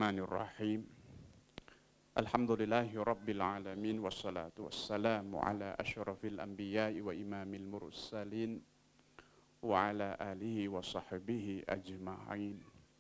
الرحمن الرحيم الحمد لله رب العالمين والصلاة والسلام على أشرف الأنبياء وإمام المرسلين وعلى آله وصحبه أجمعين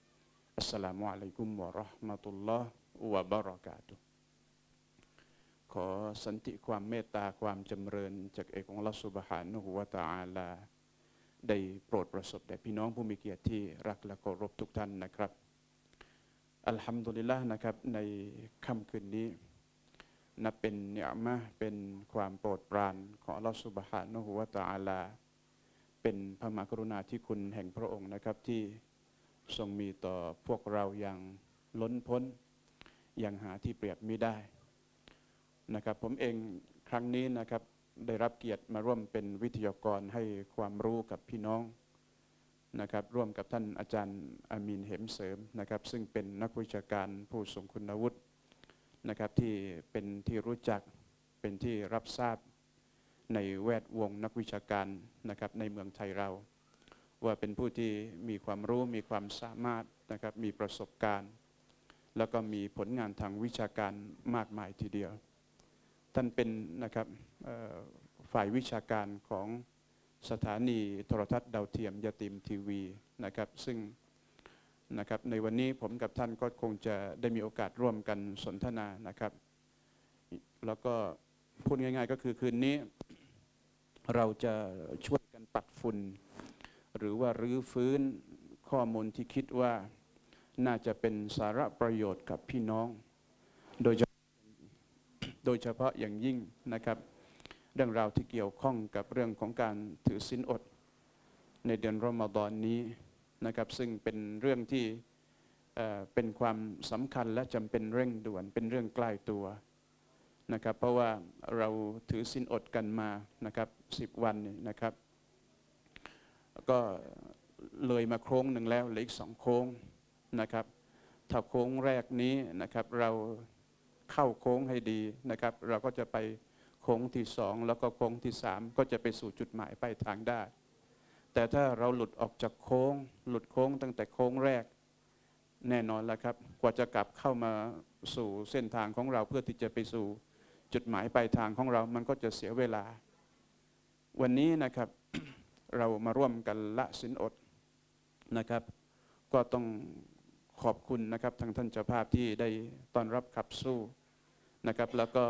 السلام عليكم ورحمة الله وبركاته ขอสันติความเมตตาความจำเริญจากเอกองค์อัลเลาะห์ซุบฮานะฮูวะตะอาลาได้โปรดประสบแด่พี่น้องผู้มีเกียรติที่รักและเคารพทุกท่านนะครับอัลฮัมดุลิลละห์นะครับในค่ำคืนนี้นับเป็นเนียมะห์เป็นความโปรดปรานของอัลเลาะห์ซุบฮานะฮูวะตะอาลาเป็นพระมหากรุณาธิคุณแห่งพระองค์นะครับที่ทรงมีต่อพวกเราอย่างล้นพ้นอย่างหาที่เปรียบมิได้นะครับผมเองครั้งนี้นะครับได้รับเกียรติมาร่วมเป็นวิทยากรให้ความรู้กับพี่น้องนะครับร่วมกับท่านอาจารย์อามีนเหมเสริมนะครับซึ่งเป็นนักวิชาการผู้ทรงคุณวุฒินะครับที่เป็นที่รู้จักเป็นที่รับทราบในแวดวงนักวิชาการนะครับในเมืองไทยเราว่าเป็นผู้ที่มีความรู้มีความสามารถนะครับมีประสบการณ์แล้วก็มีผลงานทางวิชาการมากมายทีเดียวท่านเป็นนะครับฝ่ายวิชาการของสถานีโทรทัศน์ดาวเทียมยาติมทีวีนะครับซึ่งนะครับในวันนี้ผมกับท่านก็คงจะได้มีโอกาสร่วมกันสนทนานะครับแล้วก็พูดง่ายๆก็คือคืนนี้เราจะช่วยกันปัดฝุ่นหรือว่ารื้อฟื้นข้อมูลที่คิดว่าน่าจะเป็นสาระประโยชน์กับพี่น้องโดยเฉพาะอย่างยิ่งนะครับเรื่องราวที่เกี่ยวข้องกับเรื่องของการถือศีลอดในเดือนรอมฎอนนี้นะครับซึ่งเป็นเรื่องที่เป็นความสำคัญและจำเป็นเร่งด่วนเป็นเรื่องใกล้ตัวนะครับเพราะว่าเราถือศีลอดกันมานะครับ10 วันนะครับก็เลยมาโค้งหนึ่งแล้วเหลืออีก2 โค้งนะครับถ้าโค้งแรกนี้นะครับเราเข้าโค้งให้ดีนะครับเราก็จะไปโค้งที่2แล้วก็โค้งที่3ก็จะไปสู่จุดหมายปลายทางได้แต่ถ้าเราหลุดออกจากโค้งหลุดโค้งตั้งแต่โค้งแรกแน่นอนแล้วครับกว่าจะกลับเข้ามาสู่เส้นทางของเราเพื่อที่จะไปสู่จุดหมายปลายทางของเรามันก็จะเสียเวลาวันนี้นะครับ เรามาร่วมกันละศีลอดนะครับก็ต้องขอบคุณนะครับทางท่านเจ้าภาพที่ได้ต้อนรับขับสู้นะครับแล้วก็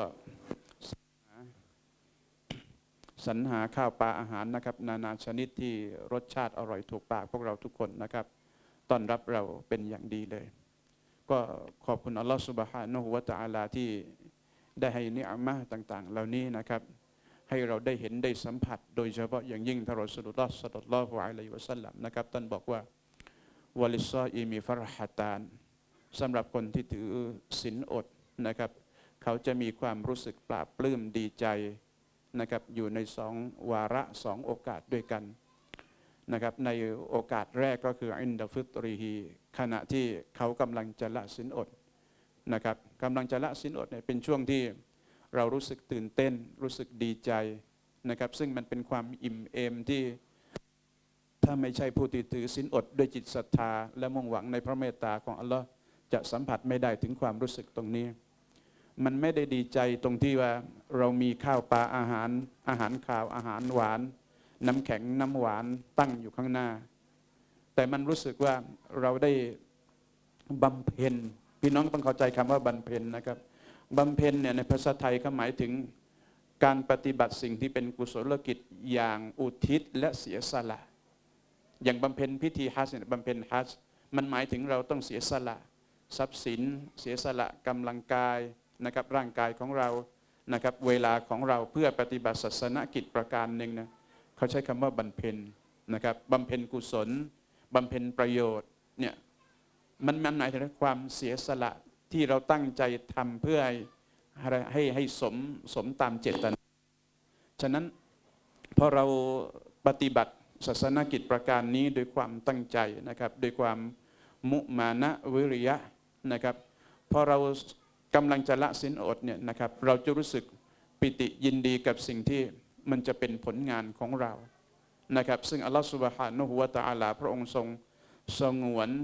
สรรหาข้าวปลาอาหารนะครับนานาชนิดที่รสชาติอร่อยถูกปากพวกเราทุกคนนะครับต้อนรับเราเป็นอย่างดีเลยก็ขอบคุณอัลลอฮฺซุบฮานะฮูวะตะอาลาที่ได้ให้นิอะมะห์ต่างๆเหล่านี้นะครับให้เราได้เห็นได้สัมผัสโดยเฉพาะอย่างยิ่งท่านรอซูลุลลอฮฺ ศ็อลลัลลอฮุอะลัยฮิวะซัลลัมนะครับท่านบอกว่าวะลิซออิมีฟัรฮะตานสำหรับคนที่ถือศีลอดนะครับเขาจะมีความรู้สึกปลาบปลื้มดีใจนะครับอยู่ใน2 วาระ2 โอกาสด้วยกันนะครับในโอกาสแรกก็คืออินดะฟิตริฮีขณะที่เขากำลังจะละศีลอดนะครับกำลังจะละศีลอดเนี่ยเป็นช่วงที่เรารู้สึกตื่นเต้นรู้สึกดีใจนะครับซึ่งมันเป็นความอิ่มเอมที่ถ้าไม่ใช่ผู้ที่ถือศีลอดด้วยจิตศรัทธาและมุ่งหวังในพระเมตตาของอัลลอฮ์จะสัมผัสไม่ได้ถึงความรู้สึกตรงนี้มันไม่ได้ดีใจตรงที่ว่าเรามีข้าวปลาอาหารข้าวอาหารหวานน้ำแข็งน้ำหวานตั้งอยู่ข้างหน้าแต่มันรู้สึกว่าเราได้บำเพ็ญพี่น้องต้องเข้าใจคำว่าบำเพ็ญนะครับบำเพ็ญเนี่ยในภาษาไทยก็หมายถึงการปฏิบัติสิ่งที่เป็นกุศลกิจอย่างอุทิศและเสียสละอย่างบำเพ็ญพิธีฮัจญ์เนี่ยบำเพ็ญฮัจญ์มันหมายถึงเราต้องเสียสละทรัพย์สินเสียสละกำลังกายนะครับร่างกายของเรานะครับเวลาของเราเพื่อปฏิบัติศาสนกิจประการหนึ่งนะเขาใช้คำว่าบำเพ็ญนะครับบำเพ็ญกุศลบำเพ็ญประโยชน์เนี่ยมันหมายถึงความเสียสละที่เราตั้งใจทำเพื่อให้สมตามเจตนาฉะนั้นพอเราปฏิบัติศาสนกิจประการนี้โดยความตั้งใจนะครับโดยความมุมานะวิริยะนะครับพอเรากำลังจะละศีลอดเนี่ยนะครับเราจะรู้สึกปิติยินดีกับสิ่งที่มันจะเป็นผลงานของเรานะครับซึ่งอัลลอฮฺซุบฮานะฮูวะตะอาลาพระองค์ทรงสงวน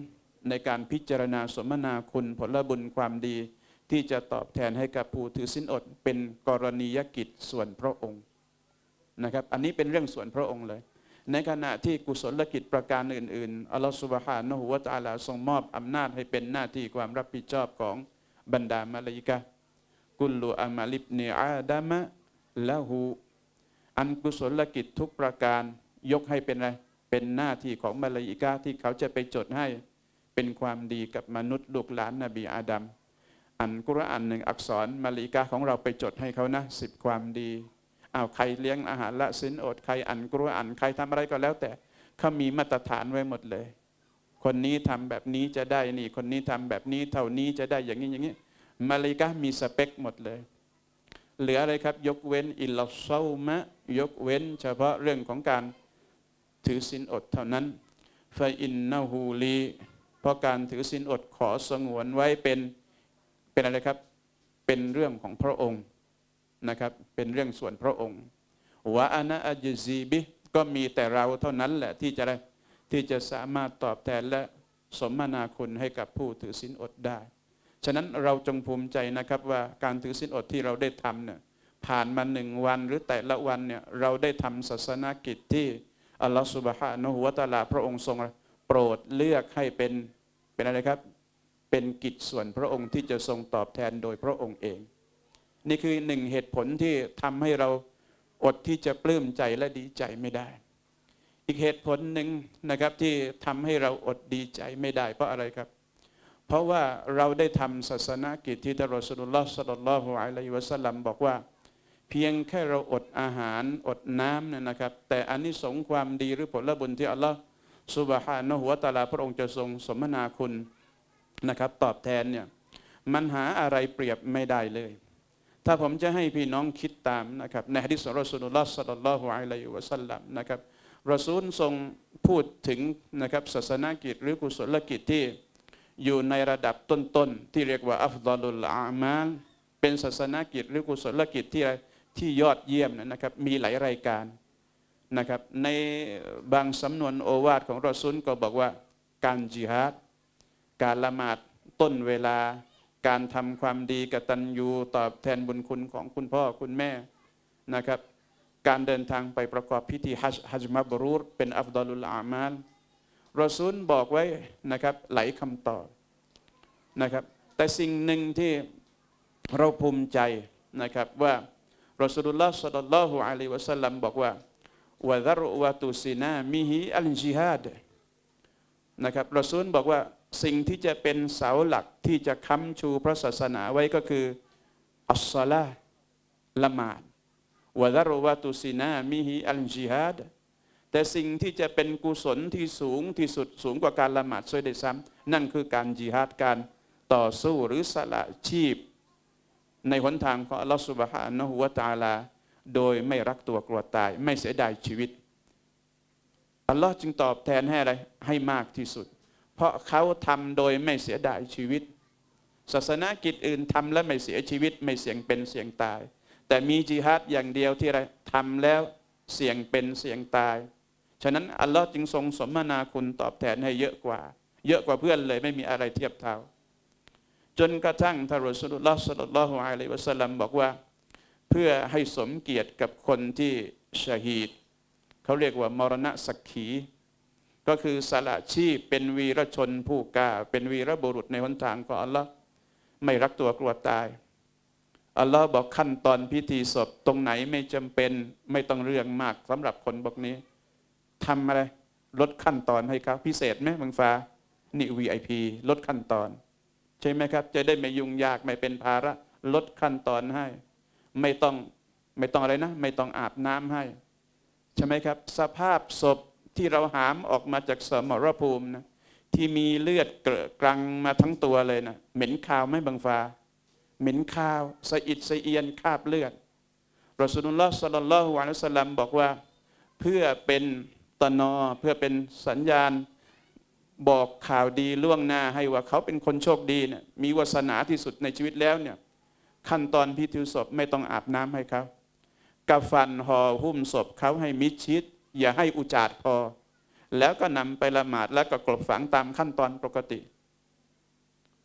ในการพิจารณาสมนาคุณผลบุญความดีที่จะตอบแทนให้กับผู้ถือศีลอดเป็นกรณียกิจส่วนพระองค์นะครับอันนี้เป็นเรื่องส่วนพระองค์เลยในขณะที่กุศลกิจประการอื่นๆอัลลอฮฺซุบฮานะฮูวะตะอาลาทรงมอบอำนาจให้เป็นหน้าที่ความรับผิดชอบของบรรดามลาอิกะฮ์กุลลุอามัลิบนิอาดามะละหูอันกุศลกิจทุกประการยกให้เป็นอะไรเป็นหน้าที่ของมลาอิกะฮ์ที่เขาจะไปจดให้เป็นความดีกับมนุษย์ลูกหลานนบีอาดัมอันกุรอานหนึ่งอักษรมลาอิกะฮ์ของเราไปจดให้เขานะ10ความดีใครเลี้ยงอาหารละศีลอดใครอ่านกุรอานใครทำอะไรก็แล้วแต่เขามีมาตรฐานไว้หมดเลยคนนี้ทำแบบนี้จะได้นี่คนนี้ทำแบบนี้เท่านี้จะได้อย่างนี้อย่างนี้มลาอิกะฮ์มีสเปคหมดเลยเหลืออะไรครับยกเว้นอิลลัสซอมะยกเว้นเฉพาะเรื่องของการถือศีลอดเท่านั้นฟาอินนะฮูลีเพราะการถือศีลอดขอสงวนไว้เป็นอะไรครับเป็นเรื่องของพระองค์นะครับเป็นเรื่องส่วนพระองค์วะอานะอัจซีบิก็มีแต่เราเท่านั้นแหละที่จะสามารถตอบแทนและสมนาคุณให้กับผู้ถือศีลอดได้ฉะนั้นเราจงภูมิใจนะครับว่าการถือศีลอดที่เราได้ทำเนี่ยผ่านมา1 วันหรือแต่ละวันเนี่ยเราได้ทำศาสนกิจที่อัลลอฮฺซุบฮานะฮูวะตะอาลาพระองค์ทรงโปรดเลือกให้เป็นอะไรครับเป็นกิจส่วนพระองค์ที่จะทรงตอบแทนโดยพระองค์เองนี่คือ1เหตุผลที่ทำให้เราอดที่จะปลื้มใจและดีใจไม่ได้อีกเหตุผลหนึ่งนะครับที่ทำให้เราอดดีใจไม่ได้เพราะอะไรครับเพราะว่าเราได้ทำศาสนกิจที่ท่านรอซูลุลลอฮ์ ศ็อลลัลลอฮุอะลัยฮิวะซัลลัมบอกว่าเพียงแค่เราอดอาหารอดน้ำเนี่ยนะครับแต่อานิสงส์ความดีหรือผลบุญที่อัลลอฮ์ซุบฮานะฮูวะตะอาลาพระองค์จะทรงสมนาคุณนะครับตอบแทนเนี่ยมันหาอะไรเปรียบไม่ได้เลยถ้าผมจะให้พี่น้องคิดตามนะครับในหะดีษของรอซูลุลลอฮ์ ศ็อลลัลลอฮุอะลัยฮิวะซัลลัมนะครับรอซูลทรงพูดถึงนะครับศาสนกิจหรือกุศลกิจที่อยู่ในระดับต้นๆที่เรียกว่าอัฟฎอลุลอามัลเป็นศาสนกิจหรือกุศลกิจที่ยอดเยี่ยมนะครับมีหลายรายการนะครับในบางสำนวนโอวาทของรอซูลก็บอกว่าการญิฮาดการละหมาดต้นเวลาการทำความดีกตัญญูตอบแทนบุญคุณของคุณพ่อคุณแม่นะครับการเดินทางไปประกอบพิธีฮัจญ์มับรูรเป็นอัฟฎอลุลอามัลรอซูลบอกไว้นะครับหลายคำตอบนะครับแต่สิ่งหนึ่งที่เราภูมิใจนะครับว่ารอซูลุลลอฮ์ ศ็อลลัลลอฮุอะลัยฮิวะซัลลัมบอกว่าวะซะรวะตุซินามิฮิอัลญิฮาดนะครับรอซูลบอกว่าสิ่งที่จะเป็นเสาหลักที่จะค้ำชูพระศาสนาไว้ก็คืออัสศอลาห์ละหมาดวะซะรวะตุซินามิฮิอัลญิฮาดแต่สิ่งที่จะเป็นกุศลที่สูงที่สุดสูงกว่าการละหมาดด้วยซ้ำนั่นคือการญิฮาดการต่อสู้หรือสละชีพในหนทางของอัลลอฮฺซุบฮานะฮูวะตะอาลาโดยไม่รักตัวกลัวตายไม่เสียดายชีวิตอัลลอฮ์จึงตอบแทนให้อะไรให้มากที่สุดเพราะเขาทำโดยไม่เสียดายชีวิตศาสนกิจอื่นทำแล้วไม่เสียชีวิตไม่เสี่ยงเป็นเสี่ยงตายแต่มีญิฮาดอย่างเดียวที่อะไรทำแล้วเสี่ยงเป็นเสี่ยงตายฉะนั้นอัลลอฮ์จึงทรงสมนาคุณตอบแทนให้เยอะกว่าเพื่อนเลยไม่มีอะไรเทียบเท่าจนกระทั่งท่านรอซูลุลลอฮ์ ศ็อลลัลลอฮุอะลัยฮิวะซัลลัมบอกว่าเพื่อให้สมเกียรติกับคนที่ชะฮีดเขาเรียกว่ามรณะสักขีก็คือสละชีพเป็นวีรชนผู้กล้าเป็นวีรบุรุษในหนทางของอัลลอฮ์ไม่รักตัวกลัวตายอัลลอฮ์บอกขั้นตอนพิธีศพตรงไหนไม่จำเป็นไม่ต้องเรื่องมากสำหรับคนพวกนี้ทำอะไรลดขั้นตอนให้เขาพิเศษไหมบังฟ้านี่ VIP ลดขั้นตอนใช่ไหมครับจะได้ไม่ยุ่งยากไม่เป็นภาระลดขั้นตอนให้ไม่ต้องอะไรนะไม่ต้องอาบน้ำให้ใช่ไหมครับสภาพศพที่เราหามออกมาจากสมรภูมินะที่มีเลือดเกลอะกรังมาทั้งตัวเลยนะเหม็นคาวไหมบังฟ้าเหม็นคาวสะอิดสะเอียนคราบเลือดรอซูลุลลอฮ์ ศ็อลลัลลอฮุอะลัยฮิวะซัลลัมบอกว่าเพื่อเป็นตนอเพื่อเป็นสัญญาณบอกข่าวดีล่วงหน้าให้ว่าเขาเป็นคนโชคดีเนี่ยมีวาสนาที่สุดในชีวิตแล้วเนี่ยขั้นตอนพิธีศพไม่ต้องอาบน้ำให้เขากะฟันห่อหุ้มศพเขาให้มิดชิดอย่าให้อุจาดพอแล้วก็นำไปละหมาดแล้วก็กลบฝังตามขั้นตอนปกติ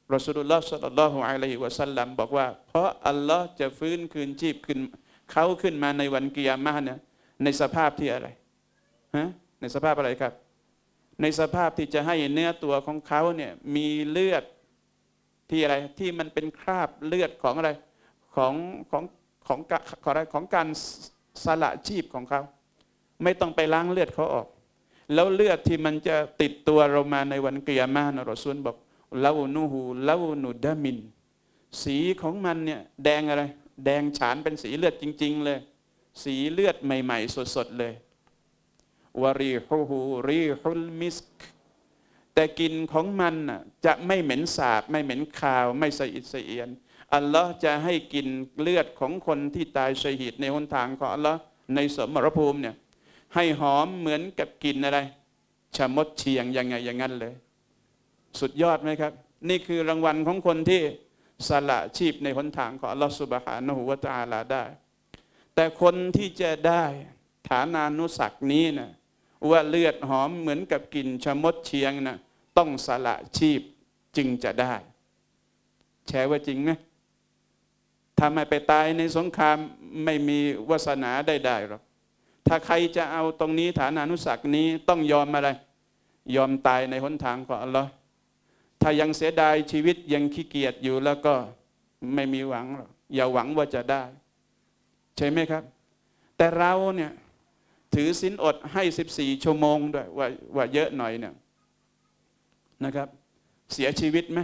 รอซูลุลลอฮ์ ศ็อลลัลลอฮุอะลัยฮิวะซัลลัมบอกว่าเพราะอัลลอฮ์จะฟื้นคืนชีพขึ้นเขาขึ้นมาในวันกิยามะห์เนี่ยในสภาพที่อะไรฮะในสภาพอะไรครับในสภาพที่จะให้เนื้อตัวของเขาเนี่ยมีเลือดที่อะไรที่มันเป็นคราบเลือดของอะไรของของของการสละชีพของเขาไม่ต้องไปล้างเลือดเขาออกแล้วเลือดที่มันจะติดตัวเรามาในวันกิยามะห์นะรอซูลบอกลานูฮูลานูดามินสีของมันเนี่ยแดงอะไรแดงฉานเป็นสีเลือดจริงๆเลยสีเลือดใหม่ๆสดๆเลยวารีฮูฮูรีฮุลมิสกแต่กลิ่นของมันจะไม่เหม็นสาบไม่เหม็นคาวไม่สะอิดสะเอียนอัลลอฮ์จะให้กินเลือดของคนที่ตายชะฮีดในหนทางของอัลลอฮ์ในสมรภูมิเนี่ยให้หอมเหมือนกับกลิ่นอะไรชะมดเชียงยังไงอย่างนั้นเลยสุดยอดไหมครับนี่คือรางวัลของคนที่สละชีพในหนทางของอัลลอฮ์ซุบฮานะฮูวะตะอาลาได้แต่คนที่จะได้ฐานานุศักดิ์นี้นะว่าเลือดหอมเหมือนกับกลิ่นชะมดเชียงนะต้องสละชีพจึงจะได้แชร์ว่าจริงไหมถ้าไม่ไปตายในสงครามไม่มีวาสนาได้หรอกถ้าใครจะเอาตรงนี้ฐานานุศักดิ์นี้ต้องยอมอะไรยอมตายในหนทางของอัลลอฮ์ถ้ายังเสียดายชีวิตยังขี้เกียจอยู่แล้วก็ไม่มีหวังหรอกอย่าหวังว่าจะได้ใช่ไหมครับแต่เราเนี่ยถือศีลอดให้14 ชั่วโมงด้วยว่าเยอะหน่อยเนี่ยนะครับเสียชีวิตไหม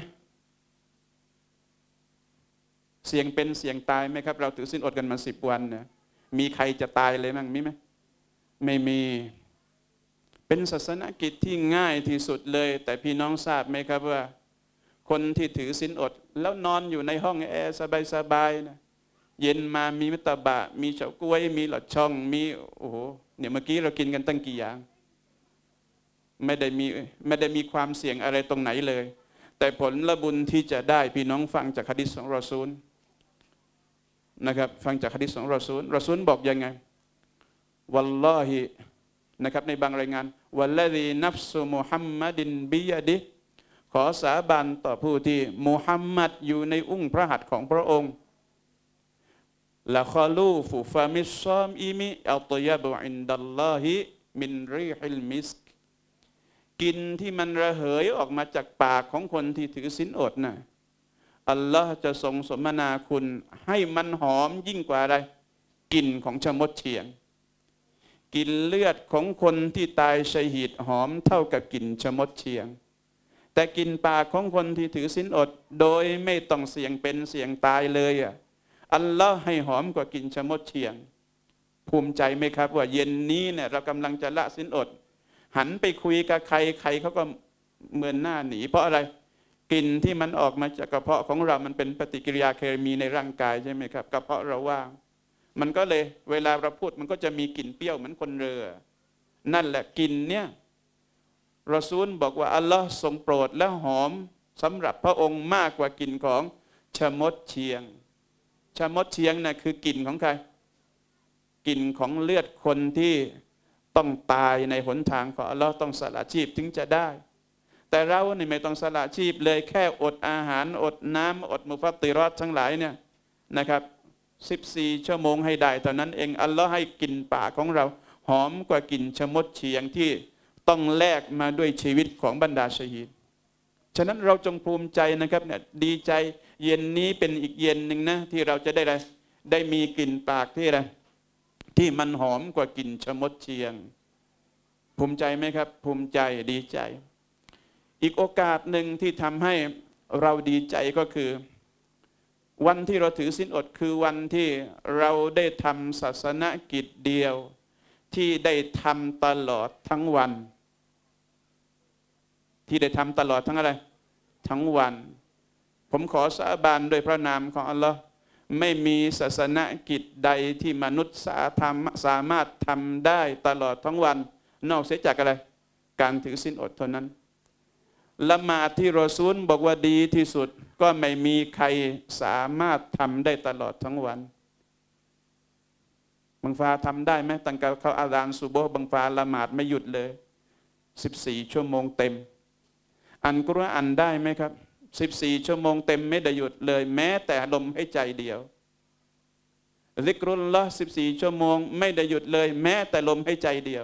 เสี่ยงเป็นเสี่ยงตายไหมครับเราถือศีลอดกันมา10 วันเนี่ยมีใครจะตายเลยมั้งมีไหมไม่มีเป็นศาสนกิจที่ง่ายที่สุดเลยแต่พี่น้องทราบไหมครับว่าคนที่ถือศีลอดแล้วนอนอยู่ในห้องแอร์สบายๆนะเย็นมามีมัตตบะมีเฉาก๊วยมีหลอดช่องมีโอ้โหเนี่ยเมื่อกี้เรากินกันตั้งกี่อย่างไม่ได้มีความเสี่ยงอะไรตรงไหนเลยแต่ผลละบุญที่จะได้พี่น้องฟังจากหะดีษของรอซูลนะครับฟังจากหะดีษของรอซูลบอกยังไงวัลลอฮินะครับในบางรายงานวัลลซีนัฟซุมุฮัมมัดินบิยะดิขอสาบานต่อผู้ที่มุฮัมมัดอยู่ในอุ้งพระหัตถ์ของพระองค์ละคอลูฟุฟามิซอมอิมิอัลตยาบุอินดัลลอฮิมินรีฮิลมิสกกินที่มันระเหยออกมาจากปากของคนที่ถือศีลอดนะอัลลอฮ์จะทรงสมนาคุณให้มันหอมยิ่งกว่าอะไรกลิ่นของชะมดเฉียงกลิ่นเลือดของคนที่ตายชะฮีดหอมเท่ากับกลิ่นชะมดเฉียงแต่กลิ่นปากของคนที่ถือศีลอดโดยไม่ต้องเสี่ยงเป็นเสี่ยงตายเลยอัลลอฮ์ให้หอมกว่ากลิ่นชะมดเฉียงภูมิใจไหมครับว่าเย็นนี้เนี่ยเรากำลังจะละศีลอดหันไปคุยกับใครเขาก็เมินหน้าหนีเพราะอะไรกลิ่นที่มันออกมาจากกระเพาะของเรามันเป็นปฏิกิริยาเคมีในร่างกายใช่ไหมครับกระเพาะเราว่างมันก็เลยเวลาเราพูดมันก็จะมีกลิ่นเปรี้ยวเหมือนคนเรือนั่นแหละกลิ่นเนี่ยรอซูลบอกว่าอัลลอฮ์ทรงโปรดและหอมสำหรับพระองค์มากกว่ากลิ่นของชะมดเชียงชะมดเชียงน่ะคือกลิ่นของใครกลิ่นของเลือดคนที่ต้องตายในหนทางของอัลลอฮ์ต้องสละชีพถึงจะได้แต่เราเนี่ยไม่ต้องสละชีพเลยแค่อดอาหารอดน้ำอดมุฟัตติรอดทั้งหลายเนี่ยนะครับ14 ชั่วโมงให้ได้เท่านั้นเองอัลลอฮ์ให้กลิ่นปากของเราหอมกว่ากลิ่นชะมดเฉียงที่ต้องแลกมาด้วยชีวิตของบรรดาชะฮีดฉะนั้นเราจงภูมิใจนะครับเนี่ยดีใจเย็นนี้เป็นอีกเย็นหนึ่งนะที่เราจะได้อะไรได้มีกลิ่นปากที่อะไรที่มันหอมกว่ากลิ่นชะมดเชียงภูมิใจไหมครับภูมิใจดีใจอีกโอกาสหนึ่งที่ทำให้เราดีใจก็คือวันที่เราถือศีลอดคือวันที่เราได้ทำศาสนกิจเดียวที่ได้ทำตลอดทั้งวันที่ได้ทำตลอดทั้งอะไรทั้งวันผมขอสาบานโดยพระนามของอัลลอฮ์ไม่มีศาสนกิจใดที่มนุษย์สามารถทำได้ตลอดทั้งวันนอกเสียจากอะไรการถือศีลอดเท่านั้นละหมาดที่รอซูลบอกว่าดีที่สุดก็ไม่มีใครสามารถทำได้ตลอดทั้งวันบางฟาทำได้ไหมตั้งแต่เขาอาซานซุบฮ์บางฟาละหมาดไม่หยุดเลย14 ชั่วโมงเต็มอันกุรอานได้ไหมครับ 14 ชั่วโมงเต็มไม่ได้หยุดเลยแม้แต่ลมหายใจเดียวซิกรุลลอฮ์14 ชั่วโมงไม่ได้หยุดเลยแม้แต่ลมหายใจเดียว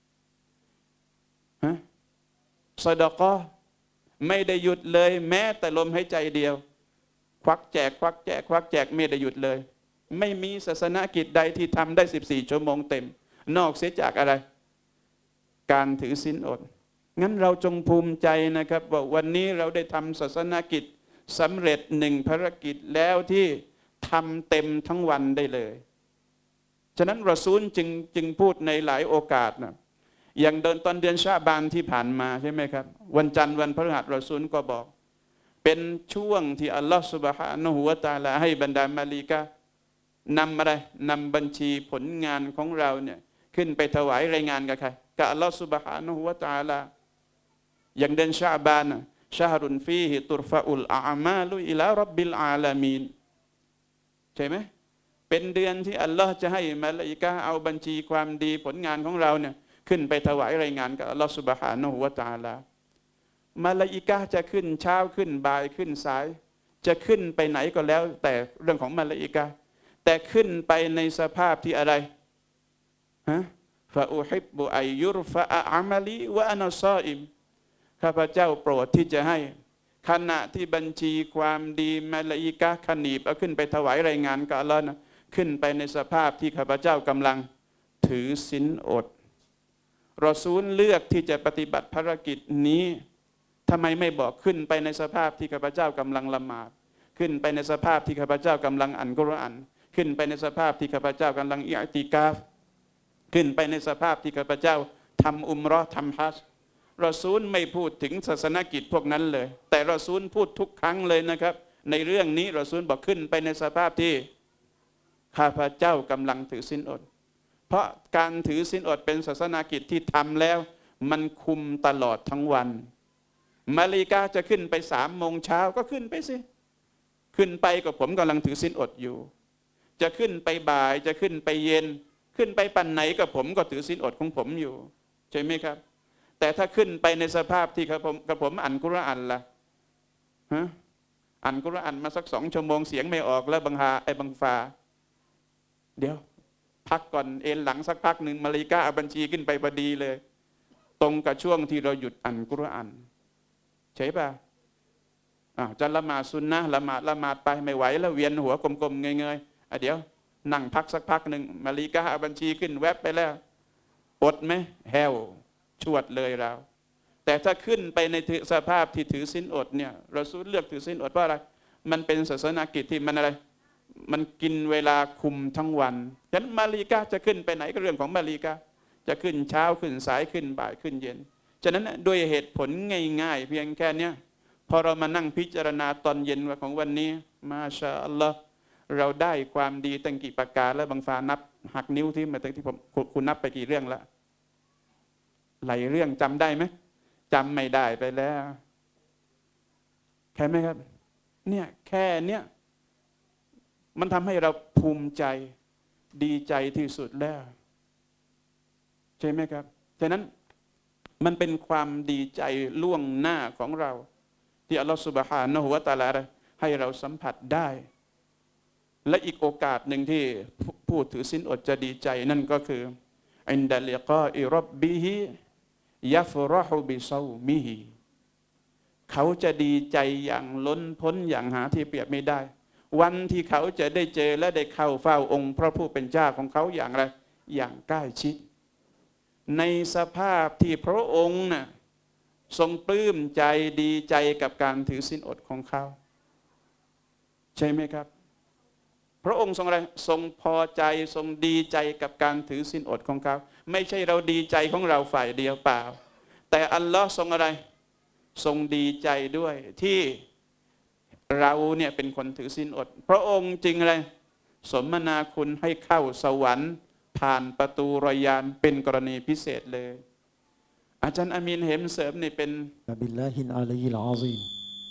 ซอดาเกาะห์ไม่ได้หยุดเลยแม้แต่ลมหายใจเดียวควักแจกไม่ได้หยุดเลยไม่มีศาสนกิจใดที่ทำได้14 ชั่วโมงเต็มนอกเสียจากอะไรการถือศีลอดงั้นเราจงภูมิใจนะครับว่าวันนี้เราได้ทำศาสนกิจสำเร็จ1 ภารกิจแล้วที่ทำเต็มทั้งวันได้เลยฉะนั้นรอซูลจึงพูดในหลายโอกาสนะอย่างตอนเดือนชาบานที่ผ่านมาใช่ไหมครับวันจันทร์วันพฤหัสรอซูลก็บอกเป็นช่วงที่อัลลอฮฺซุบฮานะฮูวะตะอาลาให้บรรดามาลิกะนำอะไรนำบัญชีผลงานของเราเนี่ยขึ้นไปถวายรายงานกับใครกับอัลลอฮฺซุบฮานะฮูวะตะอาลาอย่างเดือนชาบานชาฮรุนฟีฮิตุรฟะอุลอามาลุอิลาร็อบบิลอาลามีนใช่ไหมเป็นเดือนที่อัลลอฮ์จะให้มาลาอิกะห์เอาบัญชีความดีผลงานของเราเนี่ยขึ้นไปถวายรายงานกับอัลลอฮ์ซุบฮานะฮูวะตะอาลามาลาอิกะห์จะขึ้นเช้าขึ้นบ่ายขึ้นสายจะขึ้นไปไหนก็แล้วแต่เรื่องของมาลาอิกะห์แต่ขึ้นไปในสภาพที่อะไรฟะอุฮิบบุอัยยุรฟะอะมะลีวะอะนะซออิมข้าพเจ้าโปรดที่จะให้ขณะที่บัญชีความดีมาลาอิกะห์ขนีบเอาขึ้นไปถวายรายงานกับอัลลอฮ์นะขึ้นไปในสภาพที่ข้าพเจ้ากำลังถือศีลอดรอซูลเลือกที่จะปฏิบัติภารกิจนี้ทำไมไม่บอกขึ้นไปในสภาพที่ข้าพเจ้ากำลังละหมาดขึ้นไปในสภาพที่ข้าพเจ้ากำลังอ่านกุรอานขึ้นไปในสภาพที่ข้าพเจ้ากำลังอิอ์ติกาฟขึ้นไปในสภาพที่ข้าพเจ้าทำอุมเราะห์ทำฮัจญ์รอซูลไม่พูดถึงศาสนกิจพวกนั้นเลยแต่รอซูลพูดทุกครั้งเลยนะครับในเรื่องนี้รอซูลบอกขึ้นไปในสภาพที่ข้าพเจ้ากำลังถือศีลอดเพราะการถือศีลอดเป็นศาสนกิจที่ทำแล้วมันคุมตลอดทั้งวันมาลิกาจะขึ้นไป3 โมงเช้าก็ขึ้นไปสิขึ้นไปกับผมกำลังถือศีลอดอยู่จะขึ้นไปบ่ายจะขึ้นไปเย็นขึ้นไปปันไหนกับผมก็ถือศีลอดของผมอยู่ใช่ไหมครับแต่ถ้าขึ้นไปในสภาพที่กับผมอ่านกุรอานล่ะอ่านกุรอานมาสัก2 ชั่วโมงเสียงไม่ออกแล้วบังฟาเดี๋ยวพักก่อนเอ็นหลังสักพักหนึ่งมาลิกาเอาบัญชีขึ้นไปพอดีเลยตรงกับช่วงที่เราหยุดอ่านกุรอานใช่ป่ะจะละหมาดซุนนะละหมาดไปไม่ไหวแล้วเวียนหัวกลมๆเงยๆเดี๋ยวนั่งพักสักพักหนึ่งมาลิกาเอาบัญชีขึ้นแวบไปแล้วอดไหมแฮวชวดเลยเราแต่ถ้าขึ้นไปในสภาพที่ถือศีลอดเนี่ยเราสู้เลือกถือศีลอดเพราะอะไรมันเป็นศาสนกิจที่มันอะไรมันกินเวลาคุมทั้งวันฉะนั้นมาลิกาจะขึ้นไปไหนก็เรื่องของมาลิกาจะขึ้นเช้าขึ้นสายขึ้นบ่ายขึ้นเย็นฉะนั้นด้วยเหตุผลง่ายๆเพียงแค่นี้พอเรามานั่งพิจารณาตอนเย็นของวันนี้มาชาอัลลอฮ์เราได้ความดีตั้งกี่ประการแล้วบางฟานับหักนิ้วที่มาตั้งที่คุณนับไปกี่เรื่องละหลายเรื่องจำได้ไหมจำไม่ได้ไปแล้วแค่ไหมครับเนี่ยแค่เนี้ยมันทำให้เราภูมิใจดีใจที่สุดแล้วใช่ไหมครับฉะนั้นมันเป็นความดีใจล่วงหน้าของเราที่อัลลอฮฺซุบฮานะฮูวะตะอาลาให้เราสัมผัสได้และอีกโอกาสหนึ่งที่ผู้ถือศีลอดจะดีใจนั่นก็คืออินดะลิกาอิร็อบบิฮิยัฟเราะฮุบิซอมิฮิเขาจะดีใจอย่างล้นพ้นอย่างหาที่เปรียบไม่ได้วันที่เขาจะได้เจอและได้เข้าเฝ้าองค์พระผู้เป็นเจ้าของเขาอย่างไรอย่างใกล้ชิดในสภาพที่พระองค์น่ะทรงปลื้มใจดีใจกับการถือศีลอดของเขาใช่ไหมครับพระองค์ทรงอะไรทรงพอใจทรงดีใจกับการถือศีลอดของเขาไม่ใช่เราดีใจของเราฝ่ายเดียวเปล่าแต่อัลลอฮ์ทรงอะไรทรงดีใจด้วยที่เราเนี่ยเป็นคนถือศีลอดพระองค์จริงอะไรสมนาคุณให้เข้าสวรรค์ผ่านประตูรอยานเป็นกรณีพิเศษเลยอาจารย์อามีนเห็นเสริมนี่เป็นบิลลาฮิลอาลีฮิลอาซีม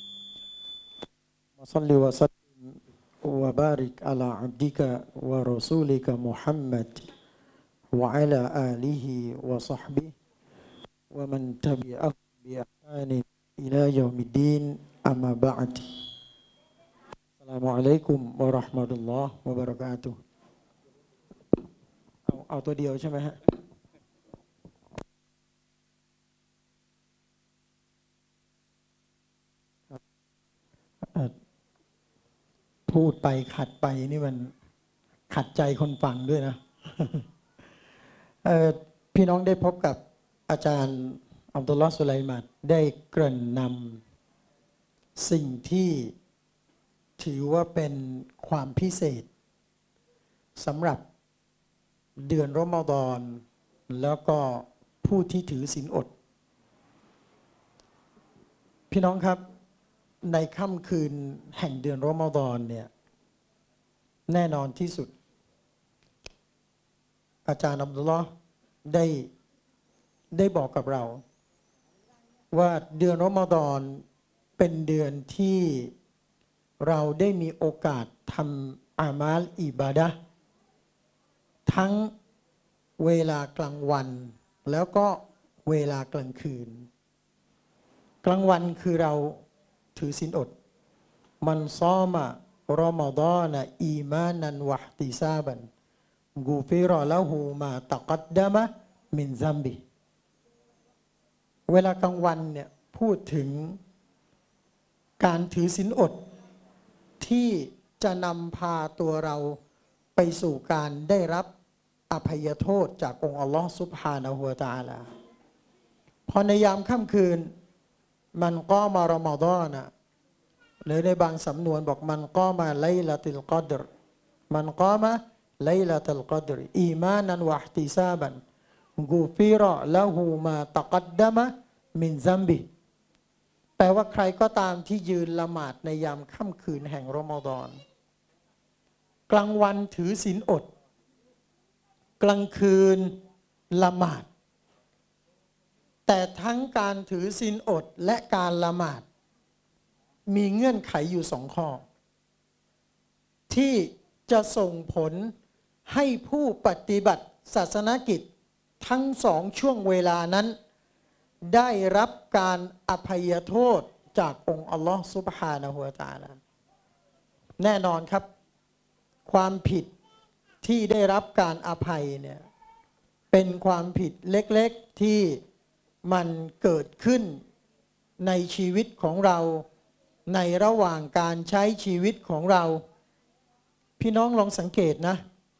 วะศ็อลลิวะซัลลิมวะบาริกอะลาอับดิกะวะรอซูลิกะมุฮัมมัดวะอะลาอาลิฮิวะศ็อฮบิฮิวะมันตะบิอะฮุบิอิห์ซานอิลายอมิดดีน أما بعد السلام عليكم ورحمة الله وبركاته เอาตัวเดียวใช่ไหมฮะพูดไปขัดไปนี่มันขัดใจคนฟังด้วยนะ พี่น้องได้พบกับอาจารย์อับดุลลอฮ์สุไลมันได้เกริ่นนำสิ่งที่ถือว่าเป็นความพิเศษสำหรับเดือนรอมฎอนแล้วก็ผู้ที่ถือศีลอดพี่น้องครับในค่ำคืนแห่งเดือนรอมฎอนเนี่ยแน่นอนที่สุดอาจารย์อับดุลลอฮ์ได้บอกกับเราว่าเดือนรอมฎอนเป็นเดือนที่เราได้มีโอกาสทำอามัลอิบาดะห์ทั้งเวลากลางวันแล้วก็เวลากลางคืนกลางวันคือเราถือศีลอดมันซอมะรอมฎอนอีมานันวะห์ติซาบันกูฟิรอละหูมาตะกัดดะมะมินซัมบิเวลากลางวันเนี่ยพูดถึงการถือศีลอดที่จะนำพาตัวเราไปสู่การได้รับอภัยโทษจากองค์อัลลอฮ์ซุบฮานะฮูวะตะอาลาพอในยามค่ำคืนมันก็มารอมฎอนหรือในบางสำนวนบอกมันก็มาไลลาติลกอดรมันก็มาไลลาติลกอดรอีมานันวะห์ติซาบันกูฟิรอละหูมาตะกัดดะมะมินซัมบิแปลว่าใครก็ตามที่ยืนละหมาดในยามค่ำคืนแห่งรอมฎอนกลางวันถือศีลอดกลางคืนละหมาดแต่ทั้งการถือศีลอดและการละหมาดมีเงื่อนไขอยู่สองข้อที่จะส่งผลให้ผู้ปฏิบัติศาสนกิจทั้งสองช่วงเวลานั้นได้รับการอภัยโทษจากองค์อัลลอฮฺซุบฮานะฮูวะตะอาลาแน่นอนครับความผิดที่ได้รับการอภัยเนี่ยเป็นความผิดเล็กๆที่มันเกิดขึ้นในชีวิตของเราในระหว่างการใช้ชีวิตของเราพี่น้องลองสังเกตนะ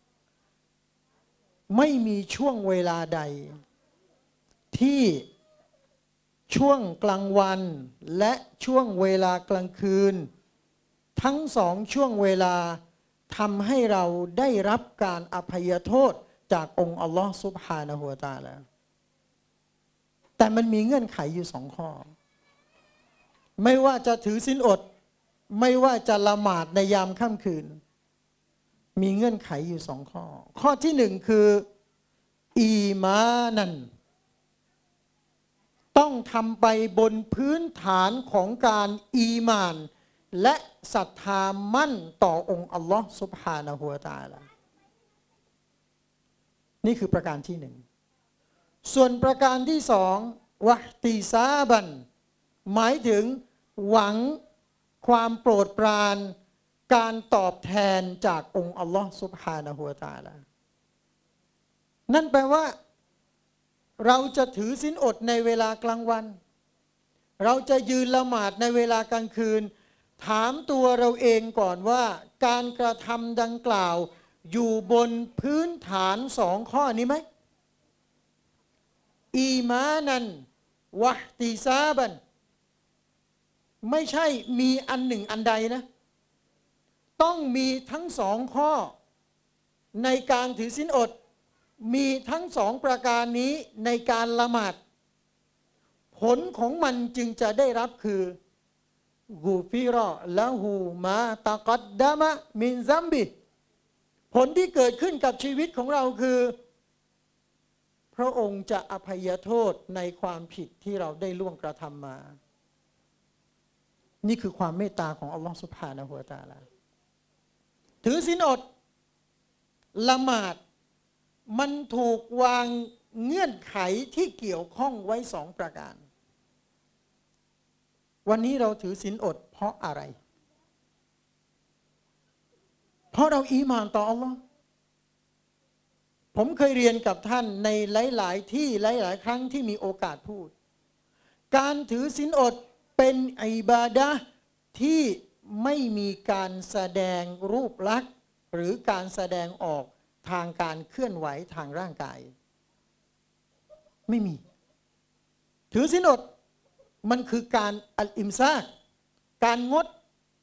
ไม่มีช่วงเวลาใดที่ช่วงกลางวันและช่วงเวลากลางคืนทั้งสองช่วงเวลาทำให้เราได้รับการอภัยโทษจากองค์อัลลอฮฺซุบฮานะฮูวะตะอาลาแต่มันมีเงื่อนไขอยู่สองข้อไม่ว่าจะถือศีลอดไม่ว่าจะละหมาดในยามค่ำคืนมีเงื่อนไขอยู่สองข้อข้อที่หนึ่งคืออีมานันต้องทำไปบนพื้นฐานของการอีมานและศรัทธามั่นต่อองค์อัลลอฮฺซุบฮานะฮูวะตะอาลานี่คือประการที่หนึ่งส่วนประการที่สองวะห์ติซาบันหมายถึงหวังความโปรดปรานการตอบแทนจากองค์อัลลอฮฺซุบฮานะฮูวะตะอาลานั่นแปลว่าเราจะถือศีลอดในเวลากลางวันเราจะยืนละหมาดในเวลากลางคืนถามตัวเราเองก่อนว่าการกระทำดังกล่าวอยู่บนพื้นฐานสองข้อนี้ไหมอีมานันวะห์ติซาบันไม่ใช่มีอันหนึ่งอันใดนะต้องมีทั้งสองข้อในการถือศีลอดมีทั้งสองประการนี้ในการละหมาดผลของมันจึงจะได้รับคือกูฟิรอละหูมาตะกัดดะมะมินซัมบิผลที่เกิดขึ้นกับชีวิตของเราคือพระองค์จะอภัยโทษในความผิดที่เราได้ล่วงกระทำมานี่คือความเมตตาของอัลลอฮฺซุบฮานะฮูวะตะอาลาถือศีลอดละหมาดมันถูกวางเงื่อนไขที่เกี่ยวข้องไว้สองประการวันนี้เราถือศีลอดเพราะอะไรเพราะเราอีหม่านต่ออัลลอฮ์ผมเคยเรียนกับท่านในหลายๆที่หลายๆครั้งที่มีโอกาสพูดการถือศีลอดเป็นอิบาดะห์ที่ไม่มีการแสดงรูปลักษณ์หรือการแสดงออกทางการเคลื่อนไหวทางร่างกายไม่มีถือศีลอดมันคือการอัลอิมซากการงด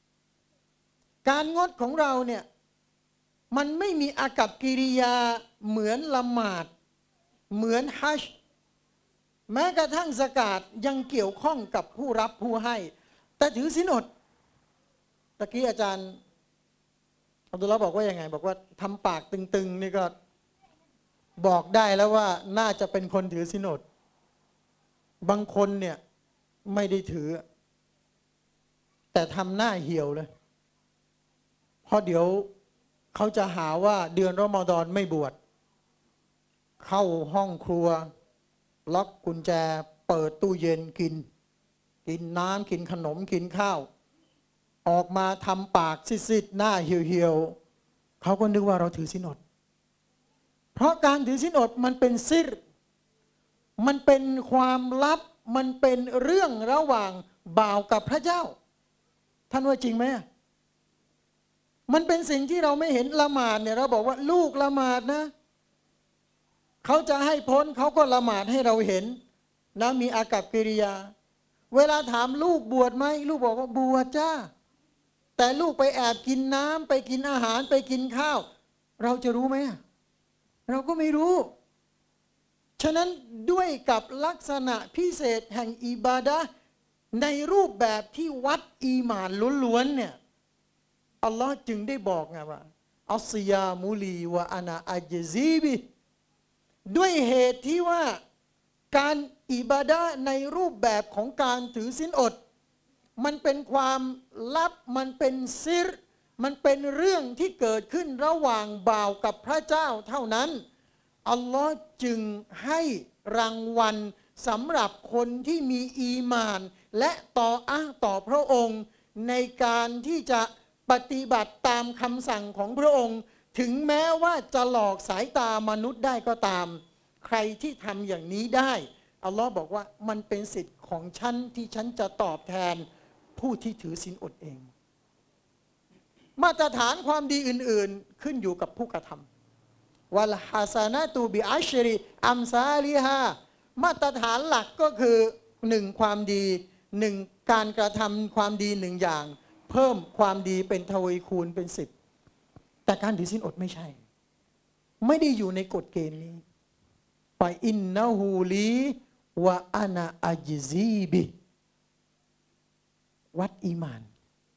ของเราเนี่ยมันไม่มีอากัปกิริยาเหมือนละหมาดเหมือนฮัจญ์แม้กระทั่งซะกาตยังเกี่ยวข้องกับผู้รับผู้ให้แต่ถือศีลอดตะกี้อาจารย์อับดุลลาห์บอกว่ายังไงบอกว่าทำปากตึงๆนี่ก็บอกได้แล้วว่าน่าจะเป็นคนถือศีลอดบางคนเนี่ยไม่ได้ถือแต่ทำหน้าเหี่ยวเลยเพราะเดี๋ยวเขาจะหาว่าเดือนรอมฎอนไม่บวชเข้าห้องครัวล็อกกุญแจเปิดตู้เย็นกินน้ำกินขนมกินข้าวออกมาทำปากซิดๆหน้าเหี่ยวๆเขาก็นึกว่าเราถือศีลอดเพราะการถือศีลอดมันเป็นซิรมันเป็นความลับมันเป็นเรื่องระหว่างบ่าวกับพระเจ้าท่านว่าจริงไหมมันเป็นสิ่งที่เราไม่เห็นละหมาดเนี่ยเราบอกว่าลูกละหมาดนะเขาจะให้พ้นเขาก็ละหมาดให้เราเห็นนะมีอากัปกิริยาเวลาถามลูกบวชไหมลูกบอกว่าบวชจ้าแต่ลูกไปแอบกินน้ำไปกินอาหารไปกินข้าวเราจะรู้ไหมเราก็ไม่รู้ฉะนั้นด้วยกับลักษณะพิเศษแห่งอิบาดะห์ในรูปแบบที่วัดอีหม่านล้วนๆเนี่ยอัลลอฮ์จึงได้บอกไงว่าอัศยามุลีวะอานาอัจซีบิด้วยเหตุที่ว่าการอิบาดะห์ในรูปแบบของการถือศีลอดมันเป็นความลับมันเป็นซิรมันเป็นเรื่องที่เกิดขึ้นระหว่างบ่าวกับพระเจ้าเท่านั้นอัลลอฮ์จึงให้รางวัลสำหรับคนที่มีอีหม่านและต่อพระองค์ในการที่จะปฏิบัติตามคำสั่งของพระองค์ถึงแม้ว่าจะหลอกสายตามนุษย์ได้ก็ตามใครที่ทำอย่างนี้ได้อัลลอฮ์บอกว่ามันเป็นสิทธิ์ของฉันที่ฉันจะตอบแทนผู้ที่ถือศีลอดเองมาตรฐานความดีอื่นๆขึ้นอยู่กับผู้กระทำวัลฮาซานะตูบิอัชริอัมซาลิฮามาตรฐานหลักก็คือ1ความดี1การกระทำความดี1อย่างเพิ่มความดีเป็นทวีคูณเป็น10แต่การถือศีลอดไม่ใช่ไม่ได้อยู่ในกฎเกณฑ์นี้ไปอินนะฮูลีวะอานาอัจซีบิวัดอีหม่าน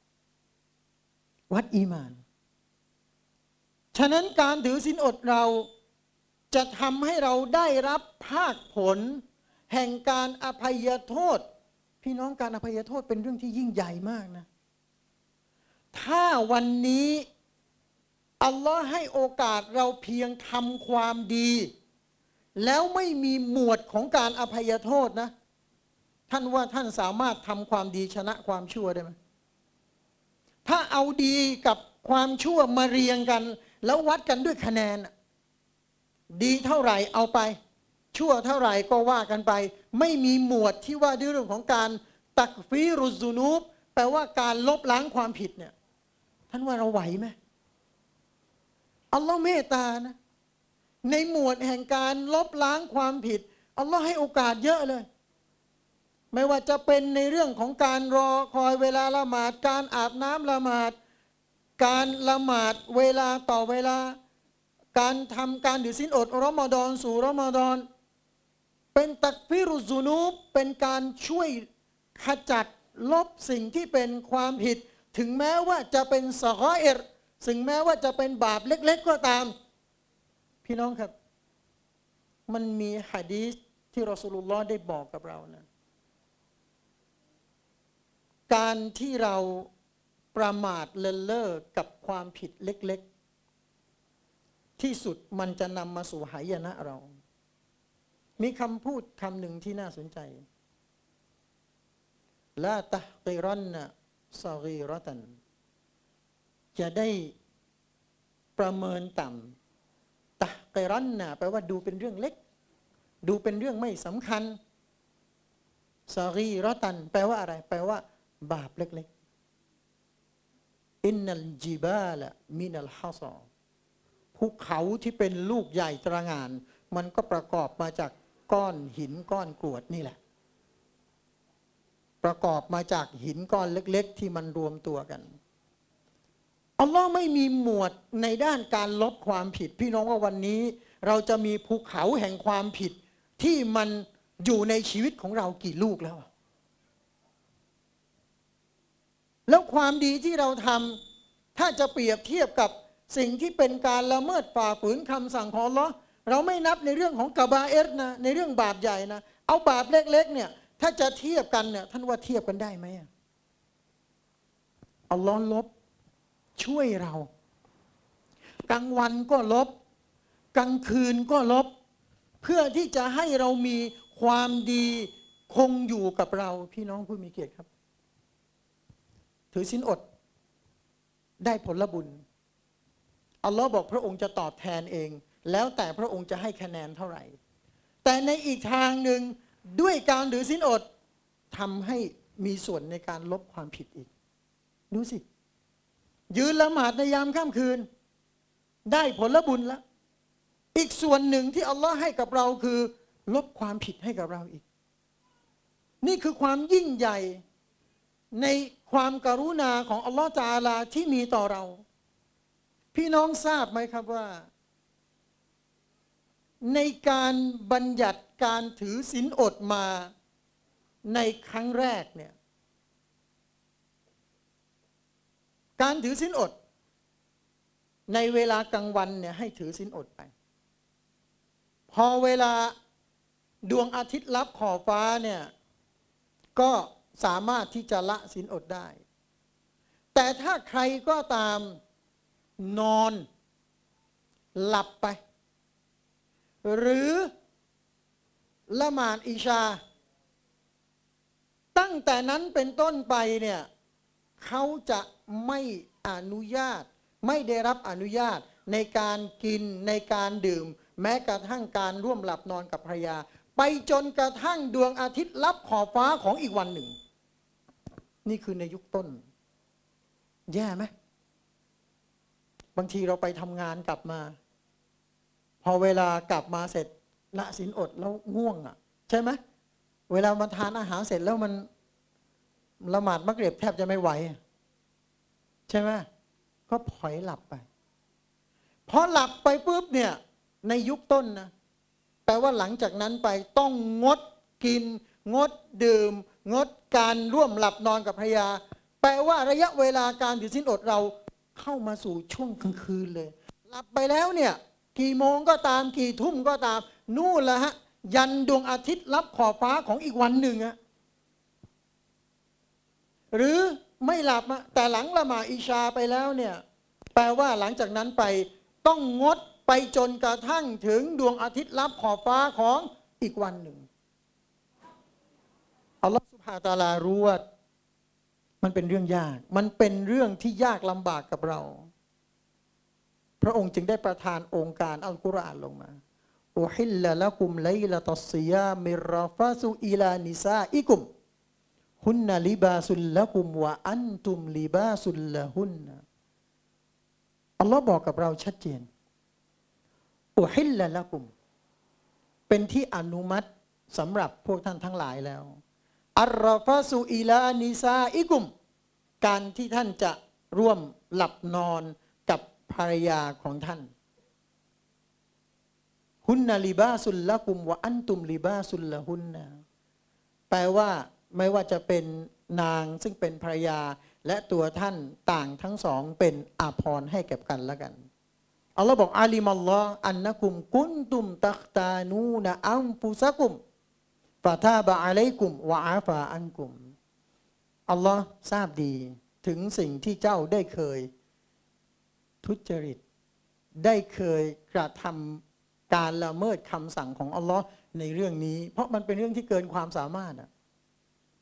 ฉะนั้นการถือศีลอดเราจะทำให้เราได้รับภาคผลแห่งการอภัยโทษพี่น้องการอภัยโทษเป็นเรื่องที่ยิ่งใหญ่มากนะถ้าวันนี้อัลลอฮ์ให้โอกาสเราเพียงทำความดีแล้วไม่มีหมวดของการอภัยโทษนะท่านว่าท่านสามารถทำความดีชนะความชั่วได้ไหมถ้าเอาดีกับความชั่วมาเรียงกันแล้ววัดกันด้วยคะแนนดีเท่าไหร่เอาไปชั่วเท่าไหร่ก็ว่ากันไปไม่มีหมวดที่ว่าด้วยเรื่องของการตักฟีรุซุนูบแปลว่าการลบล้างความผิดเนี่ยท่านว่าเราไหวไหมอัลลอฮ์เมตตานะในหมวดแห่งการลบล้างความผิดอัลลอฮ์ให้โอกาสเยอะเลยไม่ว่าจะเป็นในเรื่องของการรอคอยเวลาละหมาดการอาบน้ำละหมาดการละหมาดเวลาต่อเวลาการทำการถือศีลอดรอมฎอนสู่รอมฎอนเป็นตักฟิรุซุนูบเป็นการช่วยขจัดลบสิ่งที่เป็นความผิดถึงแม้ว่าจะเป็นซะกออิรถึงแม้ว่าจะเป็นบาปเล็กๆก็ตามพี่น้องครับมันมีหะดีษที่รอซูลุลลอฮ์ได้บอกกับเรานะการที่เราประมาทเลินเล่อกับความผิดเล็กๆที่สุดมันจะนำมาสู่หายนะเรามีคำพูดคำหนึ่งที่น่าสนใจลาตะฮกิรันนะซอกีรอตันจะได้ประเมินต่ำตะฮกิรันนะแปลว่าดูเป็นเรื่องเล็กดูเป็นเรื่องไม่สำคัญซอกีรอตันแปลว่าอะไรแปลว่าบาปเล็กๆอินนัลจิบาลมินัลฮะซอภูเขาที่เป็นลูกใหญ่ตระหง่านมันก็ประกอบมาจากก้อนหินก้อนกรวดนี่แหละประกอบมาจากหินก้อนเล็กๆที่มันรวมตัวกันอัลลอฮ์ไม่มีหมวดในด้านการลบความผิดพี่น้องว่าวันนี้เราจะมีภูเขาแห่งความผิดที่มันอยู่ในชีวิตของเรากี่ลูกแล้วความดีที่เราทำถ้าจะเปรียบเทียบกับสิ่งที่เป็นการละเมิดฝ่าฝืนคำสั่งของอัลลอฮ์เราไม่นับในเรื่องของกะบาเอรนะในเรื่องบาปใหญ่นะเอาบาปเล็กๆเนี่ยถ้าจะเทียบกันเนี่ยท่านว่าเทียบกันได้ไหมอัลลอฮ์ลบช่วยเรากลางวันก็ลบกลางคืนก็ลบเพื่อที่จะให้เรามีความดีคงอยู่กับเราพี่น้องผู้มีเกียรติครับถือศีลอดได้ผลบุญอัลลอฮ์บอกพระองค์จะตอบแทนเองแล้วแต่พระองค์จะให้คะแนนเท่าไหร่แต่ในอีกทางหนึ่งด้วยการถือศีลอดทำให้มีส่วนในการลบความผิดอีกดูสิยืนละหมาดในยามค่ำคืนได้ผลบุญแล้วอีกส่วนหนึ่งที่อัลลอฮ์ให้กับเราคือลบความผิดให้กับเราอีกนี่คือความยิ่งใหญ่ในความกรุณาของอัลลอฮ์ตะอาลาที่มีต่อเราพี่น้องทราบไหมครับว่าในการบัญญัติการถือศีลอดมาในครั้งแรกเนี่ยการถือศีลอดในเวลากลางวันเนี่ยให้ถือศีลอดไปพอเวลาดวงอาทิตย์ลับขอบฟ้าเนี่ยก็สามารถที่จะละศีลอดได้แต่ถ้าใครก็ตามนอนหลับไปหรือละหมาดอิชาตั้งแต่นั้นเป็นต้นไปเนี่ยเขาจะไม่อนุญาตไม่ได้รับอนุญาตในการกินในการดื่มแม้กระทั่งการร่วมหลับนอนกับภรรยาไปจนกระทั่งดวงอาทิตย์ลับขอบฟ้าของอีกวันหนึ่งนี่คือในยุคต้นแย่ไหมบางทีเราไปทำงานกลับมาพอเวลากลับมาเสร็จละศีลอดแล้วง่วงอ่ะใช่ไหมเวลามาทานอาหารเสร็จแล้วมันละหมาดมักริบแทบจะไม่ไหวใช่ไหมก็พลอยหลับไปพอหลับไปปุ๊บเนี่ยในยุคต้นนะแปลว่าหลังจากนั้นไปต้องงดกินงดดื่มงดการร่วมหลับนอนกับภรรยาแปลว่าระยะเวลาการถือศีลอดเราเข้ามาสู่ช่วงกลางคืนเลยหลับไปแล้วเนี่ยกี่โมงก็ตามกี่ทุ่มก็ตามนู่นละฮะยันดวงอาทิตย์ลับขอบฟ้าของอีกวันหนึ่งอะหรือไม่หลับแต่หลังละหมาดอิชาไปแล้วเนี่ยแปลว่าหลังจากนั้นไปต้องงดไปจนกระทั่งถึงดวงอาทิตย์ลับขอบฟ้าของอีกวันหนึ่งอัลลอฮฺซุบฮานะฮูวะตะอาลารู้ว่ามันเป็นเรื่องยากมันเป็นเรื่องที่ยากลำบากกับเราพระองค์จึงได้ประทานองค์การอัลกุรอานลงมาอุฮิลละละกุมไลละตัสซิยามิรราฟาซุอิลานิซาอิกุมฮุนนะลิบาสุลละกุมวะอันตุมลิบาสุลละฮุนนะอัลลอฮ์บอกกับเราชัดเจนอุฮิลละละกุมเป็นที่อนุมัติสำหรับพวกท่านทั้งหลายแล้วอัรราฟาซุอิลานิซาอิกุมการที่ท่านจะร่วมหลับนอนกับภรรยาของท่านฮุนนะลิบาสุลละกุมวะอันตุมลิบาสุลละฮุนนะแปลว่าไม่ว่าจะเป็นนางซึ่งเป็นภรรยาและตัวท่านต่างทั้งสองเป็นอาภรณ์ให้แก่กันและกันอัลลอฮ์บอกอาลิมัลลอฮ์อันนะกุมกุนตุมตักตานูนะอัมฟุซะกุมฟะตาบะอะลัยกุมวะอาฟาอันกุมอัลลอฮ์ทราบดีถึงสิ่งที่เจ้าได้เคยทุจริตได้เคยกระทำการละเมิดคำสั่งของอัลลอฮ์ในเรื่องนี้เพราะมันเป็นเรื่องที่เกินความสามารถ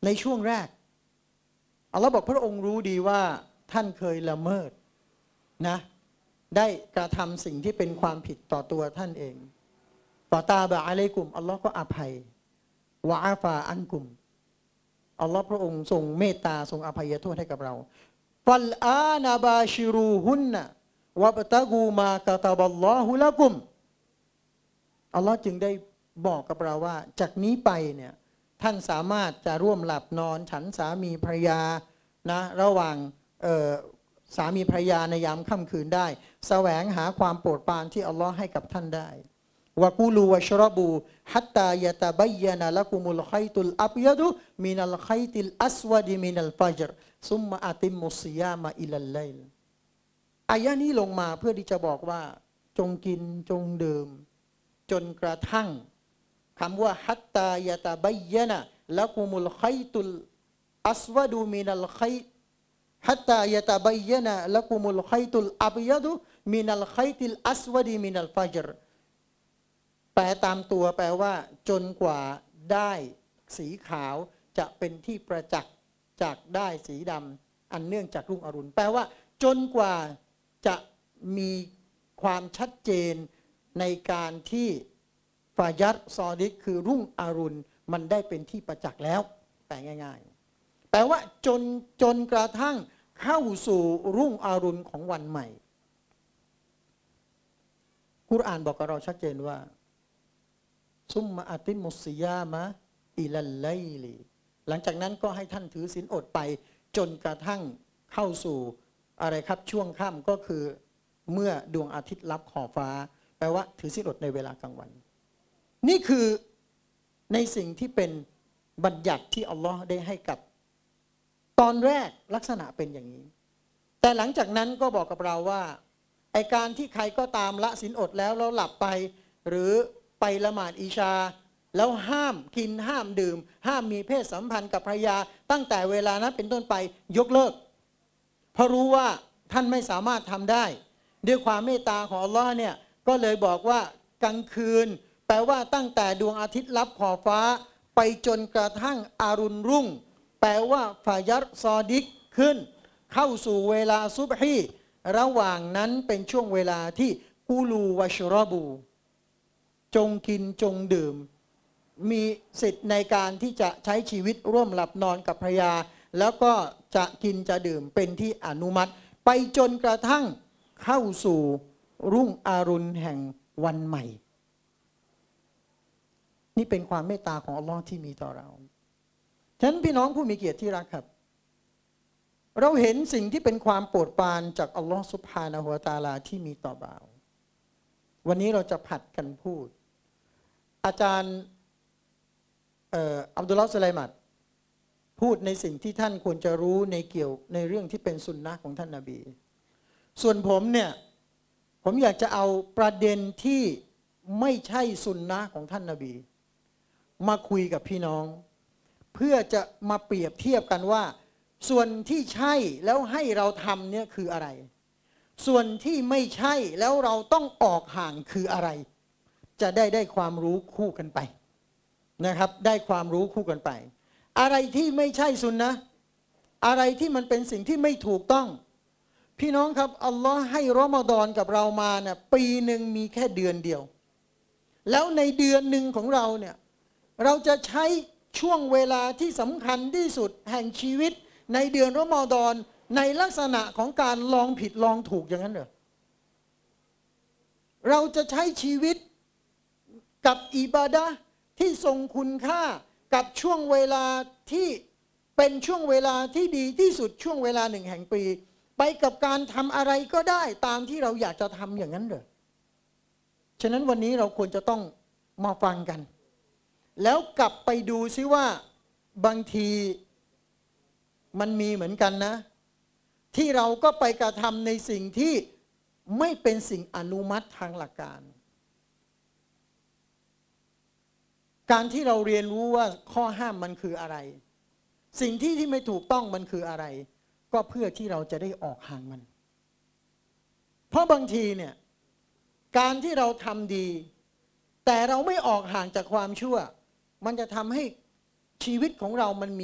ในช่วงแรกอัลลอฮ์บอกพระองค์รู้ดีว่าท่านเคยละเมิดนะได้กระทำสิ่งที่เป็นความผิดต่อตัวท่านเองฟาตาบะอะลัยกุมอัลลอฮ์ก็อภัยวะอาฟาอันกุมอัลลอฮ์พระองค์ทรงเมตตาทรงอภัยโทษให้กับเราฟัลอานาบาชิรูฮุนนะวะบตะกูมากะตาบัลลอฮุละกุมอัลลอฮ์จึงได้บอกกับเราว่าจากนี้ไปเนี่ยท่านสามารถจะร่วมหลับนอนฉันสามีภรรยานะระหว่างสามีภรรยาในยามค่ำคืนได้แสวงหาความโปรดปรานที่อัลลอฮ์ให้กับท่านได้วะกูลูวะชรบูฮัตตายะตะบัยยะนะละกุมุลคัยตุลอับยะดุมินัลคัยติลอัสวะดิมินัลฟัจรซุมมะอะติมุศยามะอิลัลไลลอายะนี้ลงมาเพื่อที่จะบอกว่าจงกินจงดื่มจนกระทั่งคำว่าฮัตตายะตะบัยยะนะละกุมุลคัยตุลอัสวะดุมินัลคัยฮัตตายะตะบัยยะนะละกุมุลคัยตุลอับยะดุมินัลคัยติลอัสวะดิมินัลฟัจรแปลตามตัวแปลว่าจนกว่าได้สีขาวจะเป็นที่ประจักษ์จากได้สีดำอันเนื่องจากรุ่งอรุณแปลว่าจนกว่าจะมีความชัดเจนในการที่ฟายัดซอดิกคือรุ่งอรุณมันได้เป็นที่ประจักษ์แล้วแปลง่ายๆแปลว่าจนกระทั่งเข้าสู่รุ่งอรุณของวันใหม่กุรอานบอกกับเราชัดเจนว่าซุมมาอัติมุสยามะอิลัลไลลีหลังจากนั้นก็ให้ท่านถือศีลอดไปจนกระทั่งเข้าสู่อะไรครับช่วงค่ำก็คือเมื่อดวงอาทิตย์ลับขอบฟ้าแปลว่าถือศีลอดในเวลากลางวันนี่คือในสิ่งที่เป็นบัญญัติที่อัลลอฮ์ได้ให้กับตอนแรกลักษณะเป็นอย่างนี้แต่หลังจากนั้นก็บอกกับเราว่าไอการที่ใครก็ตามละศีลอดแล้วหลับไปหรือไปละหมาดอิชาแล้วห้ามกินห้ามดื่มห้ามมีเพศสัมพันธ์กับภรรยาตั้งแต่เวลานั้นเป็นต้นไปยกเลิกเพราะรู้ว่าท่านไม่สามารถทำได้ด้วยความเมตตาของอัลลอฮ์เนี่ยก็เลยบอกว่ากลางคืนแปลว่าตั้งแต่ดวงอาทิตย์ลับขอบฟ้าไปจนกระทั่งอารุณรุ่งแปลว่าฟายัรซอดิกขึ้นเข้าสู่เวลาซุบฮีระหว่างนั้นเป็นช่วงเวลาที่กูลูวะชรบูจงกินจงดื่มมีสิทธิ์ในการที่จะใช้ชีวิตร่วมหลับนอนกับภรรยาแล้วก็จะกินจะดื่มเป็นที่อนุมัติไปจนกระทั่งเข้าสู่รุ่งอรุณแห่งวันใหม่นี่เป็นความเมตตาของอัลลอฮ์ที่มีต่อเราฉะนั้นพี่น้องผู้มีเกียรติที่รักครับเราเห็นสิ่งที่เป็นความโปรดปรานจากอัลลอฮ์ซุบฮานะฮูวะตะอาลาที่มีต่อบ่าววันนี้เราจะผัดกันพูดอาจารย์อับดุลลอฮ์ สุไลมัดพูดในสิ่งที่ท่านควรจะรู้ในเรื่องที่เป็นสุนนะของท่านนบีส่วนผมเนี่ยผมอยากจะเอาประเด็นที่ไม่ใช่สุนนะของท่านนบีมาคุยกับพี่น้องเพื่อจะมาเปรียบเทียบกันว่าส่วนที่ใช่แล้วให้เราทำเนี่ยคืออะไรส่วนที่ไม่ใช่แล้วเราต้องออกห่างคืออะไรจะได้ความรู้คู่กันไปนะครับได้ความรู้คู่กันไปอะไรที่ไม่ใช่สุนนะอะไรที่มันเป็นสิ่งที่ไม่ถูกต้องพี่น้องครับอัลลอฮ์ให้รอมฎอนกับเรามาเนี่ยปีหนึ่งมีแค่เดือนเดียวแล้วในเดือนหนึ่งของเราเนี่ยเราจะใช้ช่วงเวลาที่สำคัญที่สุดแห่งชีวิตในเดือนรอมฎอนในลักษณะของการลองผิดลองถูกอย่างนั้นเหรอเราจะใช้ชีวิตกับอิบาดะห์ที่ทรงคุณค่ากับช่วงเวลาที่เป็นช่วงเวลาที่ดีที่สุดช่วงเวลาหนึ่งแห่งปีไปกับการทำอะไรก็ได้ตามที่เราอยากจะทำอย่างนั้นเหรอฉะนั้นวันนี้เราควรจะต้องมาฟังกันแล้วกลับไปดูซิว่าบางทีมันมีเหมือนกันนะที่เราก็ไปกระทำในสิ่งที่ไม่เป็นสิ่งอนุมัติทางหลักการที่เราเรียนรู้ว่าข้อห้ามมันคืออะไรสิ่งที่ไม่ถูกต้องมันคืออะไรก็เพื่อที่เราจะได้ออกห่างมันเพราะบางทีเนี่ยการที่เราทำดีแต่เราไม่ออกห่างจากความชั่วมันจะทำให้ชีวิตของเรามันมี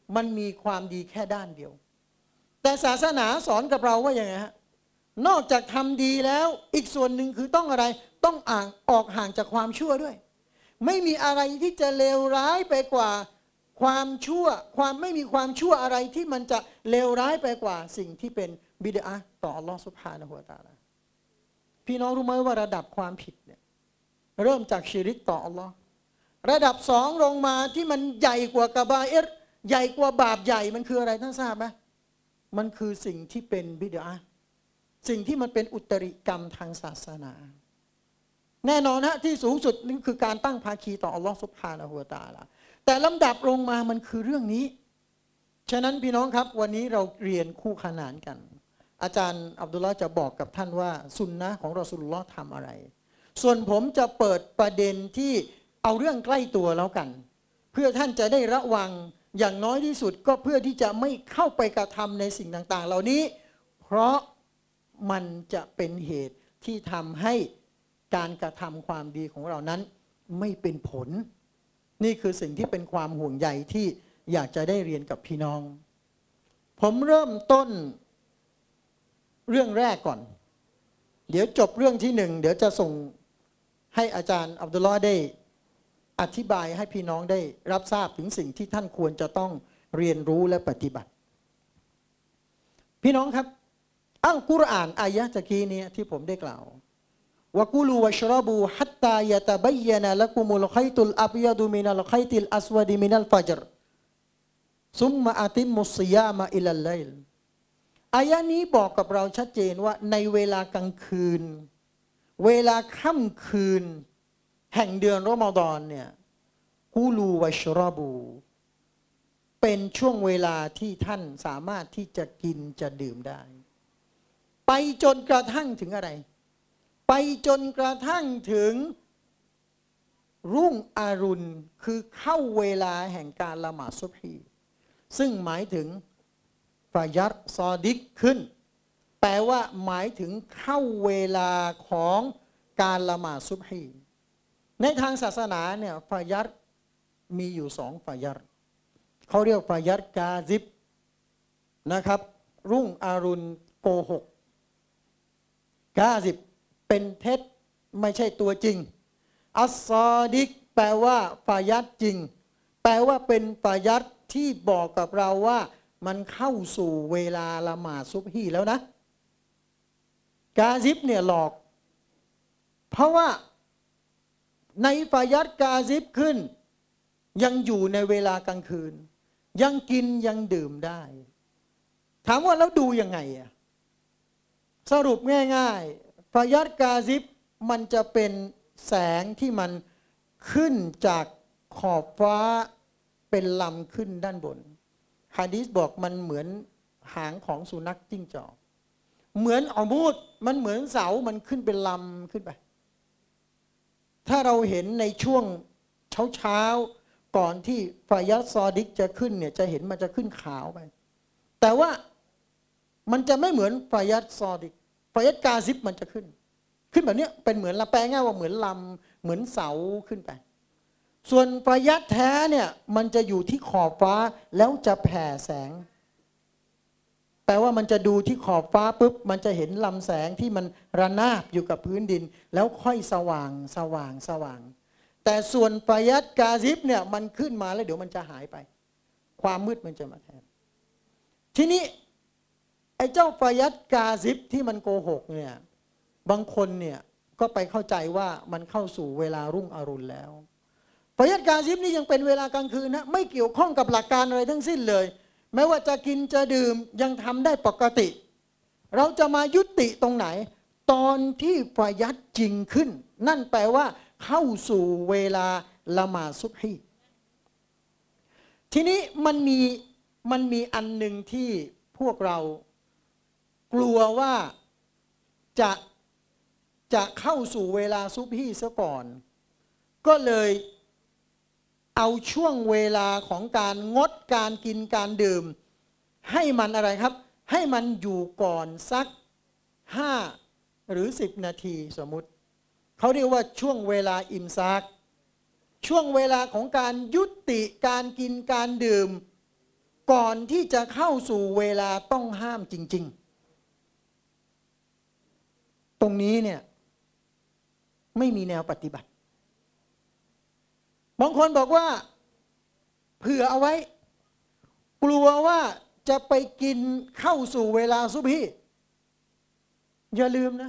มันมีความดีแค่ด้านเดียวแต่ศาสนาสอนกับเราว่าอย่างไงฮะนอกจากทำดีแล้วอีกส่วนหนึ่งคือต้องอะไรต้องออกห่างจากความชั่วด้วยไม่มีอะไรที่จะเลวร้ายไปกว่าความชั่วไม่มีความชั่วอะไรที่มันจะเลวร้ายไปกว่าสิ่งที่เป็นบิดอะห์ต่ออัลลอฮฺซุบฮานะฮูวะตะอาลาพี่น้องรู้ไหมว่าระดับความผิดเนี่ยเริ่มจากชิริกต่ออัลลอฮ์ระดับสองลงมาที่มันใหญ่กว่ากะบาอิรใหญ่กว่าบาปใหญ่มันคืออะไรท่านทราบไหมมันคือสิ่งที่เป็นบิดอะห์สิ่งที่มันเป็นอุตริกรรมทางศาสนาแน่นอนนะที่สูงสุดนี่คือการตั้งภาคีต่ออัลลอฮ์ซุบฮานะฮูวะตะอาลาแต่ลำดับลงมามันคือเรื่องนี้ฉะนั้นพี่น้องครับวันนี้เราเรียนคู่ขนานกันอาจารย์อับดุลลาห์จะบอกกับท่านว่าสุนนะของรอซูลุลลอฮ์ทำอะไรส่วนผมจะเปิดประเด็นที่เอาเรื่องใกล้ตัวแล้วกันเพื่อท่านจะได้ระวังอย่างน้อยที่สุดก็เพื่อที่จะไม่เข้าไปกระทำในสิ่งต่างๆเหล่านี้เพราะมันจะเป็นเหตุที่ทำให้การกระทำความดีของเรานั้นไม่เป็นผลนี่คือสิ่งที่เป็นความห่วงใยที่อยากจะได้เรียนกับพี่น้องผมเริ่มต้นเรื่องแรกก่อนเดี๋ยวจบเรื่องที่หนึ่งเดี๋ยวจะส่งให้อาจารย์อับดุลลอฮ์ได้อธิบายให้พี่น้องได้รับทราบถึงสิ่งที่ท่านควรจะต้องเรียนรู้และปฏิบัติพี่น้องครับอัลกุรอานอายะห์ตะกี้นี้ที่ผมได้กล่าววะกุลูวัชรบูฮัตตายะตะบัยยนะละกุมุลคัยตุลอับยะดุมินัลคัยติลอัสวะดิมินัลฟัจรซุมมะอะติมุศยามะอิลัลไลลอายะนี้บอกกับเราชัดเจนว่าในเวลากลางคืนเวลาค่ำคืนแห่งเดือนรอมฎอนเนี่ยกูลูวัชรบูเป็นช่วงเวลาที่ท่านสามารถที่จะกินจะดื่มได้ไปจนกระทั่งถึงอะไรไปจนกระทั่งถึงรุ่งอรุณคือเข้าเวลาแห่งการละหมาดซุบฮีซึ่งหมายถึงฟาญัรซอดิกขึ้นแปลว่าหมายถึงเข้าเวลาของการละหมาดซุบฮีในทางศาสนาเนี่ยฟาญัรมีอยู่สองฟาญัรเขาเรียกฟาญัรกาซิบนะครับรุ่งอรุณโกหกกาซิบเป็นเท็จไม่ใช่ตัวจริงอัสซอดิกแปลว่าฟาญัรจริงแปลว่าเป็นฟาญัรที่บอกกับเราว่ามันเข้าสู่เวลาละหมาดซุบฮีแล้วนะกาซิบเนี่ยหลอกเพราะว่าในฟาญัรกาซิบขึ้นยังอยู่ในเวลากลางคืนยังกินยังดื่มได้ถามว่าแล้วดูยังไงอะสรุปง่ายๆฟาญัรกาซิบมันจะเป็นแสงที่มันขึ้นจากขอบฟ้าเป็นลำขึ้นด้านบนหะดีษบอกมันเหมือนหางของสุนัขจิ้งจอกเหมือนอามูดมันเหมือนเสามันขึ้นเป็นลำขึ้นไปถ้าเราเห็นในช่วงเช้าก่อนที่ฟาญัรซอดิกจะขึ้นเนี่ยจะเห็นมันจะขึ้นขาวไปแต่ว่ามันจะไม่เหมือนฟาญัรซอดิกฟาญัรกาซิบมันจะขึ้นแบบนี้เป็นเหมือนแปลง่ายว่าเหมือนลำเหมือนเสาขึ้นไปส่วนฟาญัรแท้เนี่ยมันจะอยู่ที่ขอบฟ้าแล้วจะแผ่แสงแปลว่ามันจะดูที่ขอบฟ้าปุ๊บมันจะเห็นลำแสงที่มันระนาบอยู่กับพื้นดินแล้วค่อยสว่างแต่ส่วนฟาญัรกาซิบเนี่ยมันขึ้นมาแล้วเดี๋ยวมันจะหายไปความมืดมันจะมาแทนทีนี้ไอ้เจ้าฟาญัรกาซิบที่มันโกหกเนี่ยบางคนเนี่ยก็ไปเข้าใจว่ามันเข้าสู่เวลารุ่งอรุณแล้วฟาญัรกาซิบนี่ยังเป็นเวลากลางคืนนะไม่เกี่ยวข้องกับหลักการอะไรทั้งสิ้นเลยแม้ว่าจะกินจะดื่มยังทำได้ปกติเราจะมายุติตรงไหนตอนที่ฟาญัรจริงขึ้นนั่นแปลว่าเข้าสู่เวลาละหมาดซุบฮีทีนี้มันมีอันหนึ่งที่พวกเรากลัวว่าจะเข้าสู่เวลาซุบฮีซะก่อนก็เลยเอาช่วงเวลาของการงดการกินการดื่มให้มันอะไรครับให้มันอยู่ก่อนสัก5 หรือ 10 นาทีสมมุติเขาเรียกว่าช่วงเวลาอิมซากช่วงเวลาของการยุติการกินการดื่มก่อนที่จะเข้าสู่เวลาต้องห้ามจริงๆตรงนี้เนี่ยไม่มีแนวปฏิบัติบางคนบอกว่าเผื่อเอาไว้กลัวว่าจะไปกินเข้าสู่เวลาซุบฮีอย่าลืมนะ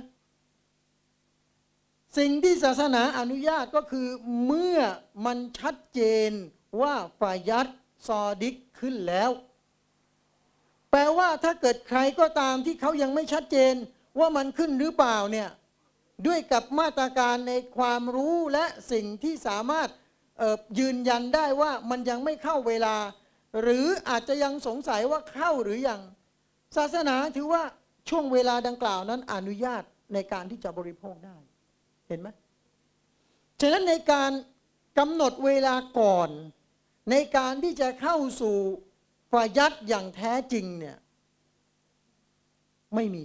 สิ่งที่ศาสนาอนุญาตก็คือเมื่อมันชัดเจนว่าฟายัดซอดิกขึ้นแล้วแปลว่าถ้าเกิดใครก็ตามที่เขายังไม่ชัดเจนว่ามันขึ้นหรือเปล่าเนี่ยด้วยกับมาตรการในความรู้และสิ่งที่สามารถยืนยันได้ว่ามันยังไม่เข้าเวลาหรืออาจจะยังสงสัยว่าเข้าหรือยังศาสนาถือว่าช่วงเวลาดังกล่าวนั้นอนุญาตในการที่จะบริโภคได้เห็นไหมฉะนั้นในการกำหนดเวลาก่อนในการที่จะเข้าสู่ฟายัดอย่างแท้จริงเนี่ยไม่มี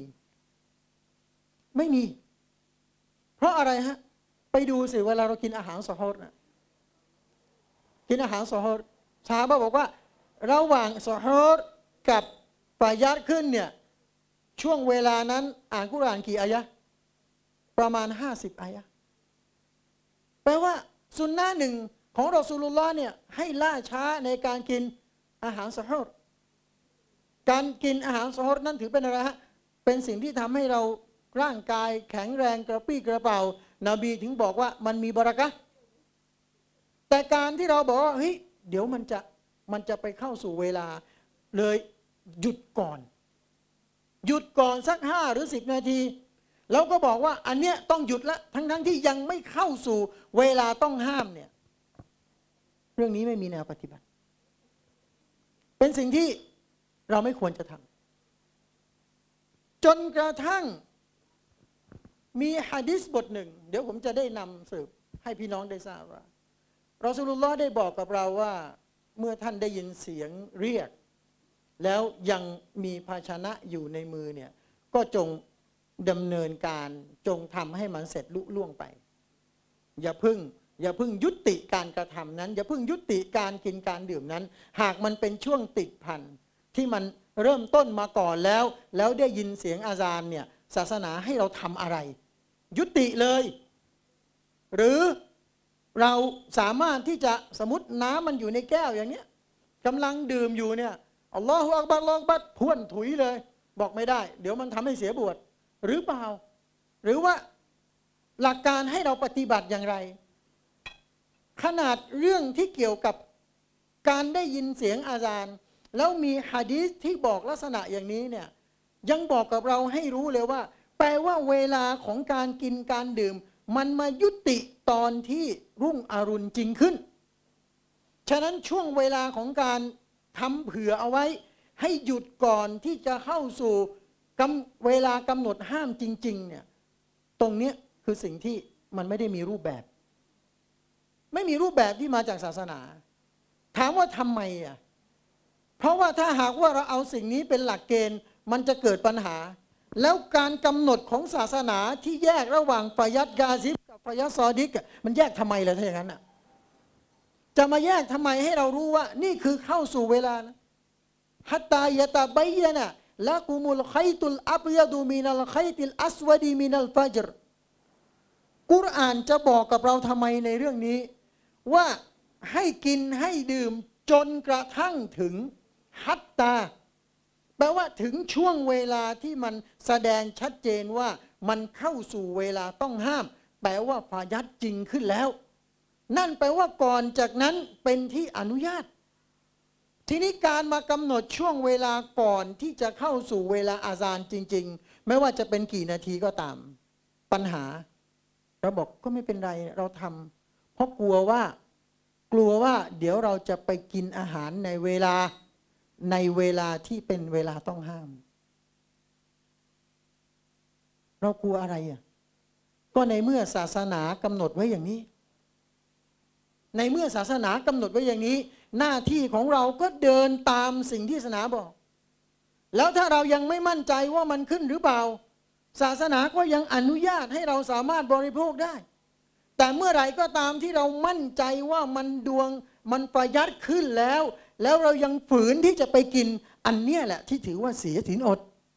เพราะอะไรฮะไปดูสิเวลาเรากินอาหารซอฮอรนะกินอาหารซอฮอรซอฮาบะห์บอกว่าระหว่างซอฮอรกับฟายัดขึ้นเนี่ยช่วงเวลานั้นอ่านกุรอานกี่อายะห์ประมาณ50อายะห์แปลว่าสุนนะหนึ่งของรอซูลุลลอฮ์เนี่ยให้ล่าช้าในการกินอาหารซอฮอรการกินอาหารซอฮอรนั้นถือเป็นอะไรฮะเป็นสิ่งที่ทำให้เราร่างกายแข็งแรงกระปรี้กระเป๋านบีถึงบอกว่ามันมีบารอกะห์แต่การที่เราบอกว่าเฮ้ยเดี๋ยวมันจะไปเข้าสู่เวลาเลยหยุดก่อนสัก5 หรือ 10 นาทีแล้วก็บอกว่าอันเนี้ยต้องหยุดละทั้งที่ยังไม่เข้าสู่เวลาต้องห้ามเนี่ยเรื่องนี้ไม่มีแนวปฏิบัติเป็นสิ่งที่เราไม่ควรจะทำจนกระทั่งมีหะดีษบทหนึ่งเดี๋ยวผมจะได้นำสืบให้พี่น้องได้ทราบว่ารอซูลุลลอฮ์ได้บอกกับเราว่าเมื่อท่านได้ยินเสียงเรียกแล้วยังมีภาชนะอยู่ในมือเนี่ยก็จงดำเนินการจงทำให้มันเสร็จลุล่วงไปอย่าเพิ่งยุติการกระทำนั้นอย่าเพิ่งยุติการกินการดื่มนั้นหากมันเป็นช่วงติดพันที่มันเริ่มต้นมาก่อนแล้วได้ยินเสียงอาซานเนี่ยศาสนาให้เราทำอะไรยุติเลยหรือเราสามารถที่จะสมมติน้ำมันอยู่ในแก้วอย่างเนี้ยกำลังดื่มอยู่เนี่ยอัลลอฮฺอักบัรอัลลอฮฺอักบัรพ่วนถุยเลยบอกไม่ได้เดี๋ยวมันทำให้เสียบวชหรือเปล่าหรือว่าหลักการให้เราปฏิบัติอย่างไรขนาดเรื่องที่เกี่ยวกับการได้ยินเสียงอาซานแล้วมีหะดีษที่บอกลักษณะอย่างนี้เนี่ยยังบอกกับเราให้รู้เลยว่าแปลว่าเวลาของการกินการดื่มมันมายุติตอนที่รุ่งอรุณจริงขึ้นฉะนั้นช่วงเวลาของการทำเผื่อเอาไว้ให้หยุดก่อนที่จะเข้าสู่เวลากำหนดห้ามจริงๆเนี่ยตรงนี้คือสิ่งที่มันไม่ได้มีรูปแบบไม่มีรูปแบบที่มาจากศาสนาถามว่าทำไมอ่ะเพราะว่าถ้าหากว่าเราเอาสิ่งนี้เป็นหลักเกณฑ์มันจะเกิดปัญหาแล้วการกำหนดของศาสนาที่แยกระหว่างฟายัดกาซิบกับฟายัดซอดิกมันแยกทำไมล่ะถ้าอย่างนั้นอ่ะจะมาแยกทำไมให้เรารู้ว่านี่คือเข้าสู่เวลานะฮัตตายะตะบัยนะละกุมุลขัยตุลอับยะดูมินัลขัยติลอัสวดีมินัลฟัจรกุรอานจะบอกกับเราทำไมในเรื่องนี้ว่าให้กินให้ดื่มจนกระทั่งถึงฮัตตาแปลว่าถึงช่วงเวลาที่มันแสดงชัดเจนว่ามันเข้าสู่เวลาต้องห้ามแปลว่าฟายัดจริงขึ้นแล้วนั่นแปลว่าก่อนจากนั้นเป็นที่อนุญาตทีนี้การมากำหนดช่วงเวลาก่อนที่จะเข้าสู่เวลาอาซานจริงๆไม่ว่าจะเป็นกี่นาทีก็ตามปัญหาเราบอกก็ไม่เป็นไรเราทำเพราะกลัวว่าเดี๋ยวเราจะไปกินอาหารในเวลาที่เป็นเวลาต้องห้ามเรากลัวอะไรอ่ะก็ในเมื่อศาสนากำหนดไว้อย่างนี้ในเมื่อศาสนากำหนดไว้อย่างนี้หน้าที่ของเราก็เดินตามสิ่งที่ศาสนาบอกแล้วถ้าเรายังไม่มั่นใจว่ามันขึ้นหรือเปล่าศาสนาก็ยังอนุญาตให้เราสามารถบริโภคได้แต่เมื่อไหร่ก็ตามที่เรามั่นใจว่ามันฟายัดขึ้นแล้วแล้วเรายังฝืนที่จะไปกินอันเนี้ยแหละที่ถือว่าเสียศีลอด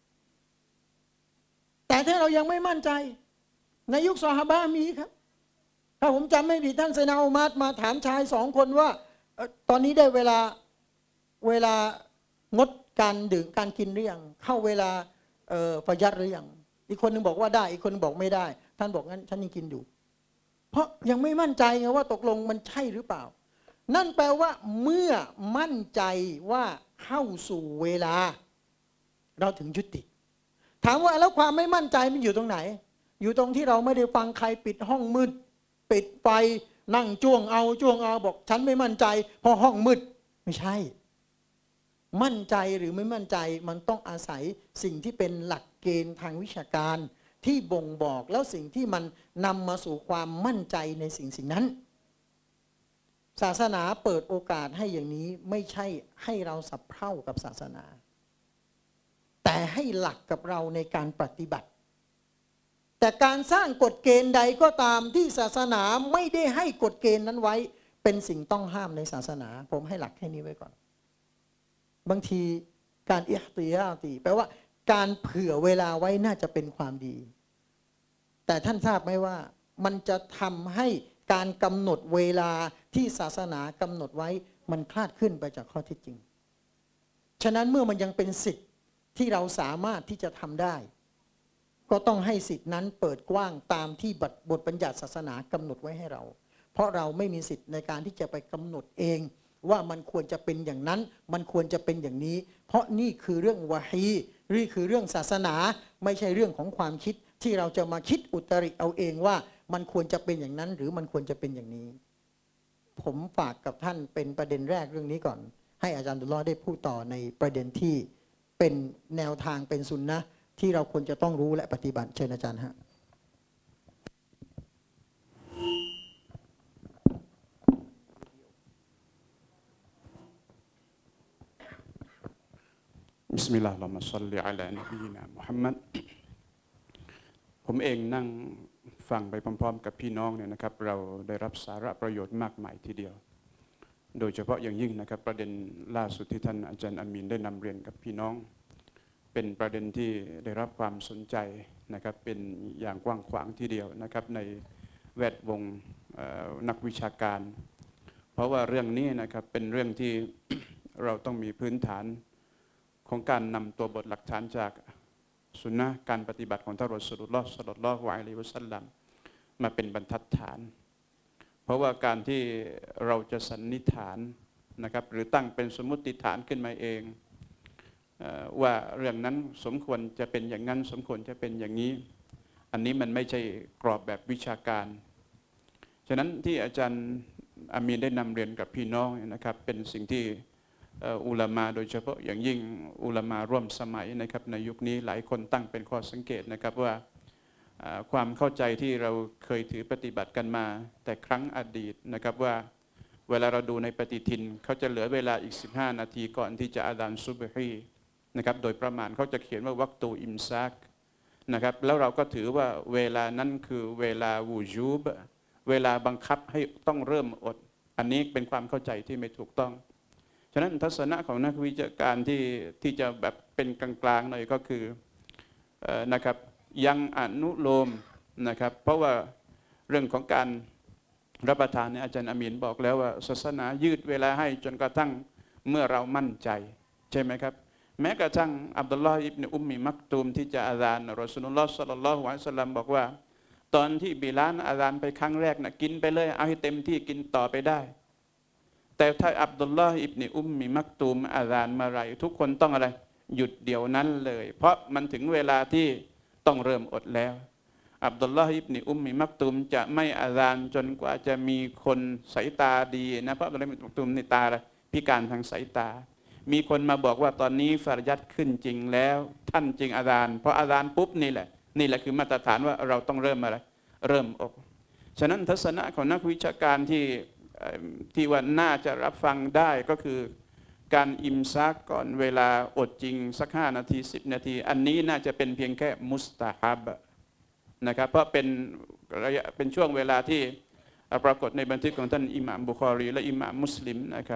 แต่ถ้าเรายังไม่มั่นใจในยุคซอฮาบะห์มีครับถ้าผมจำไม่ผิดท่านไซนาอุมัรมาถามชาย2 คนว่าตอนนี้ได้เวลางดการดื่มการกินหรือยังเข้าเวลาฟะญัรหรือยังอีกคนนึงบอกว่าได้อีกคนนึงบอกไม่ได้ท่านบอกงั้นฉันยังกินอยู่เพราะยังไม่มั่นใจไงว่าตกลงมันใช่หรือเปล่านั่นแปลว่าเมื่อมั่นใจว่าเข้าสู่เวลาเราถึงยุติถามว่าแล้วความไม่มั่นใจมันอยู่ตรงไหนอยู่ตรงที่เราไม่ได้ฟังใครปิดห้องมืดปิดไฟนั่งจ้วงเอาบอกฉันไม่มั่นใจเพราะห้องมืดไม่ใช่มั่นใจหรือไม่มั่นใจมันต้องอาศัยสิ่งที่เป็นหลักเกณฑ์ทางวิชาการที่บ่งบอกแล้วสิ่งที่มันนำมาสู่ความมั่นใจในสิ่งนั้นศาสนาเปิดโอกาสให้อย่างนี้ไม่ใช่ให้เราสับเพร่ากับศาสนาแต่ให้หลักกับเราในการปฏิบัติแต่การสร้างกฎเกณฑ์ใดก็ตามที่ศาสนาไม่ได้ให้กฎเกณฑ์นั้นไว้เป็นสิ่งต้องห้ามในศาสนาผมให้หลักแค่นี้ไว้ก่อนบางทีการอิห์ติยาตีแปลว่าการเผื่อเวลาไว้น่าจะเป็นความดีแต่ท่านทราบไหมว่ามันจะทำให้การกำหนดเวลาที่ศาสนากำหนดไว้มันคลาดขึ้นไปจากข้อเท็จจริงฉะนั้นเมื่อมันยังเป็นสิทธิ์ที่เราสามารถที่จะทำได้ก็ต้องให้สิทธินั้นเปิดกว้างตามที่บทบัญญัติศาสนากำหนดไว้ให้เราเพราะเราไม่มีสิทธิ์ในการที่จะไปกำหนดเองว่ามันควรจะเป็นอย่างนั้นมันควรจะเป็นอย่างนี้เพราะนี่คือเรื่องวะฮีนี่คือเรื่องศาสนาไม่ใช่เรื่องของความคิดที่เราจะมาคิดอุตริเอาเองว่ามันควรจะเป็นอย่างนั้นหรือมันควรจะเป็นอย่างนี้ผมฝากกับท่านเป็นประเด็นแรกเรื่องนี้ก่อนให้อาจารย์ดุลลอฮ์ได้พูดต่อในประเด็นที่เป็นแนวทางเป็นซุนนะห์ที่เราควรจะต้องรู้และปฏิบัติเชิญอาจารย์ฮะบิสมิลลาฮิรเราะห์มานุรเราะฮีมศ็อลลิอะลานบีนามุฮัมมัดผมเองนั่งฟังไปพร้อมๆกับพี่น้องเนี่ยนะครับเราได้รับสาระประโยชน์มากมายทีเดียวโดยเฉพาะอย่างยิ่งนะครับประเด็นล่าสุดที่ท่านอาจารย์อามีนได้นำเรียนกับพี่น้องเป็นประเด็นที่ได้รับความสนใจนะครับเป็นอย่างกว้างขวางทีเดียวนะครับในแวดวงนักวิชาการเพราะว่าเรื่องนี้นะครับเป็นเรื่องที่ เราต้องมีพื้นฐานของการนำตัวบทหลักฐานจากสุนนะการปฏิบัติของท่านรอซูลุลลอฮ์ ศ็อลลัลลอฮุอะลัยฮิวะซัลลัมมาเป็นบรรทัดฐานเพราะว่าการที่เราจะสันนิษฐานนะครับหรือตั้งเป็นสมมติฐานขึ้นมาเองว่าเรื่องนั้นสมควรจะเป็นอย่างนั้นสมควรจะเป็นอย่างนี้อันนี้มันไม่ใช่กรอบแบบวิชาการฉะนั้นที่อาจารย์อามีนได้นำเรียนกับพี่น้องนะครับเป็นสิ่งที่อุลามาโดยเฉพาะอย่างยิ่งอุลามาร่วมสมัยนะครับในยุคนี้หลายคนตั้งเป็นข้อสังเกตนะครับว่าความเข้าใจที่เราเคยถือปฏิบัติกันมาแต่ครั้งอดีตนะครับว่าเวลาเราดูในปฏิทินเขาจะเหลือเวลาอีก15 นาทีก่อนที่จะอาซานซุบฮีนะครับโดยประมาณเขาจะเขียนว่าวักตูอิมซากนะครับแล้วเราก็ถือว่าเวลานั้นคือเวลาวูจูบเวลาบังคับให้ต้องเริ่มอดอันนี้เป็นความเข้าใจที่ไม่ถูกต้องฉะนั้นทัศนะของนักวิชาการที่จะแบบเป็นกลางๆหน่อยก็คือนะครับยังอนุโลมนะครับเพราะว่าเรื่องของการรับประทานเนี่ยอาจารย์อามีนบอกแล้วว่าศาสนายืดเวลาให้จนกระทั่งเมื่อเรามั่นใจใช่ไหมครับแม้กระทั่งอับดุลลอฮ์อิบนุอุมมิมักตูมที่จะอาซานรอซูลุลลอฮ์ ศ็อลลัลลอฮุอะลัยฮิวะซัลลัมบอกว่าตอนที่บิลาลอาซานไปครั้งแรกนะกินไปเลยเอาให้เต็มที่กินต่อไปได้แต่ถ้าอับดุลลอฮ์อิบนุอุมมิมักตูมอาซานมาไรทุกคนต้องอะไรหยุดเดี๋ยวนั้นเลยเพราะมันถึงเวลาที่ต้องเริ่มอดแล้วอับดุลลอฮ์อิบนุอุมมิมักตูมจะไม่อาซานจนกว่าจะมีคนสายตาดีนะเพราะอับดุลลอฮ์อิบนุมักตูมในตาพิการทางสายตามีคนมาบอกว่าตอนนี้ฟารญัตขึ้นจริงแล้วท่านจริงอาซานพออาซานปุ๊บนี่แหละคือมาตรฐานว่าเราต้องเริ่มอะไรเริ่มอดฉะนั้นทัศนะของนักวิชาการที่ว่าน่าจะรับฟังได้ก็คือการอิมซากก่อนเวลาอดจริงสัก5 นาที10 นาทีอันนี้น่าจะเป็นเพียงแค่มุสตาฮับนะครับเพราะเป็นช่วงเวลาที่ปรากฏในบันทึกของท่านอิหม่ามบุคอรีและอิหม่ามมุสลิมนะครับ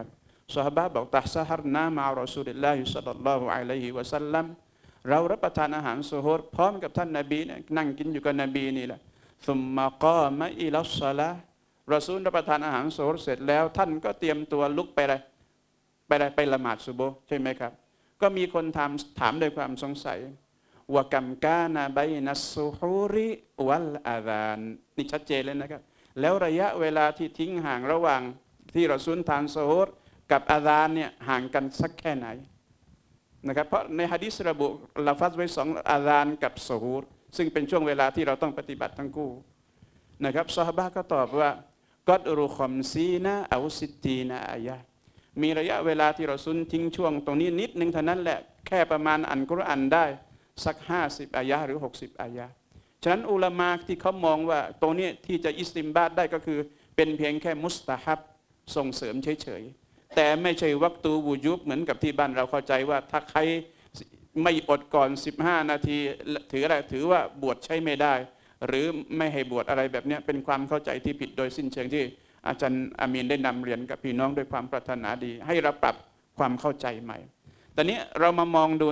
ซอฮาบะห์บอกตะซะฮัรนามาอัรอซูลิลลาฮิศ็อลลัลลอฮุอะลัยฮิวะซัลลัมเรารับประทานอาหารซุฮูรพร้อมกับท่านนบีเนี่ยนั่งกินอยู่กับนบีนี่แหละซุมมากอมะอิลัสศอลาห์รอซูลรับประทานอาหารซุฮูรเสร็จแล้วท่านก็เตรียมตัวลุกไปไปละหมาดซุบฮ์ใช่ไหมครับก็มีคนถามด้วยความสงสัยวะกัมกานะบัยนัสซุฮูริวัลอาซานนี่ชัดเจนเลยนะครับแล้วระยะเวลาที่ทิ้งห่างระหว่างที่รอซูลทานซุฮูรกับอาซานเนี่ยห่างกันสักแค่ไหนนะครับเพราะในหะดีษระบุละฟัซไว้2อาซานกับซุฮูรซึ่งเป็นช่วงเวลาที่เราต้องปฏิบัติทั้งคู่นะครับซอฮาบะห์ก็ตอบว่ากอดรุคอมซีนะเอาซิตีนะอายะมีระยะเวลาที่เราซุนทิ้งช่วงตรงนี้นิดนึงเท่านั้นแหละแค่ประมาณอ่านกุรอานได้สัก50อายะหรือ60อายะฉะนั้นอุลามะที่เขามองว่าตรงนี้ที่จะอิสติมบาตได้ก็คือเป็นเพียงแค่มุสตะฮับส่งเสริมเฉยๆแต่ไม่ใช่วักตูวูยุบเหมือนกับที่บ้านเราเข้าใจว่าถ้าใครไม่อดก่อน15นาทีถืออะไรถือว่าบวชใช้ไม่ได้หรือไม่ให้บวชอะไรแบบนี้เป็นความเข้าใจที่ผิดโดยสิ้นเชิงที่อาจารย์อามีนได้นำเรียนกับพี่น้องด้วยความปรารถนาดีให้เราปรับความเข้าใจใหม่ตอนนี้เรามามองดู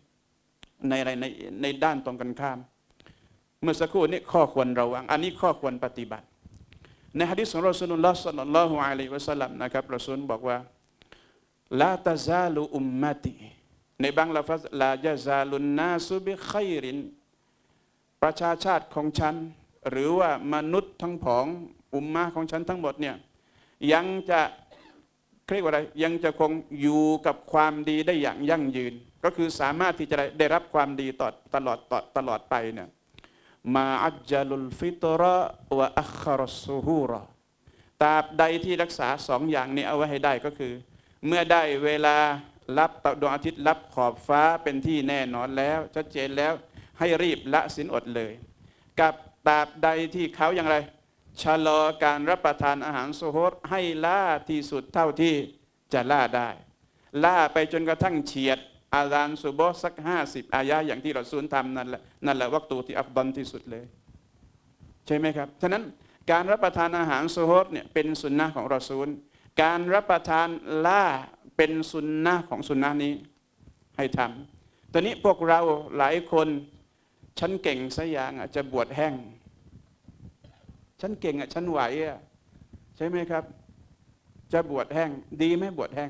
ในด้านตรงกันข้ามเมื่อสักครู่นี้ข้อควรระวังอันนี้ข้อควรปฏิบัติในหะดีษของรอซูลุลลอฮ์ ศ็อลลัลลอฮุอะลัยฮิวะซัลลัมนะครับรอซูลบอกว่าลาตะซาลุอุมมะติในบางลาฟัซลาญะซาลุนนาซุบิค็อยรินประชาชาติของฉันหรือว่ามนุษย์ทั้งผองอุมมะของฉันทั้งหมดเนี่ยยังจะเรียกว่าอะไรยังจะคงอยู่กับความดีได้อย่างยั่งยืนก็คือสามารถที่จะได้รับความดีตลอดไปเนี่ยมาอัจญลุลฟิตระวะอัคคารัสซูฮูระตราบใดที่รักษา2อย่างนี้เอาไว้ให้ได้ก็คือเมื่อได้เวลารับดวงอาทิตย์รับขอบฟ้าเป็นที่แน่นอนแล้วชัดเจนแล้วให้รีบละศีลอดเลยกับตราบใดที่เขาอย่างไรชะลอการรับประทานอาหารซุฮูรให้ล่าที่สุดเท่าที่จะล่าได้ล่าไปจนกระทั่งเฉียดอาซานซุบฮ์สัก50อายะอย่างที่รอซูลทำนั่นแหละวักตูที่อัฟฎอลที่สุดเลยใช่ไหมครับฉะนั้นการรับประทานอาหารซุฮูรเนี่ยเป็นสุนนะของรอซูลการรับประทานล่าเป็นสุนนะของสุนนะนี้ให้ทำตอนนี้พวกเราหลายคนฉันเก่งซะอย่างจะบวชแห้งฉันเก่งฉันไหวใช่ไหมครับจะบวชแห้งดีไหมบวชแห้ง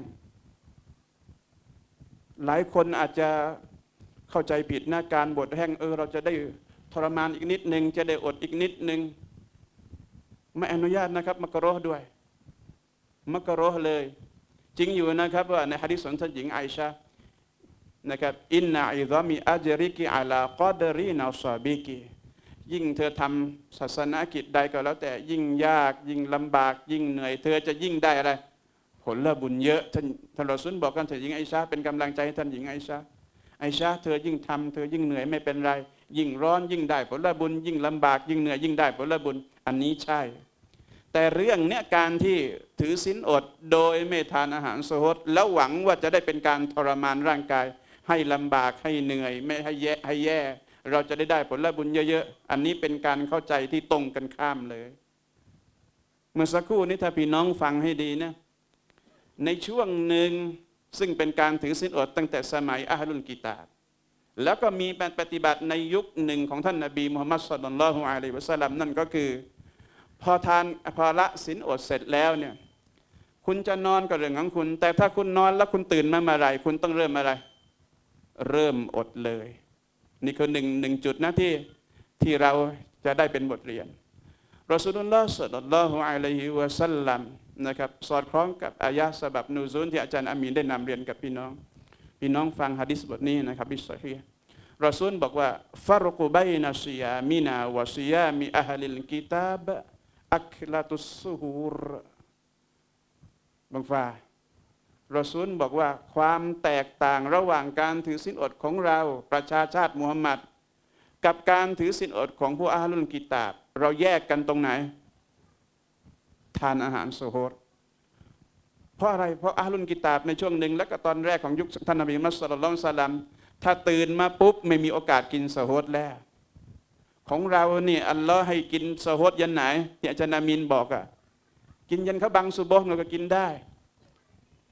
หลายคนอาจจะเข้าใจผิดนะการบวชแห้งเราจะได้ทรมานอีกนิดนึงจะได้อดอีกนิดนึงไม่อนุญาตนะครับมักรุฮ์ด้วยมักรุฮ์เลยจริงอยู่นะครับว่าในหะดีษของท่านหญิงไอชานะครับอินนะอิซามิอัจริกิอะลากอดรีนาซาบิกิยิ่งเธอทำศาสนกิจใดก็แล้วแต่ยิ่งยากยิ่งลำบากยิ่งเหนื่อยเธอจะยิ่งได้อะไรผลบุญเยอะท่านรอซูลบอกกันท่านหญิงไอชาเป็นกำลังใจให้ท่านหญิงไอชาเธอยิ่งทำเธอยิ่งเหนื่อยไม่เป็นไรยิ่งร้อนยิ่งได้ผลบุญยิ่งลำบากยิ่งเหนื่อยยิ่งได้ผลบุญอันนี้ใช่แต่เรื่องเนี้ยการที่ถือศีลอดโดยไม่ทานอาหารซุฮูรแล้วหวังว่าจะได้เป็นการทรมานร่างกายให้ลำบากให้เหนื่อยไม่ให้แย่เราจะได้ผลบุญเยอะๆอันนี้เป็นการเข้าใจที่ตรงกันข้ามเลยเมื่อสักครู่นี้ถ้าพี่น้องฟังให้ดีนะในช่วงหนึ่งซึ่งเป็นการถือศีลอดตั้งแต่สมัยอะห์ลุลกิตาบแล้วก็มีการปฏิบัติในยุคหนึ่งของท่านนบีมุฮัมมัด ศ็อลลัลลอฮุอะลัยฮิวะซัลลัมนั่นก็คือพอละศีลอดเสร็จแล้วเนี่ยคุณจะนอนก็เรื่องของคุณแต่ถ้าคุณนอนแล้วคุณตื่นมาเมื่อไรคุณต้องเริ่มอะไรเริ่มอดเลยนี่คือหนึ่งจุดนะที่เราจะได้เป็นบทเรียนรอซูลุลลอฮ์ ศ็อลลัลลอฮุอะลัยฮิวะซัลลัมนะครับสอดคล้องกับอายะห์ฉบับนูซูลที่อาจารย์อามีนได้นำเรียนกับพี่น้องฟังหะดีษบทนี้นะครับบิศอฮีฮ์รอซูลบอกว่าฟัรกุบัยนะซิยามินาวะซิยามิอะฮลิลกิตาบอัคลาตุสซุฮูรบังฟารอซูลบอกว่าความแตกต่างระหว่างการถือศีลอดของเราประชาชาติมุฮัมมัดกับการถือศีลอดของผู้อะห์ลุลกิตาบเราแยกกันตรงไหนทานอาหารซุฮูรเพราะอะไรเพราะอะห์ลุลกิตาบในช่วงหนึ่งและก็ตอนแรกของยุคท่านนบีมุฮัมมัด ศ็อลลัลลอฮุอะลัยฮิวะซัลลัมถ้าตื่นมาปุ๊บไม่มีโอกาสกินซุฮูรแล้วของเราเนี่ยอัลลอฮ์ให้กินซุฮูรยันไหนที่อาจารย์อามีนบอกกินยันเขาบังซุบฮ์เราก็กินได้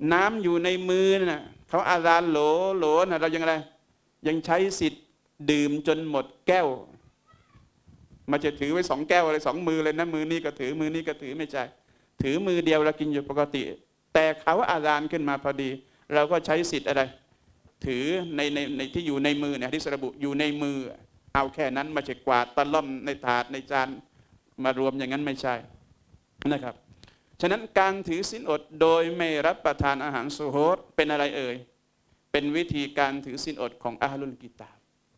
น้ำอยู่ในมือน่ะเขาอาซานโหลโหลน่ะเรายังอะไรยังใช้สิทธิ์ดื่มจนหมดแก้วมาจะถือไว้2 แก้วอะไร2 มือเลยนะมือนี้ก็ถือมือนี้ก็ถือไม่ใช่ถือมือเดียวเรากินอยู่ปกติแต่เขาอาซานขึ้นมาพอดีเราก็ใช้สิทธิ์อะไรถือในที่อยู่ในมือเนี่ยที่ระบุอยู่ในมือเอาแค่นั้นมาเช็ดกวาดตะล่อมในถาดในจานมารวมอย่างนั้นไม่ใช่นะครับฉะนั้นการถือศีลอดโดยไม่รับประทานอาหารสุโฮรเป็นอะไรเอ่ยเป็นวิธีการถือศีลอดของอะฮ์ลุลกิตาบ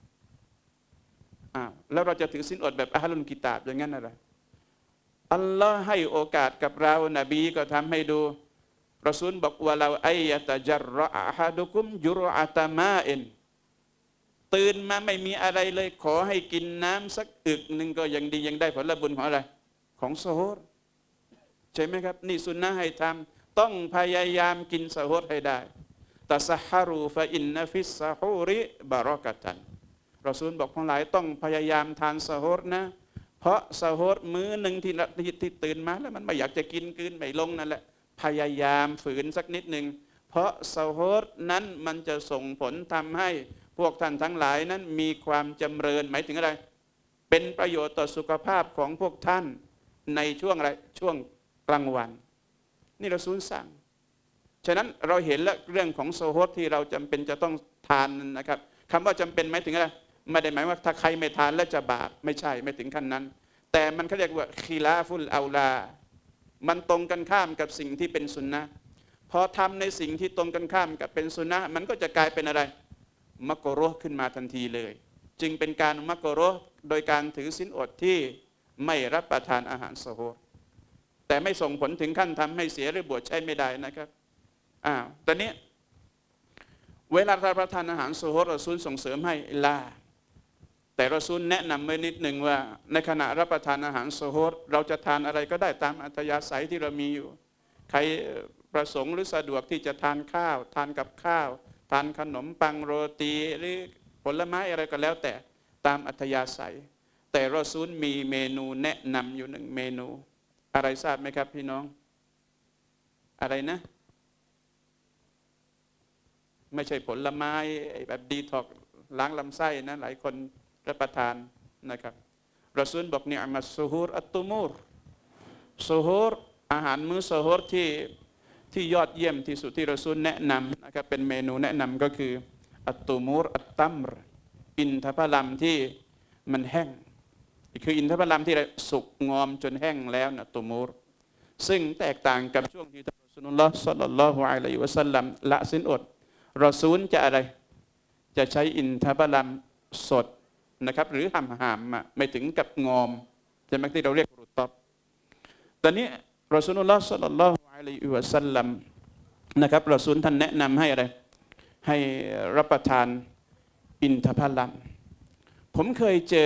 แล้วเราจะถือศีลอดแบบอะฮ์ลุลกิตาบอย่างนั้นอะไรอัลลอฮ์ให้โอกาสกับเรานบีก็ทำให้ดูรอซูลบอกว่าเราอัยยะตะจัรระอะฮะดุกุมยุรอะตะมาอินตื่นมาไม่มีอะไรเลยขอให้กินน้ำสักอึกหนึ่งก็ยังดียังได้ผลบุญของอะไรของสุโฮรใช่ไหมครับนี่สุนนะให้ทำต้องพยายามกินสุโฮรให้ได้ตัสฮารูฟะอินนะฟิสซะฮูริบารอกะตันรอซูลบอกทั้งหลายต้องพยายามทานสุโฮรนะเพราะสุโฮรมื้อหนึ่งที่ตื่นมาแล้วมันไม่อยากจะกินคืนไม่ลงนั่นแหละพยายามฝืนสักนิดหนึ่งเพราะสุโฮรนั้นมันจะส่งผลทำให้พวกท่านทั้งหลายนั้นมีความจำเริญหมายถึงอะไรเป็นประโยชน์ต่อสุขภาพของพวกท่านในช่วงอะไรช่วงกลางวันนี่เราซูลสั่งฉะนั้นเราเห็นแล้วเรื่องของสุโฮรที่เราจำเป็นจะต้องทานนะครับคำว่าจำเป็นหมายถึงอะไรไม่ได้หมายว่าถ้าใครไม่ทานแล้วจะบาปไม่ใช่ไม่ถึงขั้นนั้นแต่มันเขาเรียกว่าคีลาฟุลเอาลามันตรงกันข้ามกับสิ่งที่เป็นสุนนะพอทำในสิ่งที่ตรงกันข้ามกับเป็นสุนนะมันก็จะกลายเป็นอะไรมักรุฮ์ขึ้นมาทันทีเลยจึงเป็นการมักรุฮ์โดยการถือศีลอดที่ไม่รับประทานอาหารสุโฮรแต่ไม่ส่งผลถึงขั้นทำให้เสียหรือบวชใช้ไม่ได้นะครับตอนนี้เวลารับประทานอาหารสุโฮรรอซูลส่งเสริมให้ลาแต่รอซูลแนะนำไว้นิดหนึ่งว่าในขณะรับประทานอาหารสุโฮรเราจะทานอะไรก็ได้ตามอัธยาศัยที่เรามีอยู่ใครประสงค์หรือสะดวกที่จะทานข้าวทานกับข้าวทานขนมปังโรตีหรือผลไม้อะไรก็แล้วแต่ตามอัธยาศัยแต่รอซูลมีเมนูแนะนำอยู่1 เมนูอะไรทราบไหมครับพี่น้องอะไรนะไม่ใช่ผลไม้แบบดีท็อกล้างลำไส้นะหลายคนรับประทานนะครับรอซูลบอกเนี่ยอัมัสซูฮูรอัตตุมูรซูฮูรอาหารมื้อซูฮูรที่ยอดเยี่ยมที่สุดที่รอซูลแนะนำนะครับเป็นเมนูแนะนำก็คืออัตตุมูรอัตตัมรอินทผลัมที่มันแห้งคืออินทผลัมที่สุกงอมจนแห้งแล้วนะตุมูรซึ่งแตกต่างกับช่วงที่ท่านรอซูลุลลอฮ์ศ็อลลัลลอฮุอะลัยฮิวะซัลลัมละศีลอดรอซูลจะอะไรจะใช้อินทผลัมสดนะครับหรือหำไม่ถึงกับงอมใช่ไหมที่เราเรียกรุตอบตอนนี้รอซูลุลลอฮ์ศ็อลลัลลอฮุอะลัยฮิวะซัลลัมนะครับรอซูลท่านแนะนำให้อะไรให้รับประทานอินทผลัมผมเคยเจอ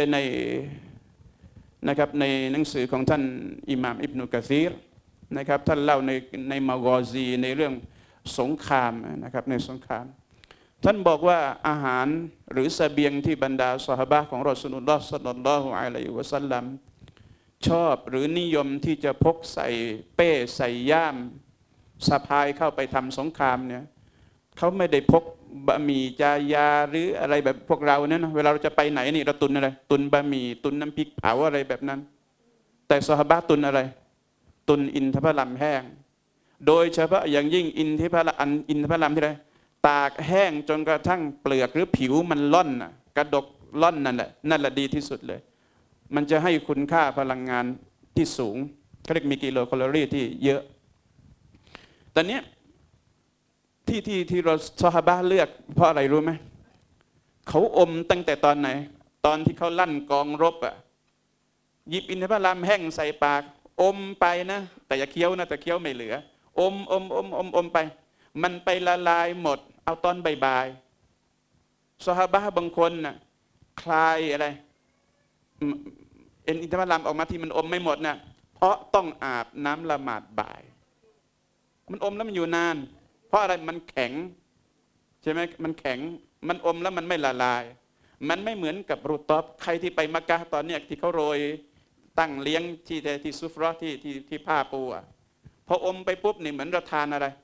นะครับในหนังสือของท่านอิหม่ามอิบนุกะซีรนะครับท่านเล่าในมากอซีในเรื่องสงครามนะครับในสงครามท่านบอกว่าอาหารหรือเสบียงที่บรรดาซอฮาบะห์ของรอซูลุลลอฮ์ศ็อลลัลลอฮุอะลัยฮิวะซัลลัมชอบหรือนิยมที่จะพกใส่เป้ใส่ย่ามสะพายเข้าไปทำสงครามเนี่ยเขาไม่ได้พกบะหมี่จายาหรืออะไรแบบพวกเราเนี่ยนะเวลาเราจะไปไหนนี่เราตุนอะไรตุนบะหมี่ตุนน้ำพริกเผาอะไรแบบนั้นแต่ซอฮาบะห์ตุนอะไรตุนอินทผลัมแห้งโดยเฉพาะอย่างยิ่งอินทผลัมที่ไรตากแห้งจนกระทั่งเปลือกหรือผิวมันล่อนกระดกล่อนนั่นแหละดีที่สุดเลยมันจะให้คุณค่าพลังงานที่สูงเขาเรียกมีกิโลแคลอรี่ที่เยอะตอนนี้ที่เราซอฮาบะห์เลือกเพราะอะไรรู้ไหมเขาอมตั้งแต่ตอนไหนตอนที่เขาลั่นกองรบหยิบอินทผลัมแห้งใส่ปากอมไปนะแต่อย่าเคี้ยวนะแต่เคี้ยวไม่เหลืออมไปมันไปละลายหมดเอาตอนบ่ายซอฮาบะห์บางคนน่ะคลายอะไรอินทผลัมออกมาที่มันอมไม่หมดน่ะเพราะต้องอาบน้ำละหมาดบ่ายมันอมแล้วมันอยู่นานเพราะอะไรมันแข็งใช่ไหมมันแข็งมันอมแล้วมันไม่ละลายมันไม่เหมือนกับรุตอบใครที่ไปมักกะฮ์ตอนเนี้ยที่เขาโรยตั้งเลี้ยงที่ซุฟเราะห์ที่ผ้าปูพออมไปปุ๊บนี่เหมือนเราทานอะไร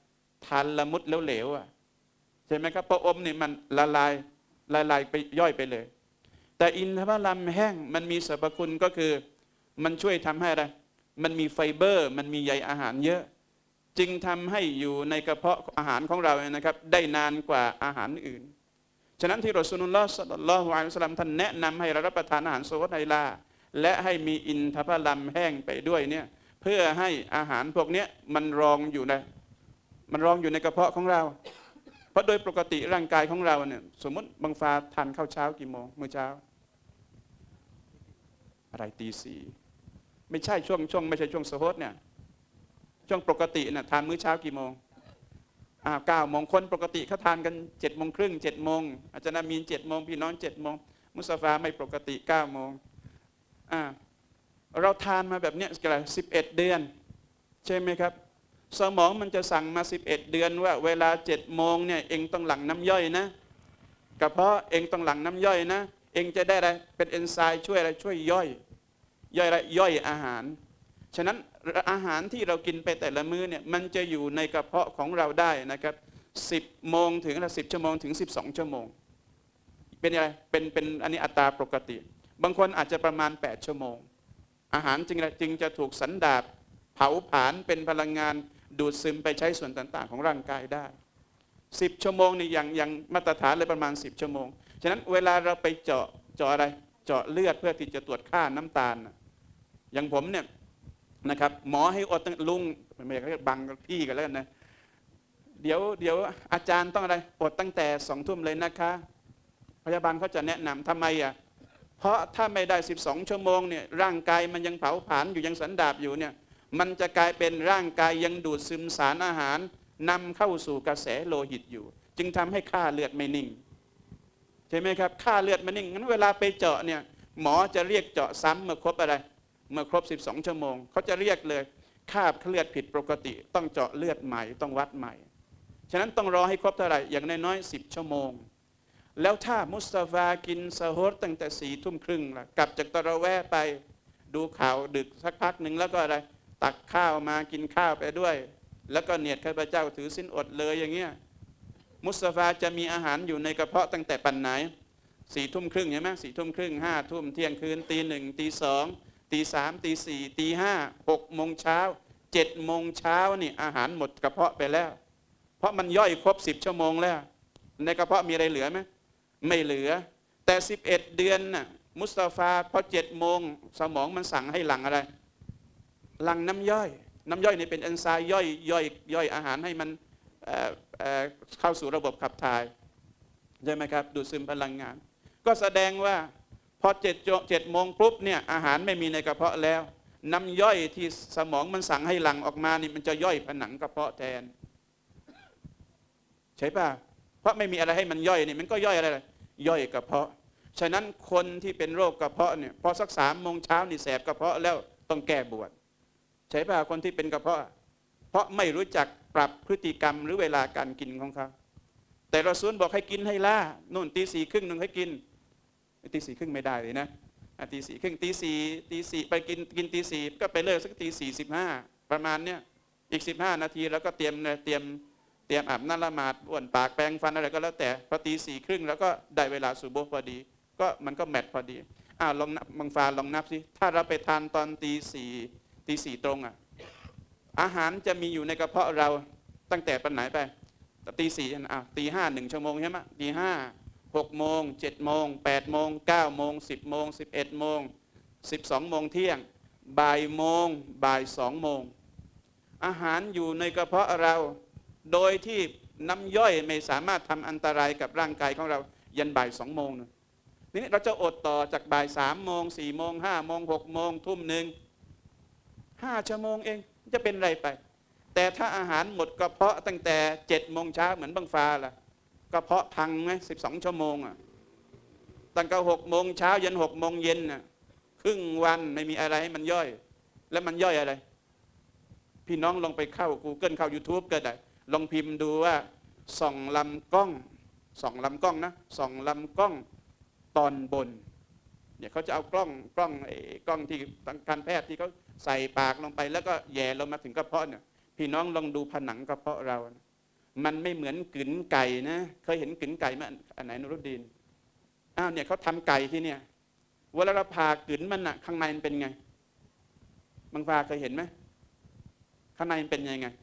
ทานละมุดแล้วเหลวอ่ะใช่ไหมครับพออมเนี่ยมันละลายไปย่อยไปเลยแต่อินทผลัมแห้งมันมีสรรพคุณก็คือมันช่วยทำให้อะไรมันมีไฟเบอร์มันมีใยอาหารเยอะจึงทำให้อยู่ในกระเพาะอาหารของเรานะครับได้นานกว่าอาหารอื่นฉะนั้นที่รอซูลุลลอฮ์ ศ็อลลัลลอฮุอะลัยฮิวะซัลลัมท่านแนะนำให้เรารับประทานอาหารโซฮไนลาและให้มีอินทผลัมแห้งไปด้วยเนี่ยเพื่อให้อาหารพวกนี้มันรองอยู่ในกระเพาะของเราเพราะโดยปกติร่างกายของเราเนี่ยสมมติบางฟ้าทานข้าวเช้ากี่โมงมื้อเช้าอะไรตีสี่ไม่ใช่ช่วงไม่ใช่ช่วงสะโพดเนี่ยช่วงปกติเนี่ยทานมื้อเช้ากี่โมง9 โมงคนปกติเขาทานกัน7 โมงครึ่ง7 โมงอาจารย์นามีน7 โมงพี่น้อง7 โมงมุสตาฟาไม่ปกติ9 โมงเราทานมาแบบนี้กี่11 เดือนใช่ไหมครับสมองมันจะสั่งมา11 เดือนว่าเวลา7 โมงเนี่ยเองต้องหลั่งน้ำย่อยนะกระเพาะเองต้องหลั่งน้ำย่อยนะเองจะได้อะไรเป็นเอนไซม์ช่วยอะไรช่วยย่อยอะไรย่อยอาหารฉะนั้นอาหารที่เรากินไปแต่ละมื้อเนี่ยมันจะอยู่ในกระเพาะของเราได้นะครับ10 โมงถึง10 ชั่วโมงถึง12 ชั่วโมงเป็นอะไรเป็นอันนี้อัตราปกติบางคนอาจจะประมาณ8 ชั่วโมงอาหารจึงจะถูกสันดาปเผาผลาญเป็นพลังงานดูดซึมไปใช้ส่วนต่างๆของร่างกายได้10 ชั่วโมงนี่อย่างมาตรฐานเลยประมาณ10 ชั่วโมงฉะนั้นเวลาเราไปเจาะอะไรเจาะเลือดเพื่อที่จะตรวจค่าน้ำตาลอย่างผมเนี่ยนะครับหมอให้อดลุงไม่อยากเรียกบังพี่กันแล้วนะเดี๋ยวอาจารย์ต้องอะไรอดตั้งแต่2 ทุ่มเลยนะคะพยาบาลเขาจะแนะนำทำไมเพราะถ้าไม่ได้12 ชั่วโมงเนี่ยร่างกายมันยังเผาผลาญอยู่ยังสันดาปอยู่เนี่ยมันจะกลายเป็นร่างกายยังดูดซึมสารอาหารนำเข้าสู่กระแสโลหิตอยู่จึงทำให้ค่าเลือดไม่นิ่งใช่ไหมครับค่าเลือดไม่นิ่งงั้นเวลาไปเจาะเนี่ยหมอจะเรียกเจาะซ้ำเมื่อครบอะไรเมื่อครบ12 ชั่วโมงเขาจะเรียกเลยค่าเลือดผิดปกติต้องเจาะเลือดใหม่ต้องวัดใหม่ฉะนั้นต้องรอให้ครบเท่าไหร่อย่างน้อยๆ10 ชั่วโมงแล้วถ้ามุสตาฟากินซะฮูรตั้งแต่4 ทุ่มครึ่งล่ะกลับจากตะเราะแวะไปดูข่าวดึกสักพักหนึ่งแล้วก็อะไรตักข้าวมากินข้าวไปด้วยแล้วก็เนียดข้าพเจ้าถือศีลอดเลยอย่างเงี้ยมุสตาฟาจะมีอาหารอยู่ในกระเพาะตั้งแต่ปันไหน4 ทุ่มครึ่งใช่ไหม4 ทุ่มครึ่ง5 ทุ่มเที่ยงคืนตี 1ตี 2ตี 3ตี 4ตี 5 6 โมงเช้า7 โมงเช้านี่อาหารหมดกระเพาะไปแล้วเพราะมันย่อยครบ10 ชั่วโมงแล้วในกระเพาะมีอะไรเหลือไหมไม่เหลือแต่11 เดือนน่ะมุสตาฟาพอ7 โมงสมองมันสั่งให้หลั่งอะไรหลั่งน้ำย่อยนี่เป็นเอนไซม์ย่อยอาหารให้มันเข้าสู่ระบบขับถ่ายใช่ไหมครับดูดซึมพลังงานก็แสดงว่าพอ7 โมงปุ๊บเนี่ยอาหารไม่มีในกระเพาะแล้วน้ำย่อยที่สมองมันสั่งให้หลั่งออกมานี่มันจะย่อยผนังกระเพาะแทนใช่ป่ะเพราะไม่มีอะไรให้มันย่อยนี่มันก็ย่อยอะไรย่อยกระเพาะฉะนั้นคนที่เป็นโรคกระเพาะเนี่ยพอสัก3 โมงเช้านี่แสบกระเพาะแล้วต้องแก้บวชใช่ป่ะคนที่เป็นกระเพาะเพราะไม่รู้จักปรับพฤติกรรมหรือเวลาการกินของเขาแต่รอซูลบอกให้กินให้ล่านู่นตี 4 ครึ่งนึงให้กินตี 4 ครึ่งไม่ได้เลยนะตี 4 ครึ่งตี 4ไปกินตี 4ก็ไปเลิกสักตี 4:15ประมาณเนี้ยอีก15 นาทีแล้วก็เตรียมอาบน้ำละหมาดบ้วนปากแปรงฟันอะไรก็แล้วแต่พอตี 4 ครึ่งแล้วก็ได้เวลาซุบฮ์พอดีก็มันก็แมทพอดีลองนับบางฟาลองนับสิถ้าเราไปทานตอนตี 4ตรงอาหารจะมีอยู่ในกระเพาะเราตั้งแต่ปันไหนไปตี 4ตี 5 1 ชั่วโมงใช่ไหมตี 5 6 โมง7 โมง8 โมง9 โมง10 โมง11 โมง12 โมงเที่ยงบ่ายโมงบ่าย2 โมงอาหารอยู่ในกระเพาะเราโดยที่น้ำย่อยไม่สามารถทำอันตรายกับร่างกายของเรายันบ่าย2 โมงนี่เราจะอดต่อจากบ่าย3 โมง4 โมง5 โมง6 โมงทุ่มหนึ่ง5 ชั่วโมงเองจะเป็นไรไปแต่ถ้าอาหารหมดกระเพาะตั้งแต่7 โมงเช้าเหมือนบังฟ้าล่ะกระเพาะพังไหม12 ชั่วโมงตั้งแต่6 โมงเช้ายัน6 โมงเย็นครึ่งวันไม่มีอะไรให้มันย่อยแล้วมันย่อยอะไรพี่น้องลองไปเข้า Google เข้า YouTube ก็ได้ลองพิมพ์ดูว่าส่องลำกล้องนะส่องลำกล้องตอนบนเนี่ยเขาจะเอากล้องที่ทางการแพทย์ที่เขาใส่ปากลงไปแล้วก็แย่ลงมาถึงกระเพาะเนี่ยพี่น้องลองดูผนังกระเพาะเรามันไม่เหมือนกึ๋นไก่นะเคยเห็นกึ๋นไก่ไหมอันไหนนุรุดดีนเนี่ยเขาทำไก่ที่เนี่ยเวลาเราผ่ากึ๋นมันอะข้างในมันเป็นไงบางฟ้าเคยเห็นไหมข้างในมันเป็นยังไง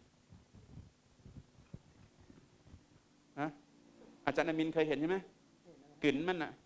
อาจารย์อามินเคยเห็นใช่ไหมกึ๋นมันอะ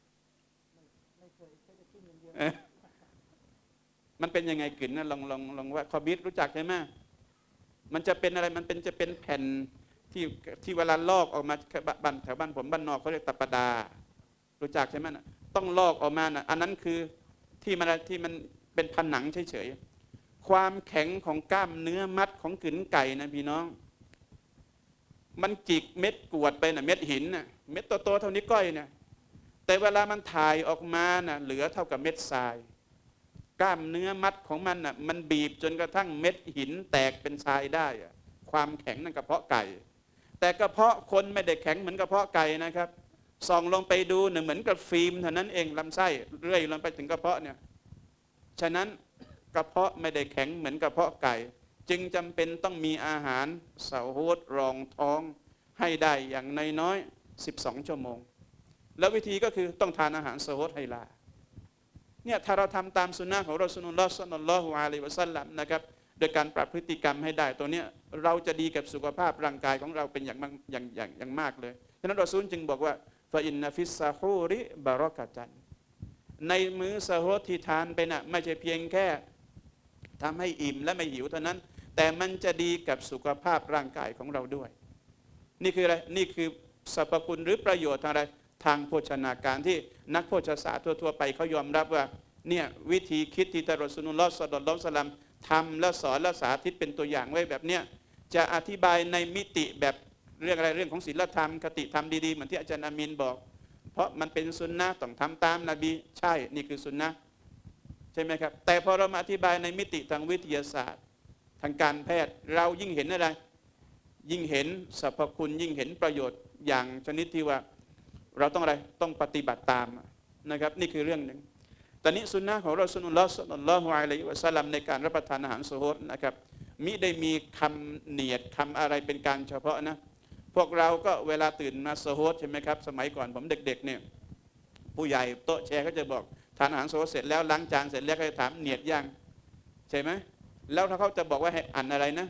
มันเป็นยังไงกึ๋นนะลองว่าคอบิดรู้จักใช่ไหมมันจะเป็นอะไรมันจะเป็นแผ่นที่เวลาลอกออกมาแถวบ้านผมบ้านนอกเขาเรียกตะปดารู้จักใช่ไหมนะต้องลอกออกมานะอันนั้นคือที่มันเป็นผนังเฉยๆความแข็งของกล้ามเนื้อมัดของกึ๋นไก่นะพี่น้องมันจิกเม็ดกวดไปนะเม็ดหินนะเม็ดโตๆเท่านี้ก้อยเนี่ยแต่เวลามันถ่ายออกมานะเหลือเท่ากับเม็ดทรายกล้ามเนื้อมัดของมันนะมันบีบจนกระทั่งเม็ดหินแตกเป็นทรายได้ความแข็งนั่นกระเพาะไก่แต่กระเพาะคนไม่ได้แข็งเหมือนกระเพาะไก่นะครับส่องลงไปดูเนี่ยเหมือนกับฟิล์มเท่านั้นเองลำไส้เรื่อยลงไปถึงกระเพาะเนี่ยฉะนั้นกระเพาะไม่ได้แข็งเหมือนกระเพาะไก่จึงจำเป็นต้องมีอาหารเสาโฮดรองท้องให้ได้อย่างน้อย12 ชั่วโมงแล้ววิธีก็คือต้องทานอาหารเสาโฮดไฮลาเนี่ยถ้าเราทำตามสุนนะของรอซูลุลลอฮ์ ศ็อลลัลลอฮุอะลัยฮิวะซัลลัมนะครับโดยการปรับพฤติกรรมให้ได้ตัวนี้เราจะดีกับสุขภาพร่างกายของเราเป็นอย่างมากเลยฉะนั้นรอซูลจึงบอกว่าฟะอินนะฟิสซาฮูริบารอกะตันในมื้อซะฮูรที่ทานไปน่ะไม่ใช่เพียงแค่ทำให้อิ่มและไม่หิวเท่านั้นแต่มันจะดีกับสุขภาพร่างกายของเราด้วยนี่คืออะไรนี่คือสรรพคุณหรือประโยชน์ทางอะไรทางโภชนาการที่นักโภชศาสตร์ทั่วไปเขายอมรับว่าเนี่ยวิธีคิดที่ท่านรอซูลุลลอฮ์ ศ็อลลัลลอฮุอะลัยฮิวะซัลลัมทำและสอนและสาธิตเป็นตัวอย่างไว้แบบเนี้ยจะอธิบายในมิติแบบเรื่องอะไรเรื่องของศีลธรรมคติธรรมดีๆเหมือนที่อาจารย์อามินบอกเพราะมันเป็นสุนนะต้องทำตามนบีใช่นี่คือสุนนะใช่ไหมครับแต่พอเรามาอธิบายในมิติทางวิทยาศาสตร์ทางการแพทย์เรายิ่งเห็นอะไรยิ่งเห็นสรรพคุณยิ่งเห็นประโยชน์อย่างชนิดที่ว่าเราต้องอะไรต้องปฏิบัติตามนะครับนี่คือเรื่องหนึ่งตอนนี้สุนนะของรอซูลุลลอฮ์ ศ็อลลัลลอฮุอะลัยฮิวะซัลลัมในการรับประทานอาหารซุฮูรนะครับมิได้มีคำเนียดคำอะไรเป็นการเฉพาะนะพวกเราก็เวลาตื่นมาซุฮูรใช่ไหมครับสมัยก่อนผมเด็กๆเนี่ยผู้ใหญ่โต๊ะแชร์ก็จะบอกทานอาหารซุฮูรเสร็จแล้วล้างจานเสร็จแล้วก็จะถามเนียดยังใช่ไหมแล้วถ้าเขาจะบอกว่าให้อ่านอะไรนะ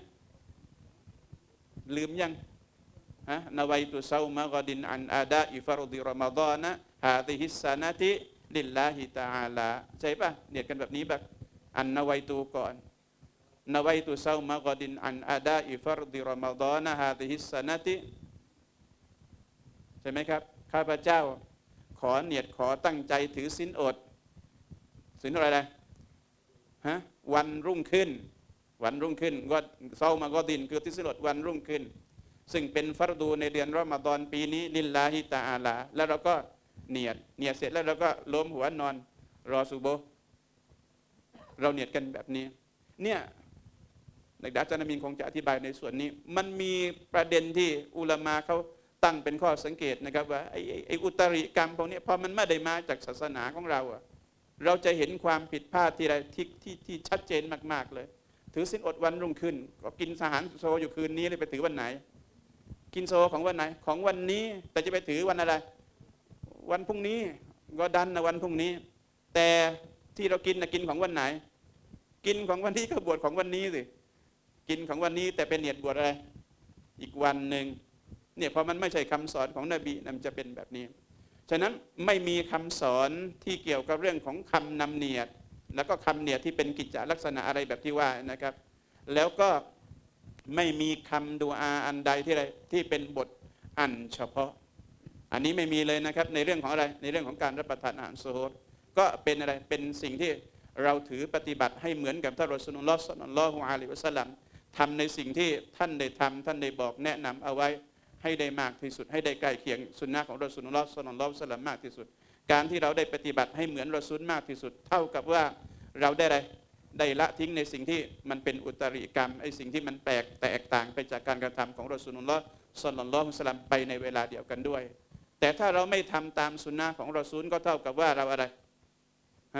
ลืมยังนาวัยตุซาอุมะกอดินอันอาดาอิฟารดิรอมฎอนะฮาซิฮิสซานะติลิลลาฮิตะอาลาใช่ปะเนียดกันแบบนี้แบบอันนาวัยตุก่อนนาวัยตุซาอุมะกอดินอันอาดาอิฟารดิรอมฎอนะฮาซิฮิสซานะติใช่ไหมครับข้าพเจ้าขอเนียดขอตั้งใจถือศีลอดศีลอะไรวันรุ่งขึ้นก็เซามาก็ดินคือที่ศีลอดวันรุ่งขึ้นซึ่งเป็นฟัรดูในเดือนรอมฎอนปีนี้ลิลลาฮิตะอาลาแล้วเราก็เนียดเสร็จแล้วเราก็ล้มหัวนอนรอซุโบเราเนียดกันแบบนี้เนี่ยนักดาอาจารย์อามินคงจะอธิบายในส่วนนี้มันมีประเด็นที่อุลามะเขาตั้งเป็นข้อสังเกตนะครับว่าไอ้อุตริกรรมพวกนี้พอมันไม่ได้มาจากศาสนาของเราเราจะเห็นความผิดพลาดที่อะไรที่ชัดเจนมากๆเลยถือศีลอดวันรุ่งขึ้นก็กินอาหารโซอยู่คืนนี้เลยไปถือวันไหนกินโซของวันไหนของวันนี้แต่จะไปถือวันอะไรวันพรุ่งนี้ก็ดันนะวันพรุ่งนี้แต่ที่เรากินนะกินของวันไหนกินของวันนี้ก็บวชของวันนี้สิกินของวันนี้แต่เป็นเนียดบวชอะไรอีกวันหนึ่งเนี่ยพอมันไม่ใช่คำสอนของนบีมันจะเป็นแบบนี้ฉะนั้นไม่มีคำสอนที่เกี่ยวกับเรื่องของคำนำเนียดแล้วก็คำเนียดที่เป็นกิจจลักษณะอะไรแบบที่ว่านะครับแล้วก็ไม่มีคำดุอาอันใดที่เป็นบทอันเฉพาะอันนี้ไม่มีเลยนะครับในเรื่องของอะไรในเรื่องของการรับประทานอาหารซุฮูรก็เป็นอะไรเป็นสิ่งที่เราถือปฏิบัติให้เหมือนกับท่านรอซูลุลลอฮ์ ศ็อลลัลลอฮุอะลัยฮิวะซัลลัมทำในสิ่งที่ท่านได้ทำท่านได้บอกแนะนำเอาไว้ให้ได้มากที่สุดให้ได้ใกล้เคียงสุนนะของรอซูลุลลอฮ์ ศ็อลลัลลอฮุอะลัยฮิวะซัลลัมมากที่สุดการที่เราได้ปฏิบัติให้เหมือนรอซูลมากที่สุดเท่ากับว่าเราได้ละทิ้งในสิ่งที่มันเป็นอุตริกรรมไอ้สิ่งที่มันแตกต่างไปจากการกระทำของรอซูลุลลอฮ์ ศ็อลลัลลอฮุอะลัยฮิวะซัลลัมไปในเวลาเดียวกันด้วยแต่ถ้าเราไม่ทำตามสุนนะของรอซูลก็เท่ากับว่าเราอะไร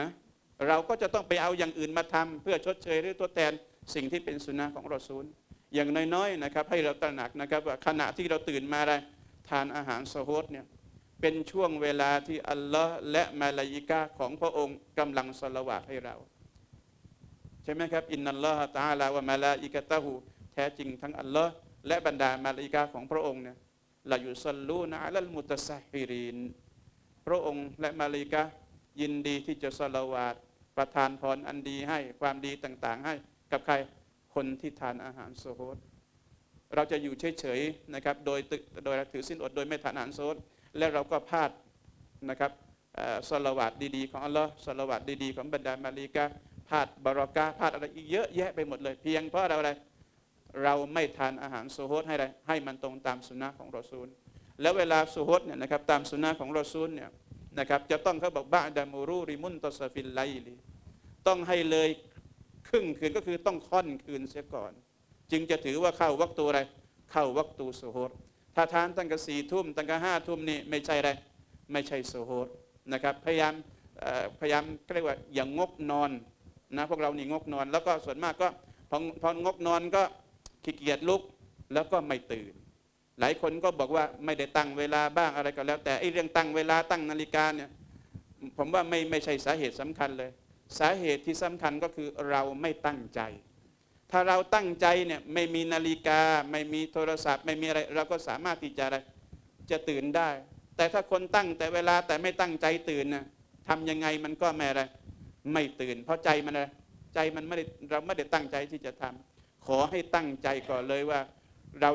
เราก็จะต้องไปเอาอย่างอื่นมาทำเพื่อชดเชยหรือทดแทนสิ่งที่เป็นสุนนะของรอซูลอย่างน้อยๆนะครับให้เราตระหนักนะครับว่าขณะที่เราตื่นมาได้ทานอาหารซะฮูรเนี่ยเป็นช่วงเวลาที่อัลลอฮ์และมาลาอิกะฮ์ของพระองค์กำลังศอลาวาตให้เราใช่ไหมครับอินนัลลอฮะตะอาลาวะมาลาอิกะตะฮูแท้จริงทั้งอัลลอฮ์และบรรดามาลาอิกะฮ์ของพระองค์เนี่ยละยุศ็อลลูนะอะลัลมุตัสซะฮิรินพระองค์และมาลาอิกะฮ์ยินดีที่จะศอลาวาตประทานพรอันดีให้ความดีต่างๆให้กับใครคนที่ทานอาหารซะฮูรเราจะอยู่เฉยๆนะครับโดยถือศีลอดโดยไม่ทานอาหารซะฮูรและเราก็พลาดนะครับศอลาวาตดีๆของอัลลอฮ์ศอลาวาตดีๆของบรรดามาลาอิกะฮ์พลาดบารอกะห์พลาดอะไรอีกเยอะแยะไปหมดเลยเพียงเพราะเราอะไรเราไม่ทานอาหารซะฮูรให้อะไรให้มันตรงตามสุนนะของรอซูลแล้วเวลาซะฮูรเนี่ยนะครับตามสุนนะของรอซูลเนี่ยนะครับจะต้องเขาบอกบะดะมูรูริมุนตัสฟิลไลลิต้องให้เลยครึ่งคืนก็คือต้องค่อนคืนเสียก่อนจึงจะถือว่าเข้าวักตูอะไรเข้าวักตูซะฮูรถ้าทานตั้งแต่4 ทุ่มตั้งแต่5 ทุ่มนี่ไม่ใช่อะไรไม่ใช่ซะฮูรนะครับพยายามเรียกว่าอย่างงกนอนนะพวกเรานี่งกนอนแล้วก็ส่วนมากก็พองกนอนก็ขี้เกียจลุกแล้วก็ไม่ตื่นหลายคนก็บอกว่าไม่ได้ตั้งเวลาบ้างอะไรก็แล้วแต่ไอ้เรื่องตั้งเวลาตั้งนาฬิกาเนี่ยผมว่าไม่ใช่สาเหตุสำคัญเลยสาเหตุที่สำคัญก็คือเราไม่ตั้งใจถ้าเราตั้งใจเนี่ยไม่มีนาฬิกาไม่มีโทรศัพท์ไม่มีอะไรเราก็สามารถที่จะตื่นได้แต่ถ้าคนตั้งแต่เวลาแต่ไม่ตั้งใจตื่นนะทำยังไงมันก็ไม่ตื่นเพราะใจมันไม่ได้เราไม่ได้ตั้งใจที่จะทำขอให้ตั้งใจก่อนเลยว่าเรา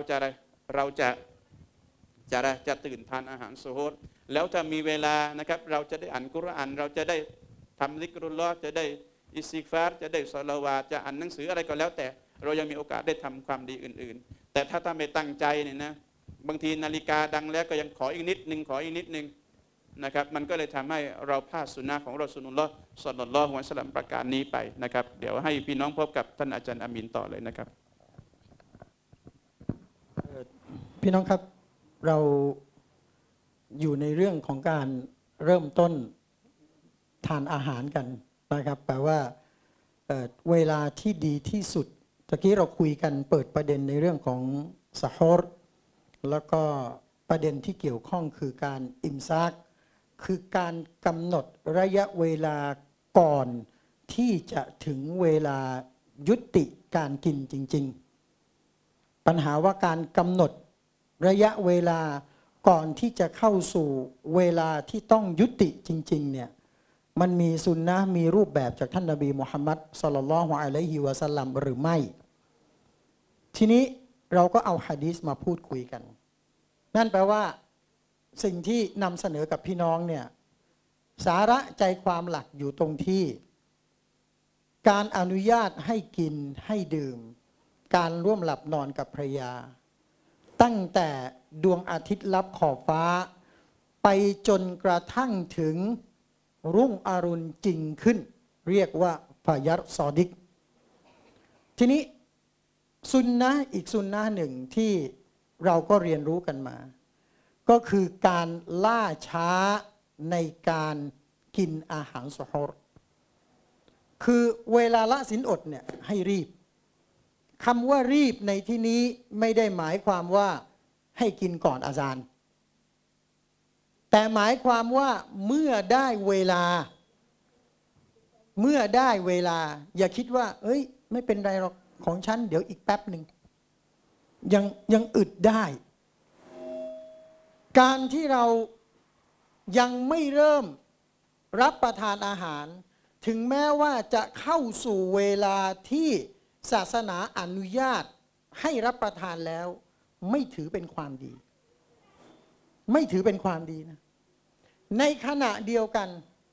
จะตื่นทานอาหารซะฮูรแล้วถ้ามีเวลานะครับเราจะได้อ่านกุรอานเราจะได้ทำซิกรุลลอฮ์จะได้อิสติฆฟารจะได้ศอลาวาตจะอ่านหนังสืออะไรก็แล้วแต่เรายังมีโอกาสได้ทำความดีอื่นๆแต่ถ้าไม่ตั้งใจเนี่ยนะบางทีนาฬิกาดังแล้วก็ยังขออีกนิดนึงนะครับมันก็เลยทำให้เราพลาดสุนนะของรอซูลุลลอฮ์ศ็อลลัลลอฮุอะลัยฮิวะซัลลัมประการนี้ไปนะครับเดี๋ยวให้พี่น้องพบกับท่านอาจารย์อามีนต่อเลยนะครับพี่น้องครับเราอยู่ในเรื่องของการเริ่มต้นทานอาหารกันนะครับแปลว่าเวลาที่ดีที่สุดตะกี้เราคุยกันเปิดประเด็นในเรื่องของซะฮูรแล้วก็ประเด็นที่เกี่ยวข้องคือการอิมซากคือการกำหนดระยะเวลาก่อนที่จะถึงเวลายุติการกินจริงๆปัญหาว่าการกำหนดระยะเวลาก่อนที่จะเข้าสู่เวลาที่ต้องยุติจริงๆเนี่ยมันมีสุนนะมีรูปแบบจากท่านนบีมุฮัมมัดศ็อลลัลลอฮุอะลัยฮิวะซัลลัมหรือไม่ทีนี้เราก็เอาหะดีษมาพูดคุยกันนั่นแปลว่าสิ่งที่นำเสนอกับพี่น้องเนี่ยสาระใจความหลักอยู่ตรงที่การอนุญาตให้กินให้ดื่มการร่วมหลับนอนกับภรรยาตั้งแต่ดวงอาทิตย์ลับขอบฟ้าไปจนกระทั่งถึงรุ่งอรุณจริงขึ้นเรียกว่าฟายัรซอดิกทีนี้สุนนะอีกสุนนะหนึ่งที่เราก็เรียนรู้กันมาก็คือการล่าช้าในการกินอาหารซะฮูรคือเวลาละศีลอดเนี่ยให้รีบคำว่ารีบในที่นี้ไม่ได้หมายความว่าให้กินก่อนอาซานแต่หมายความว่าเมื่อได้เวลาอย่าคิดว่าเอ้ยไม่เป็นไรหรอกของฉันเดี๋ยวอีกแป๊บหนึ่งยังอึดได้การที่เรายังไม่เริ่มรับประทานอาหารถึงแม้ว่าจะเข้าสู่เวลาที่ศาสนาอนุญาตให้รับประทานแล้วไม่ถือเป็นความดีนะในขณะเดียวกัน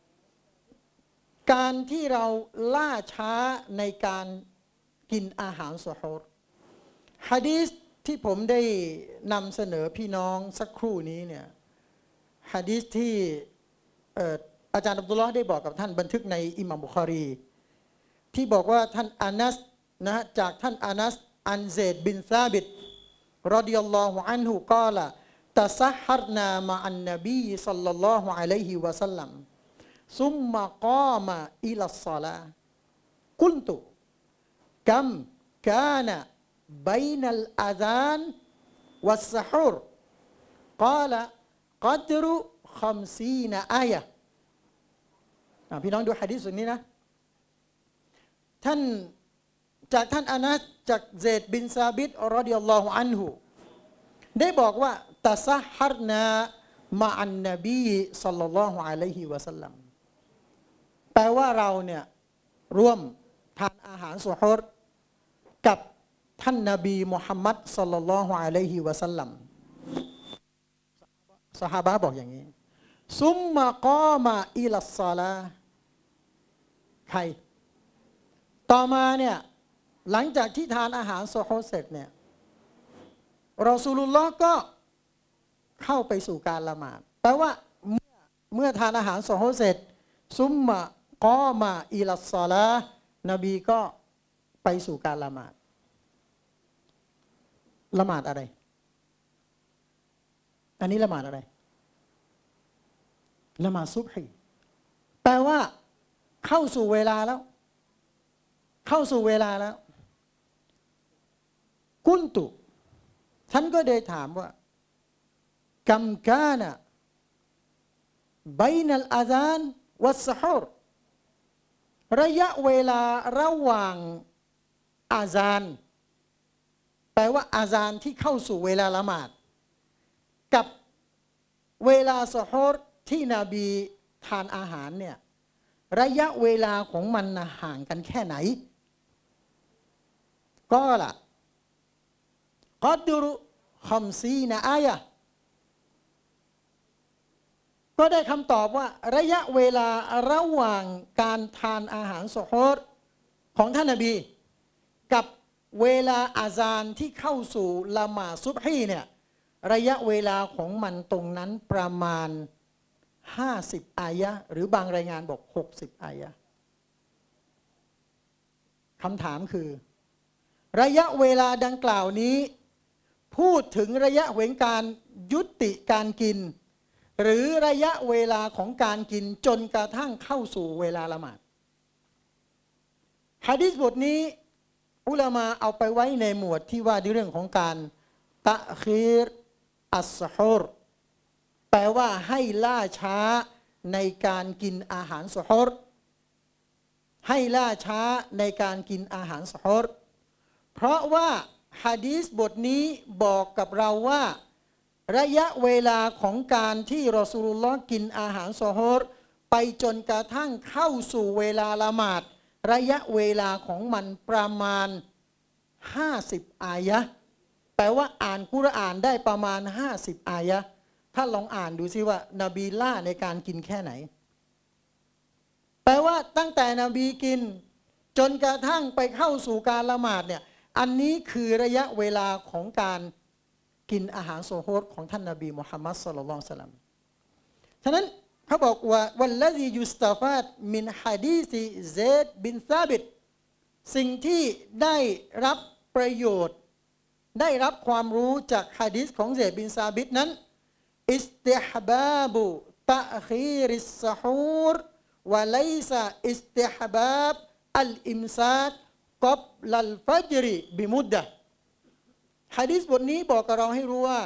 การที่เราล่าช้าในการกินอาหารซะฮูรหะดีษที่ผมได้นำเสนอพี่น้องสักครู่นี้เนี่ยหะดีษที่อาจารย์อับดุลลอฮ์ได้บอกกับท่านบันทึกในอิหม่ามบุคอรีที่บอกว่าท่านอานัสนะจากท่านอานัสอันเซดบินซาบิตรอฎิยัลลอฮุอันฮุกล่าวตะซัฮฮรนามะอันนบีศ็อลลัลลอฮุอะลัยฮิวะซัลลัมซุมมะกามะอิลัสศอลากุลตุกัมกานะ بين الأذان والسحور قال قدر 50 آية พี่น้องดูหะดีษนี้นะท่านอานัสจากเซดบินซาบิตรอฎิยัลลอฮุอันฮุได้บอกว่าตะซะฮัรนามะอันนบีศ็อลลัลลอฮุอะลัยฮิวะซัลลัมแปลว่าเราเนี่ยร่วมทานอาหารสุฮรกับท่านนบีมุฮัมมัดศ็อลลัลลอฮุอะลัยฮิวะซัลลัมซอฮาบะห์บอกอย่างนี้ซุมมะกอมาอิลัสศอลาใครต่อมาเนี่ยหลังจากที่ทานอาหารสุฮรเสร็จเนี่ยรอซูลุลลอฮ์ก็เข้าไปสู่การละหมาดแปลว่าเมื่อทานอาหารสุฮรเสร็จซุมมะกอมาอิลัสศอลานบีก็ไปสู่การละหมาดอะไรอันนี้ละหมาดอะไรละหมาดซุบฮีแปลว่าเข้าสู่เวลาแล้วกุนตุฉันก็ได้ถามว่ากัมกานะบัยนัลอาซานวัสซะฮูรระยะเวลาระหว่างอาซานแปลว่าอาซานที่เข้าสู่เวลาละหมาดกับเวลาซะฮูรที่นบีทานอาหารเนี่ยระยะเวลาของมันห่างกันแค่ไหนก็ล่ะกอดรุ50 อายะก็ได้คำตอบว่าระยะเวลาระหว่างการทานอาหารสุฮรของท่านนบีกับเวลาอาซานที่เข้าสู่ละหมาดซุบฮีเนี่ยระยะเวลาของมันตรงนั้นประมาณ50 อายะหรือบางรายงานบอก60 อายะคำถามคือระยะเวลาดังกล่าวนี้พูดถึงระยะเวลาการยุติการกินหรือระยะเวลาของการกินจนกระทั่งเข้าสู่เวลาละหมาดหะดีษบทนี้อุลามะเอาไปไว้ในหมวดที่ว่าในเรื่องของการตะคีรอัสซะฮูรแปลว่าให้ล่าช้าในการกินอาหารสุฮรให้ล่าช้าในการกินอาหารสุฮรเพราะว่าหะดีษบทนี้บอกกับเราว่าระยะเวลาของการที่รอซูลุลลอฮ์กินอาหารสุฮรไปจนกระทั่งเข้าสู่เวลาละหมาดระยะเวลาของมันประมาณ50 อายะแปลว่าอ่านกุรอานได้ประมาณ50 อายะถ้าลองอ่านดูซิว่านบีล่าในการกินแค่ไหนแปลว่าตั้งแต่นบีกินจนกระทั่งไปเข้าสู่การละหมาดเนี่ยอันนี้คือระยะเวลาของการกินอาหารสุฮรของท่านนบีมุฮัมมัดศ็อลลัลลอฮุอะลัยฮิวะซัลลัมฉะนั้นเขาบอกว่าวัลลซียุสตาฟาดมินหะดีซิเซดบินซาบิตสิ่งที่ได้รับประโยชน์ได้รับความรู้จากหะดีษของเซดบินซาบิตนั้นอิสติฮบาบุตะคีริสซะฮูรวะไลซะอิสติฮบาบอัลอิมซากกับลัลฟัจริบิมุดดะหะดีษบทนี้บอกกับเราให้รู้ว่า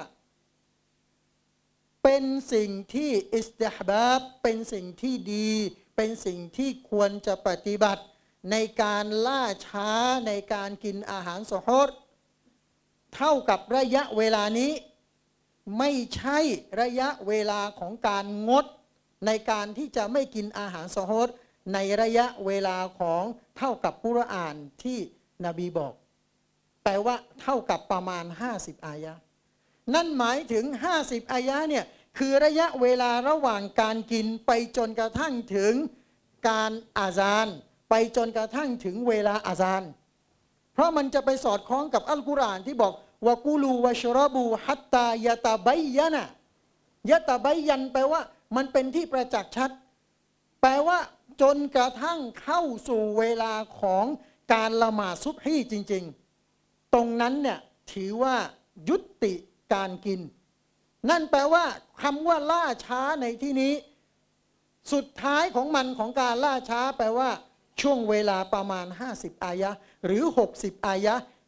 เป็นสิ่งที่อิสติฮบาบเป็นสิ่งที่ดีเป็นสิ่งที่ควรจะปฏิบัติในการล่าช้าในการกินอาหารสุฮรเท่ากับระยะเวลานี้ไม่ใช่ระยะเวลาของการงดในการที่จะไม่กินอาหารสุฮรในระยะเวลาของเท่ากับกุรอานที่นบีบอกแปลว่าเท่ากับประมาณ50 อายะนั่นหมายถึง50 อายะเนี่ยคือระยะเวลาระหว่างการกินไปจนกระทั่งถึงการอาซานไปจนกระทั่งถึงเวลาอาซานเพราะมันจะไปสอดคล้องกับอัลกุรอานที่บอกวะกูลูวะชรบูฮัตตายะตะบัยยะนะยะตะบัยยันแปลว่ามันเป็นที่ประจักษ์ชัดแปลว่าจนกระทั่งเข้าสู่เวลาของการละหมาดซุบฮีจริงๆตรงนั้นเนี่ยถือว่ายุติการกินนั่นแปลว่าคำว่าล่าช้าในที่นี้สุดท้ายของมันของการล่าช้าแปลว่าช่วงเวลาประมาณ50 อายะหรือ60 อายะ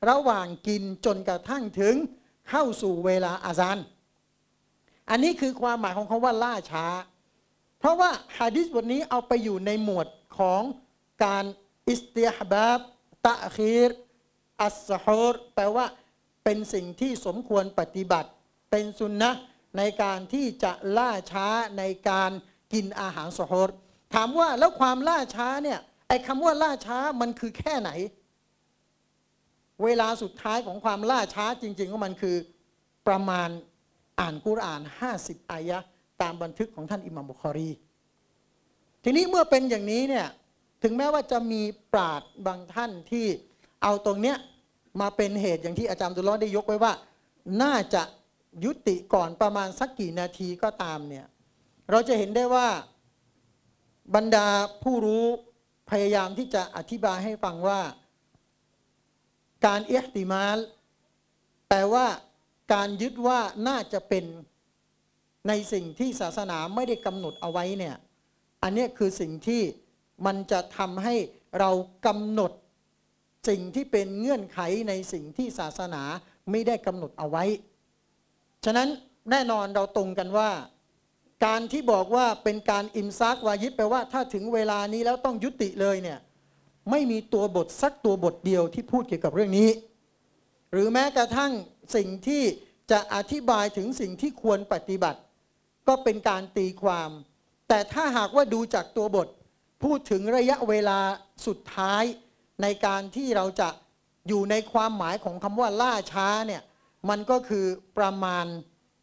ระหว่างกินจนกระทั่งถึงเข้าสู่เวลาอาซานอันนี้คือความหมายของคำว่าล่าช้าเพราะว่าหะดีษบทนี้เอาไปอยู่ในหมวดของการอิสติฮบาบตะคีรอัสซะฮูรแปลว่าเป็นสิ่งที่สมควรปฏิบัติเป็นสุนนะห์ในการที่จะล่าช้าในการกินอาหารซะฮูรถามว่าแล้วความล่าช้าเนี่ยไอ้คำว่าล่าช้ามันคือแค่ไหนเวลาสุดท้ายของความล่าช้าจริงๆของมันคือประมาณอ่านกุรอาน50อายะห์ตามบันทึกของท่านอิหม่ามบุคอรีทีนี้เมื่อเป็นอย่างนี้เนี่ยถึงแม้ว่าจะมีปราชญ์บางท่านที่เอาตรงเนี้ยมาเป็นเหตุอย่างที่อาจารย์ดุลลอฮ์ได้ยกไว้ว่าน่าจะยุติก่อนประมาณสักกี่นาทีก็ตามเนี่ยเราจะเห็นได้ว่าบรรดาผู้รู้พยายามที่จะอธิบายให้ฟังว่าการอิห์ติมาลแปลว่าการยึดว่าน่าจะเป็นในสิ่งที่ศาสนาไม่ได้กำหนดเอาไว้เนี่ยอันนี้คือสิ่งที่มันจะทำให้เรากำหนดสิ่งที่เป็นเงื่อนไขในสิ่งที่ศาสนาไม่ได้กำหนดเอาไว้ฉะนั้นแน่นอนเราตรงกันว่าการที่บอกว่าเป็นการอิมซักวาญิบแปลว่าถ้าถึงเวลานี้แล้วต้องยุติเลยเนี่ยไม่มีตัวบทสักตัวบทเดียวที่พูดเกี่ยวกับเรื่องนี้หรือแม้กระทั่งสิ่งที่จะอธิบายถึงสิ่งที่ควรปฏิบัติก็เป็นการตีความแต่ถ้าหากว่าดูจากตัวบทพูดถึงระยะเวลาสุดท้ายในการที่เราจะอยู่ในความหมายของคำว่าล่าช้าเนี่ยมันก็คือประมาณ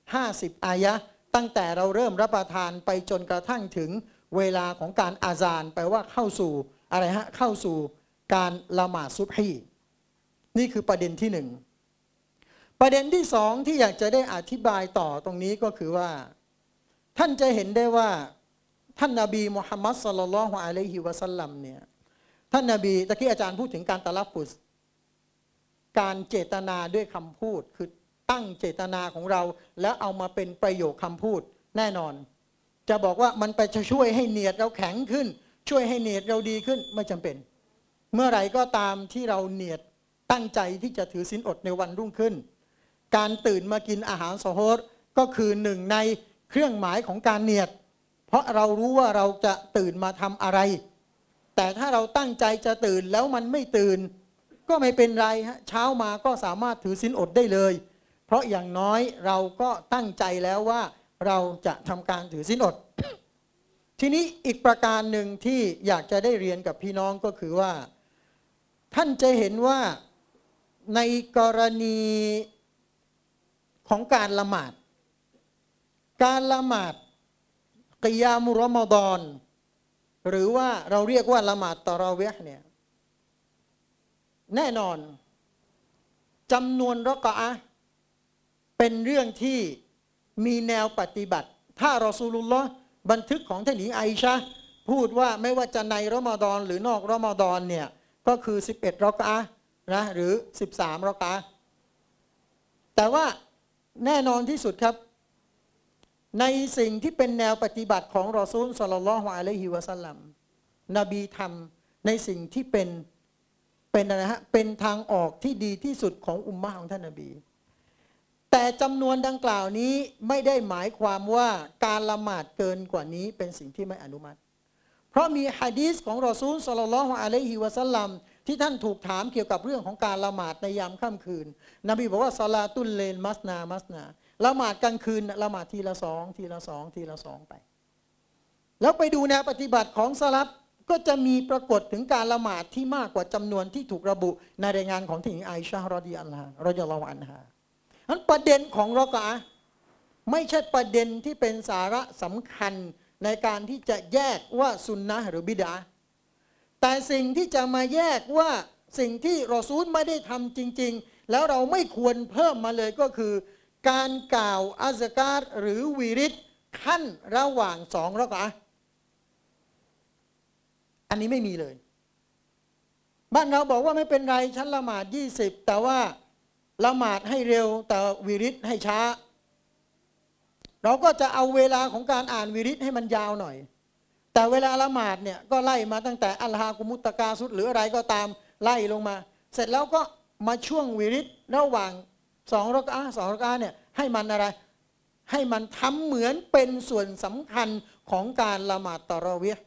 50อายะห์ตั้งแต่เราเริ่มรับประทานไปจนกระทั่งถึงเวลาของการอาซานแปลว่าเข้าสู่อะไรฮะเข้าสู่การละหมาดซุบฮีนี่คือประเด็นที่หนึ่งประเด็นที่สองที่อยากจะได้อธิบายต่อตรงนี้ก็คือว่าท่านจะเห็นได้ว่าท่านนบีมุฮัมมัดศ็อลลัลลอฮุอะลัยฮิวะซัลลัมเนี่ยท่านนบีตะกี้อาจารย์พูดถึงการตะลัฟฟุซการเจตนาด้วยคำพูดคือตั้งเจตนาของเราแล้วเอามาเป็นประโยคคำพูดแน่นอนจะบอกว่ามันไปจะช่วยให้เนียดเราแข็งขึ้นช่วยให้เนียดเราดีขึ้นไม่จำเป็นเมื่อไหร่ก็ตามที่เราเนียดตั้งใจที่จะถือศีลอดในวันรุ่งขึ้นการตื่นมากินอาหารซอฮรก็คือหนึ่งในเครื่องหมายของการเนียดเพราะเรารู้ว่าเราจะตื่นมาทำอะไรแต่ถ้าเราตั้งใจจะตื่นแล้วมันไม่ตื่นก็ไม่เป็นไรฮะเช้ามาก็สามารถถือศีลอดได้เลยเพราะอย่างน้อยเราก็ตั้งใจแล้วว่าเราจะทำการถือศีลอด ทีนี้อีกประการหนึ่งที่อยากจะได้เรียนกับพี่น้องก็คือว่าท่านจะเห็นว่าในกรณีของการละหมาดกิยามุรอมฎอนหรือว่าเราเรียกว่าละหมาดตะเราะเวห์เนี่ยแน่นอนจำนวนรอกะอะห์เป็นเรื่องที่มีแนวปฏิบัติถ้ารอซูลุลลอฮ์บันทึกของท่านหญิงไอชะห์พูดว่าไม่ว่าจะในรอมฎอนหรือนอกรอมฎอนเนี่ยก็คือ11รอกะอะห์นะหรือ13รอกะอะห์แต่ว่าแน่นอนที่สุดครับในสิ่งที่เป็นแนวปฏิบัติของรอซูลศ็อลลัลลอฮุอะลัยฮิวะซัลลัมนบีทำในสิ่งที่เป็นอะไรฮะเป็นทางออกที่ดีที่สุดของอุมมะฮ์ของท่านนบีแต่จำนวนดังกล่าวนี้ไม่ได้หมายความว่าการละหมาดเกินกว่านี้เป็นสิ่งที่ไม่อนุมัติเพราะมีหะดีษของรอซูลศ็อลลัลลอฮุอะลัยฮิวะซัลลัมที่ท่านถูกถามเกี่ยวกับเรื่องของการละหมาดในยามค่ำคืนนบีบอกว่าศอลาตุลเลลมัสนาละหมาดกลางคืนละหมาดทีละสองไปแล้วไปดูแนวปฏิบัติของซะลัฟก็จะมีปรากฏถึงการละหมาดที่มากกว่าจำนวนที่ถูกระบุในรายงานของท่านหญิงไอชะห์รอฎิยัลลอฮุอันฮานั้นประเด็นของรอกะอะห์ไม่ใช่ประเด็นที่เป็นสาระสำคัญในการที่จะแยกว่าซุนนะห์หรือบิดอะห์แต่สิ่งที่จะมาแยกว่าสิ่งที่รอซูลไม่ได้ทำจริงๆแล้วเราไม่ควรเพิ่มมาเลยก็คือการกล่าวอัซการ์หรือวิริดขั้นระหว่าง2รอกะอะห์อันนี้ไม่มีเลยบ้านเราบอกว่าไม่เป็นไรฉันละหมาด20แต่ว่าละหมาดให้เร็วแต่วิริดให้ช้าเราก็จะเอาเวลาของการอ่านวิริดให้มันยาวหน่อยแต่เวลาละหมาดเนี่ยก็ไล่มาตั้งแต่อัลฮากุมุตตะกาซุดหรืออะไรก็ตามไล่ลงมาเสร็จแล้วก็มาช่วงวิริตระหว่าง2 รักอะห์2 รักอะห์เนี่ยให้มันอะไรให้มันทำเหมือนเป็นส่วนสำคัญของการละหมาดตะเราะวีห์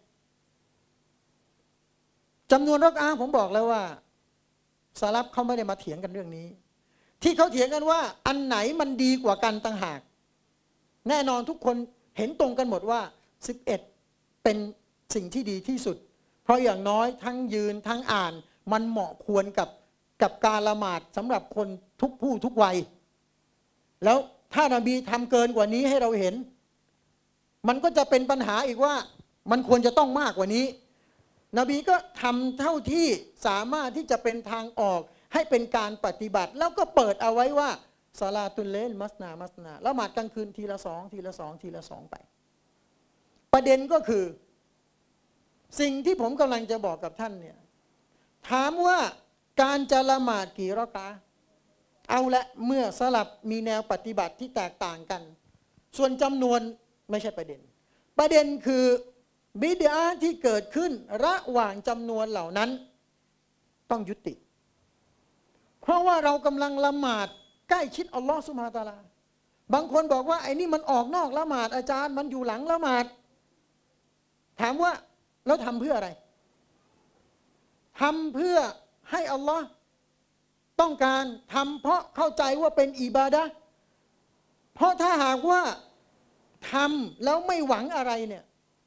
จำนวนรักอะห์ผมบอกแล้วว่าซะลัฟเขาไม่ได้มาเถียงกันเรื่องนี้ที่เขาเถียงกันว่าอันไหนมันดีกว่ากันต่างหากแน่นอนทุกคนเห็นตรงกันหมดว่า11เป็นสิ่งที่ดีที่สุดเพราะอย่างน้อยทั้งยืนทั้งอ่านมันเหมาะควรกับการละหมาดสำหรับคนทุกผู้ทุกวัยแล้วถ้านบีทำเกินกว่านี้ให้เราเห็นมันก็จะเป็นปัญหาอีกว่ามันควรจะต้องมากกว่านี้นบีก็ทำเท่าที่สามารถที่จะเป็นทางออกให้เป็นการปฏิบัติแล้วก็เปิดเอาไว้ว่าศอลาตุลเลลมัสนาละหมาดกลางคืนทีละ2ทีละ2ไปประเด็นก็คือสิ่งที่ผมกำลังจะบอกกับท่านเนี่ยถามว่าการจะละหมาดกี่รอกะอะห์เอาละเมื่อสลับมีแนวปฏิบัติที่แตกต่างกันส่วนจำนวนไม่ใช่ประเด็นคือบิดอะห์ที่เกิดขึ้นระหว่างจำนวนเหล่านั้นต้องยุติเพราะว่าเรากำลังละหมาดใกล้ชิดอัลลอฮฺซุบฮานะฮูวะตะอาลาบางคนบอกว่าไอ้นี่มันออกนอกละหมาดอาจารย์มันอยู่หลังละหมาดถามว่าแล้วทำเพื่ออะไรทำเพื่อให้อัลลอฮ์ต้องการทำเพราะเข้าใจว่าเป็นอิบาดะห์เพราะถ้าหากว่าทำแล้วไม่หวังอะไรเนี่ย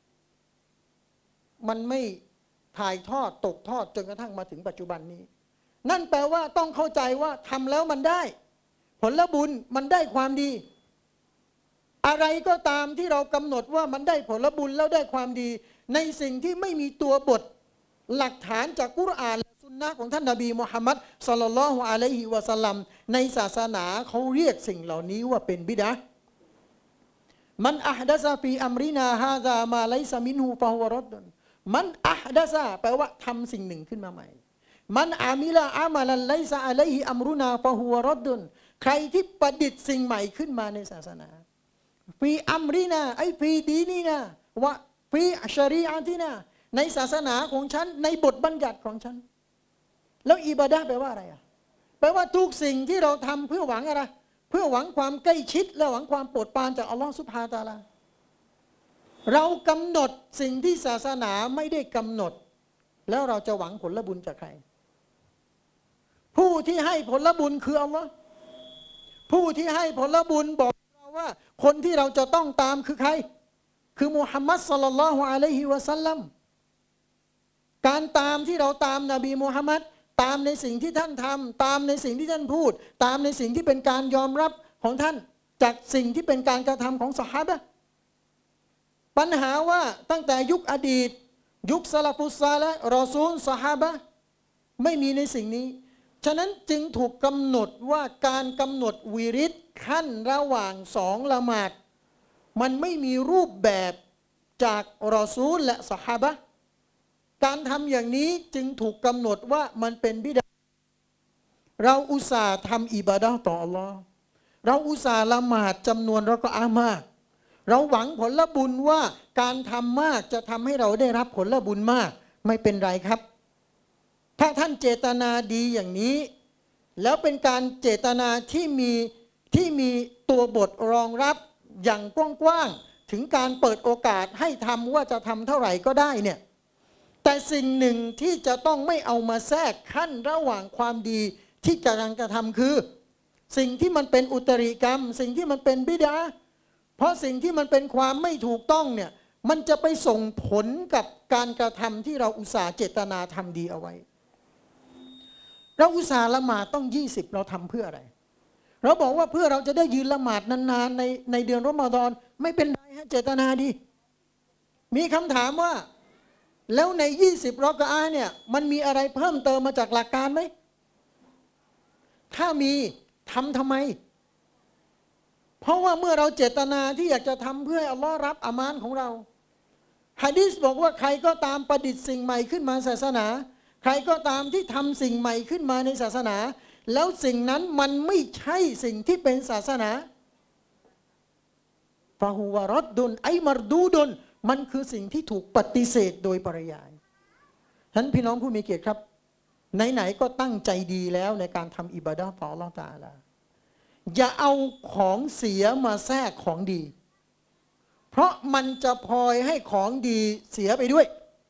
มันไม่ถ่ายทอดตกทอดจนกระทั่งมาถึงปัจจุบันนี้นั่นแปลว่าต้องเข้าใจว่าทำแล้วมันได้ผลบุญมันได้ความดีอะไรก็ตามที่เรากำหนดว่ามันได้ผลบุญแล้วได้ความดีในสิ่งที่ไม่มีตัวบทหลักฐานจากกุรอานและสุนนะของท่านนบีมุฮัมมัดศ็อลลัลลอฮุอะลัยฮิวะซัลลัมในศาสนาเขาเรียกสิ่งเหล่านี้ว่าเป็นบิดอะห์มันอะฮ์ดะซะฟีอัมรินาฮาซามาไลซะมินฮูฟะฮุวะรอดดุนมันอะฮ์ดะซะแปลว่าทำสิ่งหนึ่งขึ้นมาใหม่มันอามิลาอามาลันไลซะอะลัยฮิอัมรุนาฟะฮุวะรอดดุนใครที่ประดิษฐ์สิ่งใหม่ขึ้นมาในศาสนาฟีอัมรินาไอฟีดีนีนาวะฟีชะรีอะตินาในศาสนาของฉันในบทบัญญัติของฉันแล้วอิบาดะห์แปลว่าอะไรอ่ะแปลว่าทุกสิ่งที่เราทำเพื่อหวังอะไรเพื่อหวังความใกล้ชิดและหวังความโปรดปรานจากอัลลอฮฺซุบฮานะฮูวะตะอาลาเรากำหนดสิ่งที่ศาสนาไม่ได้กำหนดแล้วเราจะหวังผลบุญจากใครผู้ที่ให้ผลบุญคืออัลลอฮฺผู้ที่ให้ผลบุญบอกเราว่าคนที่เราจะต้องตามคือใครคือมุฮัมมัดศ็อลลัลลอฮุอะลัยฮิวะซัลลัมการตามที่เราตามนบีมุฮัมมัดตามในสิ่งที่ท่านทำตามในสิ่งที่ท่านพูดตามในสิ่งที่เป็นการยอมรับของท่านจากสิ่งที่เป็นการกระทำของซอฮาบะห์ปัญหาว่าตั้งแต่ยุคอดีตยุคซะลาฟุสซาละห์รอซูลซอฮาบะห์ไม่มีในสิ่งนี้ฉะนั้นจึงถูกกำหนดว่าการกำหนดวิริตขั้นระหว่าง2ละหมาดมันไม่มีรูปแบบจากรอซูลและซอฮาบะห์การทำอย่างนี้จึงถูกกำหนดว่ามันเป็นบิดอะห์เราอุตส่าห์ทำอิบาดะห์ต่ออัลลอฮ์เราอุตส่าห์ละหมาดจำนวนเราก็อามากเราหวังผลบุญว่าการทำมากจะทำให้เราได้รับผลบุญมากไม่เป็นไรครับถ้าท่านเจตนาดีอย่างนี้แล้วเป็นการเจตนาที่มีตัวบทรองรับอย่างกว้างๆถึงการเปิดโอกาสให้ทำว่าจะทำเท่าไหร่ก็ได้เนี่ยแต่สิ่งหนึ่งที่จะต้องไม่เอามาแทรกขั้นระหว่างความดีที่กำลังจะทำคือสิ่งที่มันเป็นอุตริกรรมสิ่งที่มันเป็นบิดอะห์เพราะสิ่งที่มันเป็นความไม่ถูกต้องเนี่ยมันจะไปส่งผลกับการกระทำที่เราอุตส่าห์เจตนาทำดีเอาไว้เราอุตส่าห์ละหมาดต้อง20เราทำเพื่ออะไรเราบอกว่าเพื่อเราจะได้ยืนละหมาดนานๆในเดือนรอมฎอนไม่เป็นไรฮะเจตนาดีมีคำถามว่าแล้วใน20รอกอะห์เนี่ยมันมีอะไรเพิ่มเติมมาจากหลักการไหมถ้ามีทำไมเพราะว่าเมื่อเราเจตนาที่อยากจะทำเพื่อให้อัลลอฮ์รับอามานของเราหะดีษบอกว่าใครก็ตามประดิษฐ์สิ่งใหม่ขึ้นมาศาสนาใครก็ตามที่ทำสิ่งใหม่ขึ้นมาในศาสนาแล้วสิ่งนั้นมันไม่ใช่สิ่งที่เป็นศาสนาฟะฮุวะรอดดุนไอมารดูดุนมันคือสิ่งที่ถูกปฏิเสธโดยปริยายฉะนั้นพี่น้องผู้มีเกียรติครับไหนๆก็ตั้งใจดีแล้วในการทำอิบาดะห์ต่ออัลเลาะห์ตะอาลาอย่าเอาของเสียมาแทรกของดีเพราะมันจะพลอยให้ของดีเสียไปด้วย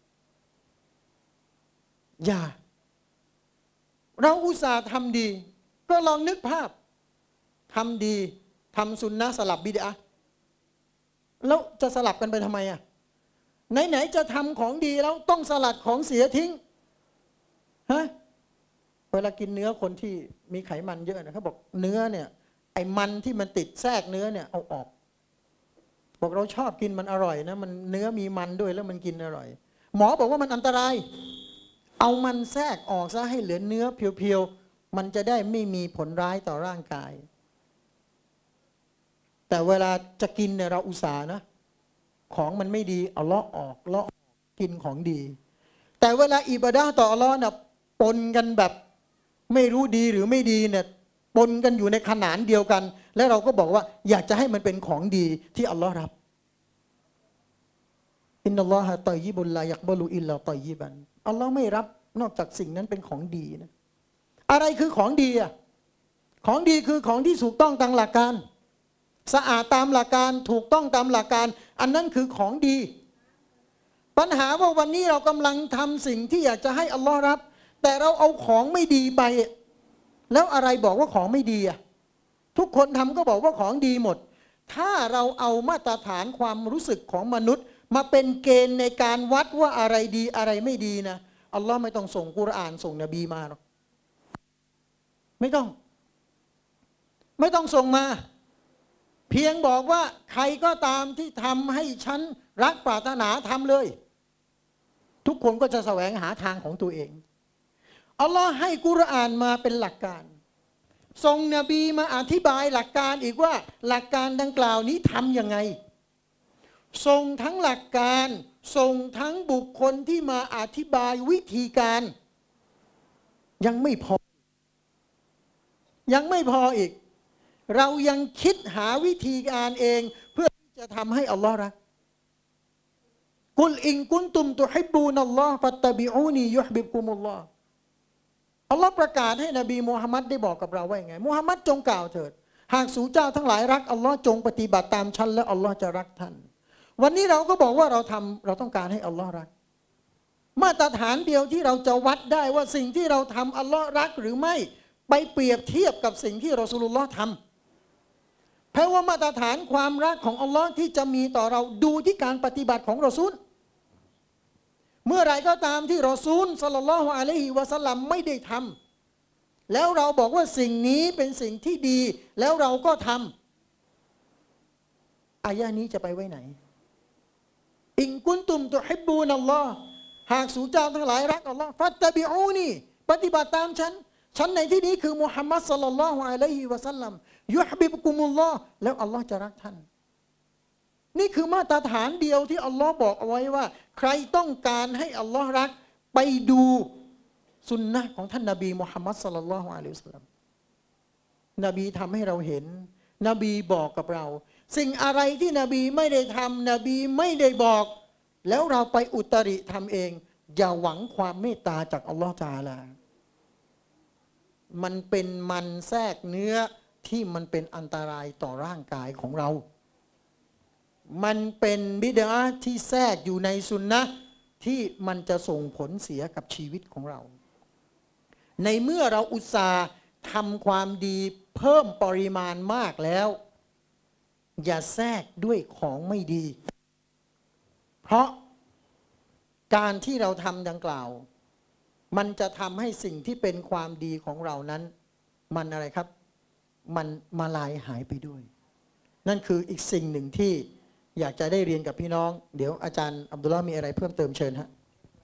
อย่าเราอุตส่าห์ทำดีก็ลองนึกภาพทำดีทำสุนนะสลับบิดอะห์แล้วจะสลับกันไปทำไมอ่ะไหนๆจะทำของดีแล้วต้องสลัดของเสียทิ้งฮะเวลากินเนื้อคนที่มีไขมันเยอะนะเขาบอกเนื้อเนี่ยไอ้มันที่มันติดแทรกเนื้อเนี่ยเอาออกบอกเราชอบกินมันอร่อยนะมันเนื้อมีมันด้วยแล้วมันกินอร่อยหมอบอกว่ามันอันตรายเอามันแทรกออกซะให้เหลือเนื้อเพียวๆมันจะได้ไม่มีผลร้ายต่อร่างกายแต่เวลาจะกินเนี่ยเราอุตส่าห์นะของมันไม่ดีเอาเลาะออกกินของดีแต่เวลาอิบาดะห์ต่ออัลเลาะห์เนี่ยปนกันแบบไม่รู้ดีหรือไม่ดีเนี่ยปนกันอยู่ในขนานเดียวกันและเราก็บอกว่าอยากจะให้มันเป็นของดีที่อัลเลาะห์รับอินนัลลอฮะฏอยยิบุลลายักบะลุอิลลาฏอยยิบันอัลเลาะห์ไม่รับนอกจากสิ่งนั้นเป็นของดีนะอะไรคือของดีอ่ะของดีคือของที่ถูกต้องตามหลักการสะอาดตามหลักการถูกต้องตามหลักการอันนั้นคือของดีปัญหาว่าวันนี้เรากำลังทำสิ่งที่อยากจะให้อัลลอฮ์รับแต่เราเอาของไม่ดีไปแล้วอะไรบอกว่าของไม่ดีอ่ะทุกคนทำก็บอกว่าของดีหมดถ้าเราเอามาตรฐานความรู้สึกของมนุษย์มาเป็นเกณฑ์ในการวัดว่าอะไรดีอะไรไม่ดีนะอัลลอฮ์ไม่ต้องส่งกุรอานส่งนบีมาหรอกไม่ต้องส่งมาเพียงบอกว่าใครก็ตามที่ทำให้ฉันรักปรารถนาทำเลยทุกคนก็จะแสวงหาทางของตัวเองอัลลอฮ์ให้กุรอานมาเป็นหลักการส่งนบีมาอธิบายหลักการอีกว่าหลักการดังกล่าวนี้ทำยังไงส่งทั้งหลักการส่งทั้งบุคคลที่มาอธิบายวิธีการยังไม่พออีกเรายังคิดหาวิธีการเองเพื่อที่จะทำให้อัลลอฮ์รักกุลอินกุนตุมตุฮิบบูนัลลอฮ์ฟัตตะบิอูนียุฮบิบกุมุลลอฮ์อัลลอฮ์ประกาศให้นบีมูฮัมมัดได้บอกกับเราว่าอย่างไงมูฮัมมัดจงกล่าวเถิดหากสู่เจ้าทั้งหลายรักอัลลอฮ์จงปฏิบัติตามฉันและอัลลอฮ์จะรักท่านวันนี้เราก็บอกว่าเราต้องการให้อัลลอฮ์รักมาตรฐานเดียวที่เราจะวัดได้ว่าสิ่งที่เราทำอัลลอฮ์รักหรือไม่ไปเปรียบเทียบกับสิ่งที่รอซูลุลลอฮ์ทำเพราะว่ามาตรฐานความรักของอัลลอฮ์ที่จะมีต่อเราดูที่การปฏิบัติของรอซูลเมื่อไรก็ตามที่รอซูลศ็อลลัลลอฮุอะลัยฮิวะซัลลัมไม่ได้ทำแล้วเราบอกว่าสิ่งนี้เป็นสิ่งที่ดีแล้วเราก็ทำอายะนี้จะไปไว้ไหนอินกุนตุมตุฮิบบูนัลลอฮ์หากสู่เจ้าทั้งหลายรักอัลลอฮ์ฟัตตะบิอูนีปฏิบัติตามฉันในที่นี้คือมุฮัมมัดศ็อลลัลลอฮุอะลัยฮิวะซัลลัมยุฮบิบกุมุลลอฮ์แล้วอัลลอฮ์จะรักท่านนี่คือมาตรฐานเดียวที่อัลลอฮ์บอกเอาไว้ว่าใครต้องการให้อัลลอฮ์รักไปดูสุนนะของท่านนบีมุฮัมมัดศ็อลลัลลอฮุอะลัยฮิวะซัลลัมนบีทำให้เราเห็นนบีบอกกับเราสิ่งอะไรที่นบีไม่ได้ทำนบีไม่ได้บอกแล้วเราไปอุตริทำเองอย่าหวังความเมตตาจากอัลลอฮ์ตะอาลามันเป็นมันแทรกเนื้อที่มันเป็นอันตรายต่อร่างกายของเรามันเป็นบิดอะห์ที่แทรกอยู่ในสุนนะที่มันจะส่งผลเสียกับชีวิตของเราในเมื่อเราอุตส่าห์ทำความดีเพิ่มปริมาณมากแล้วอย่าแทรกด้วยของไม่ดีเพราะการที่เราทำดังกล่าวมันจะทำให้สิ่งที่เป็นความดีของเรานั้นมันอะไรครับมันมาลายหายไปด้วยนั่นคืออีกสิ่งหนึ่งที่อยากจะได้เรียนกับพี่น้องเดี๋ยวอาจารย์อับดุลลอฮ์มีอะไรเพิ่มเติมเชิญฮะ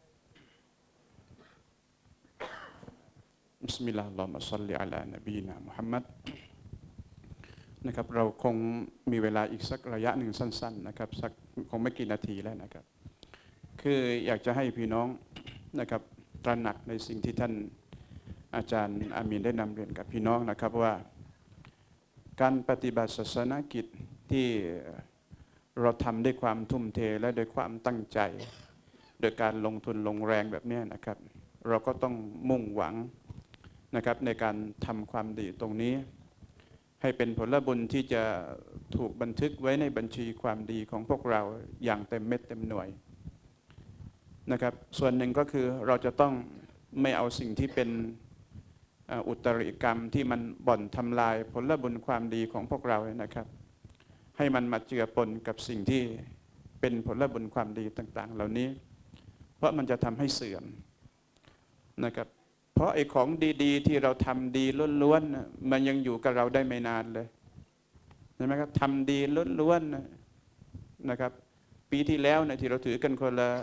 บิสมิลลาฮิรเราะห์มานุรเราะฮีม ศ็อลลิอะลานบีนะมุฮัมมัดนะครับเราคงมีเวลาอีกสักระยะหนึ่งสั้นๆนะครับสักคงไม่กี่นาทีแล้วนะครับคืออยากจะให้พี่น้องนะครับตระหนักในสิ่งที่ท่านอาจารย์อามีนได้นำเรียนกับพี่น้องนะครับว่าการปฏิบัติศาสนกิจที่เราทำด้วยความทุ่มเทและด้วยความตั้งใจโดยการลงทุนลงแรงแบบนี้นะครับเราก็ต้องมุ่งหวังนะครับในการทำความดีตรงนี้ให้เป็นผลบุญที่จะถูกบันทึกไว้ในบัญชีความดีของพวกเราอย่างเต็มเม็ดเต็มหน่วยนะครับส่วนหนึ่งก็คือเราจะต้องไม่เอาสิ่งที่เป็นอุตริกรรมที่มันบ่อนทำลายผลบุญความดีของพวกเรานะครับให้มันมาเจือปนกับสิ่งที่เป็นผลบุญความดีต่างๆเหล่านี้เพราะมันจะทำให้เสื่อมนะครับเพราะไอ้ของดีๆที่เราทำดีล้วนๆมันยังอยู่กับเราได้ไม่นานเลยใช่ไหมครับทำดีล้วนๆนะครับปีที่แล้วเนี่ยที่เราถือกันคนละ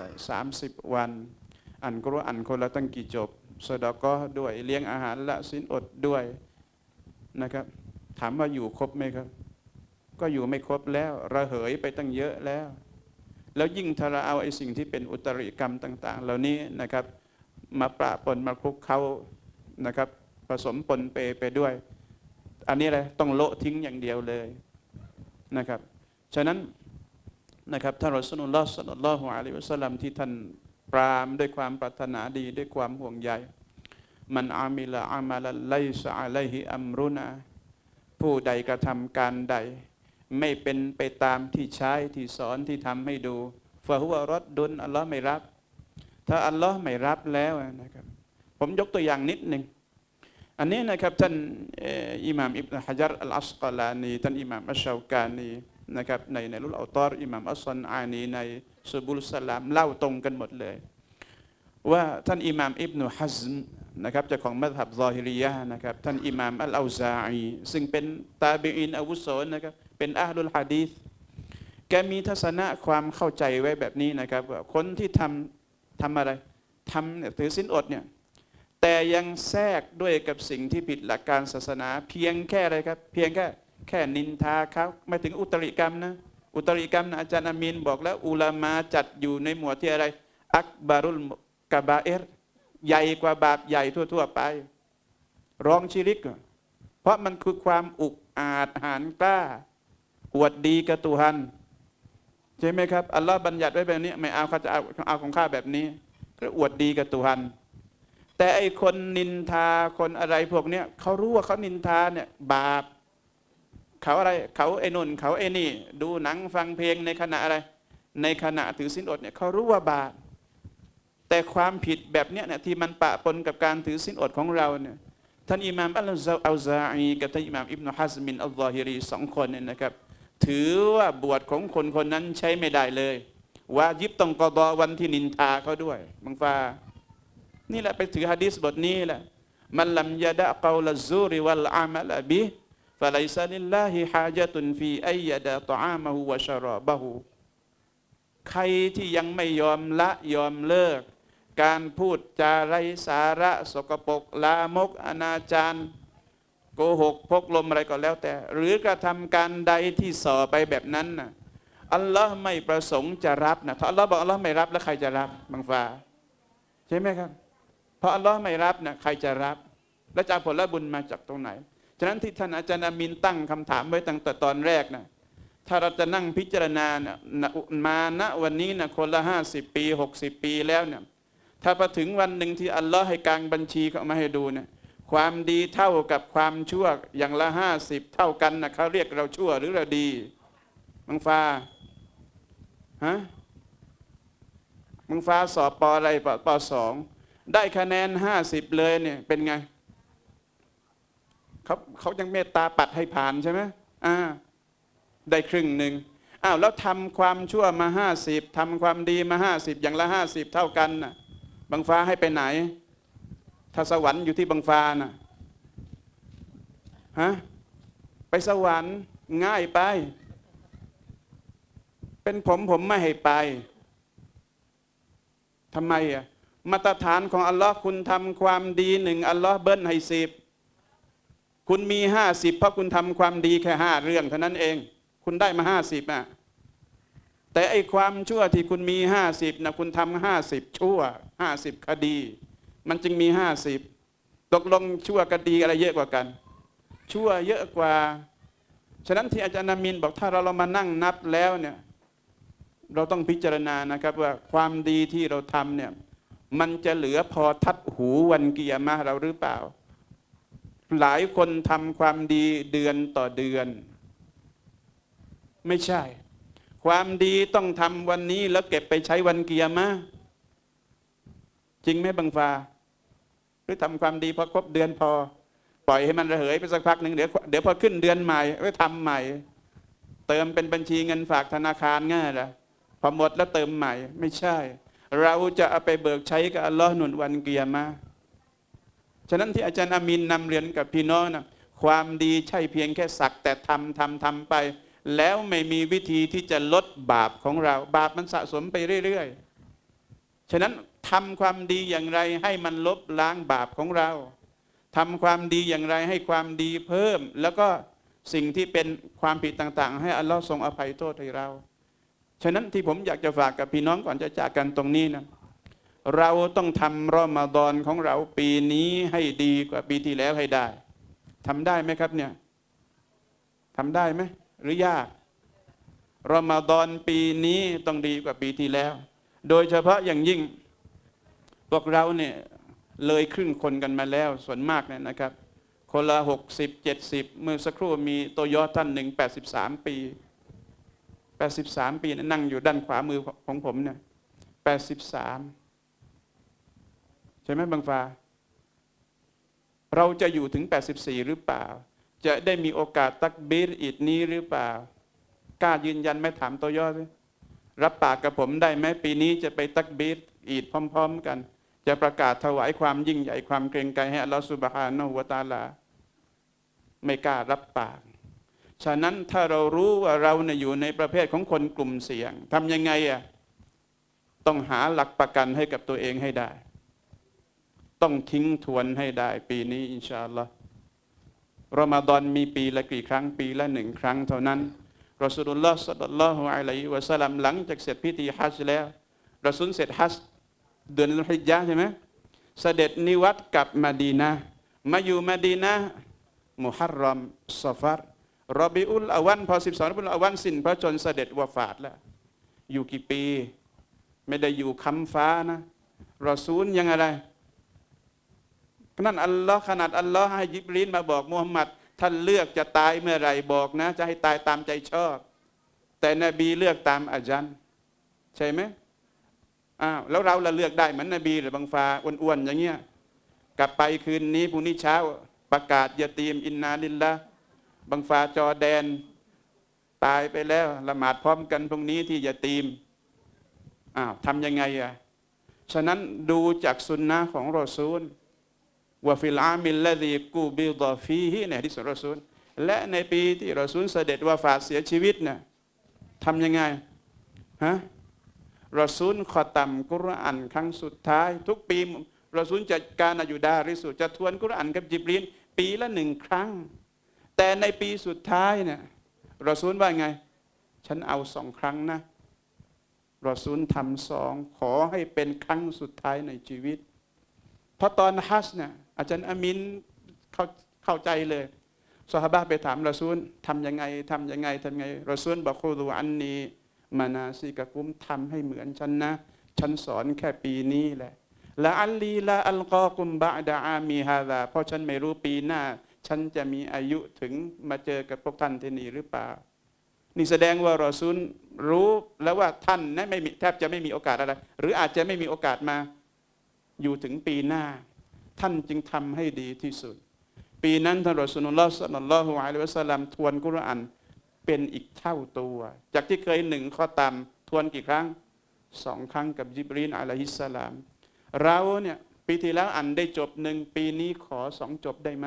30 วันอ่านกุรอานคนละตั้งกี่จบซะดะกอฮ์ด้วยเลี้ยงอาหารละศีลอดด้วยนะครับถามว่าอยู่ครบไหมครับก็อยู่ไม่ครบแล้วระเหยไปตั้งเยอะแล้วยิ่งถ้าเราเอาไอ้สิ่งที่เป็นอุตริกรรมต่างๆเหล่านี้นะครับมาปะปนมาคลุกเคล้านะครับผสมปนเปไปด้วยอันนี้อะไรต้องโละทิ้งอย่างเดียวเลยนะครับฉะนั้นนะครับท่านรอซูลุลลอฮ์ ศ็อลลัลลอฮุอะลัยฮิวะซัลลัมที่ท่านปรามด้วยความปรารถนาดีด้วยความห่วงใยมันอามิละอามัลไลซะอะลัยฮิอัมรุนาผู้ใดกระทำการใดไม่เป็นไปตามที่ใช้ที่สอนที่ทำให้ดูฟะฮุวะรัดดุนอัลลอฮ์ไม่รับถ้าอัลลอฮ์ไม่รับแล้วนะครับผมยกตัวอย่างนิดหนึ่งอันนี้นะครับท่านอิหม่ามอิบนุฮะญัรอัลอัสกอลานีท่านอิหม่ามอัชชาวกานีนะครับในรุลอัลตอรอิหม่ามอัสซันอานีในซุบุลสลามเล่าตรงกันหมดเลยว่าท่านอิหม่ามอิบนุฮัซมนะครับเจ้าของมัซฮับซอฮิรียะห์นะครับท่านอิหม่ามอัลอาวซาอีซึ่งเป็นตาบีอีนอาวุโสนะครับเป็นอะห์ลุลหะดีษแกมีทัศนะความเข้าใจไว้แบบนี้นะครับว่าคนที่ทำอะไรทำเนี่ยถือศีลอดเนี่ยแต่ยังแทรกด้วยกับสิ่งที่ผิดหลักการศาสนาเพียงแค่อะไรครับเพียงแค่นินทาเขาไม่ถึงอุตริกรรมนะอุตริกรรมนะอาจารย์อามีนบอกแล้วอุลามาจัดอยู่ในหมวดที่อะไรอักบารุลกะบาเอรใหญ่กว่าบาปใหญ่ทั่วๆไปรองชิริกเพราะมันคือความอุกอาจหาญกล้าอวดดีกับตุฮันใช่ไหมครับอัลลอฮ์บัญญัติไว้แบบนี้ไม่เอาเขาจะเอาของข้าแบบนี้ก็อวดดีกับตุฮันแต่ไอ้คนนินทาคนอะไรพวกเนี้ยเขารู้ว่าเขานินทาเนี่ยบาปเขาอะไรเขาไอ้นุ่นเขาไอ้นี่ดูหนังฟังเพลงในขณะอะไรในขณะถือศีลอดเนี่ยเขารู้ว่าบาปแต่ความผิดแบบเนี้ยที่มันปะปนกับการถือศีลอดของเราเนี่ยท่านอิหม่ามอัลอาวซาอีกับท่านอิหม่ามอิบนุฮัซมินอัลซอฮิรี2 คนเนี่ยนะครับถือว่าบวชของคนคนนั้นใช้ไม่ได้เลยวาญิบต้องกอฎอวันที่นินทาเขาด้วยบังฟานี่แหละไปถือหะดีษบทนี้แหละมันลัมยะดะกอลซูริวัลอามัลบิฟะลัยซะลิลลาฮิฮาญะตุนฟีอัยยะดะตออามะฮูวะชะรอบะฮูใครที่ยังไม่ยอมละยอมเลิกการพูดจาไร้สาระสกปรกลามกอนาจารโกหกพกลมอะไรก็แล้วแต่หรือกระทำการใดที่ส่อไปแบบนั้นนะอัลลอฮ์ไม่ประสงค์จะรับนะถ้าอัลลอฮ์บอกอัลลอฮ์ไม่รับแล้วใครจะรับบังฟาใช่ไหมครับเพราะอัลลอฮ์ไม่รับนะใครจะรับและจะผลบุญมาจากตรงไหนฉะนั้นที่ท่านอาจารย์อามีนตั้งคำถามไว้ตั้งแต่ตอนแรกนะถ้าเราจะนั่งพิจารณานะมาณวันนี้นะคนละ50 ปี60 ปีแล้วเนี่ยถ้าพอถึงวันหนึ่งที่อัลลอฮ์ให้กางบัญชีเข้ามาให้ดูเนี่ยความดีเท่ากับความชั่วอย่างละ50เท่ากันนะเขาเรียกเราชั่วหรือเราดีมังฟ้าฮะมังฟ้าสอบป.อะไรป.2ได้คะแนน50เลยเนี่ยเป็นไงเขายังเมตตาปัดให้ผ่านใช่ไหมได้ครึ่งหนึ่งแล้วทำความชั่วมา50ทำความดีมา50อย่างละ50เท่ากันน่ะบังฟ้าให้ไปไหนถ้าสวรรค์อยู่ที่บังฟ้าน่ะฮะไปสวรรค์ง่ายไปเป็นผมไม่ให้ไปทำไมมาตรฐานของอัลลอฮ์คุณทำความดี1อัลลอฮ์เบิ้ลให้10คุณมี50เพราะคุณทำความดีแค่5เรื่องเท่านั้นเองคุณได้มา50แต่ไอ้ความชั่วที่คุณมี50นะคุณทำ50ชั่ว50คดีมันจึงมี50ตกลงชั่วคดีอะไรเยอะกว่ากันชั่วเยอะกว่าฉะนั้นที่อาจารย์นามินบอกถ้าเรามานั่งนับแล้วเนี่ยเราต้องพิจารณานะครับว่าความดีที่เราทำเนี่ยมันจะเหลือพอทัดหูวันกิยามะห์เราหรือเปล่าหลายคนทำความดีเดือนต่อเดือนไม่ใช่ความดีต้องทำวันนี้แล้วเก็บไปใช้วันกิยามะห์จริงไหมบังฟาหรือทำความดีพอครบเดือนพอปล่อยให้มันระเหยไปสักพักหนึ่งเดี๋ยวพอขึ้นเดือนใหม่ก็ทำใหม่เติมเป็นบัญชีเงินฝากธนาคารง่ายละพอหมดแล้วเติมใหม่ไม่ใช่เราจะเอาไปเบิกใช้กับอัลลอฮ์หนุนวันกิยามะห์ฉะนั้นที่อาจารย์อามินนำเรียนกับพี่น้องนะความดีใช่เพียงแค่สักแต่ทำไปแล้วไม่มีวิธีที่จะลดบาปของเราบาปมันสะสมไปเรื่อยๆฉะนั้นทำความดีอย่างไรให้มันลบล้างบาปของเราทำความดีอย่างไรให้ความดีเพิ่มแล้วก็สิ่งที่เป็นความผิดต่างๆให้อัลลอฮ์ทรงอภัยโทษให้เราฉะนั้นที่ผมอยากจะฝากกับพี่น้องก่อนจะจากกันตรงนี้นะเราต้องทำรอมฎอนของเราปีนี้ให้ดีกว่าปีที่แล้วให้ได้ทำได้ไหมครับเนี่ยทำได้ไหมหรือยากรอมฎอนปีนี้ต้องดีกว่าปีที่แล้วโดยเฉพาะอย่างยิ่งพวกเราเนี่ยเลยครึ่งคนกันมาแล้วส่วนมากเนี่ยนะครับคนละ60-70เมื่อสักครู่มีโตโยต้ท่านหนึ่ง83 ปี83 ปีนั่งอยู่ด้านขวามือของผมเนี่ย83ใช่ไหมบังฟาเราจะอยู่ถึง84หรือเปล่าจะได้มีโอกาสตักบีรอีดนี้หรือเปล่ากล้ายืนยันไหมถามโตโยต้รับปากกับผมได้ไหมปีนี้จะไปตักบีรอีดพร้อมๆกันจะประกาศถวายความยิ่งใหญ่ความเกรงไกรให้อัลลอฮฺซุบฮานะฮูวะตะอาลาไม่กล้ารับปากฉะนั้นถ้าเรารู้ว่าเราเนี่ยอยู่ในประเภทของคนกลุ่มเสี่ยงทำยังไงต้องหาหลักประกันให้กับตัวเองให้ได้ต้องทิ้งทวนให้ได้ปีนี้อินชาอัลลอฮ์รอมฎอนมีปีละกี่ครั้งปีละ1 ครั้งเท่านั้นรอซูลุลลอฮ์ ศ็อลลัลลอฮุอะลัยฮิวะซัลลัมหลังจากเสร็จพิธีฮัจญ์แล้วรอซูลเสร็จฮัจญ์เดือนซุลฮิจญะห์ใช่ไหมเสด็จนิวัตกลับมะดีนะห์มาอยู่มะดีนะห์มุฮัรรอมซอฟัรรอบิอุลอาวันพอ12รอบิอุลอาวันสิ้นพระชนม์เสด็จวะฟาตแล้วอยู่กี่ปีไม่ได้อยู่ค้ำฟ้านะรอซูลยังอะไรนั่นอัลลอฮ์ขนาดอัลลอฮ์ให้ยิบรีลมาบอกมุฮัมมัดท่านเลือกจะตายเมื่อไรบอกนะจะให้ตายตามใจชอบแต่นบีเลือกตามอาจันใช่ไหมแล้วเราเลือกได้เหมือนนบีหรือบางฟาอ้วนๆอย่างเงี้ยกลับไปคืนนี้พรุ่งนี้เช้าประกาศยาตีมอินนาลิลละบางฟาจอแดนตายไปแล้วละหมาดพร้อมกันพรุ่งนี้ที่ยาตีมทำยังไงฉะนั้นดูจากสุนนะของรอซูลวะฟิลอามิลละดีกูบิดอฟีฮิในหะดีษของรอซูลและในปีที่รอซูลเสด็จวะฟาตเสียชีวิตเนี่ยทำยังไงรอซูลขอตัมกุรอานครั้งสุดท้ายทุกปีรอซูลจัดการอยู่ดาริสุจะทวนกุรอานกับจิบรีลปีละ1 ครั้งแต่ในปีสุดท้ายเนี่ยรอซูลว่าไงฉันเอา2 ครั้งนะรอซูลทำ2ขอให้เป็นครั้งสุดท้ายในชีวิตเพราะตอนฮัจญ์เนี่ยอาจารย์อามินเข้าใจเลยซอฮาบะห์ไปถามรอซูลทำยังไงรอซูลบอกคุดูอันนี้มานาซิกะกุมทำให้เหมือนฉันนะฉันสอนแค่ปีนี้แหละละอัลลีละอัลกอกุมบะดะอามีฮาซาเพราะฉันไม่รู้ปีหน้าฉันจะมีอายุถึงมาเจอกับพวกท่านที่นี่หรือเปล่านี่แสดงว่ารอซูลรู้แล้วว่าท่านนั้นไม่มีแทบจะไม่มีโอกาสอะไรหรืออาจจะไม่มีโอกาสมาอยู่ถึงปีหน้าท่านจึงทำให้ดีที่สุดปีนั้นท่านรอซูลุลลอฮ์ ศ็อลลัลลอฮุอะลัยฮิวะซัลลัมทวนกุรอานเป็นอีกเท่าตัวจากที่เคย1 ข้อตามทวนกี่ครั้ง2 ครั้งกับญิบรีลอะลัยฮิสสลามเราเนี่ยปีที่แล้วอ่านได้จบ1ปีนี้ขอ2 จบได้ไหม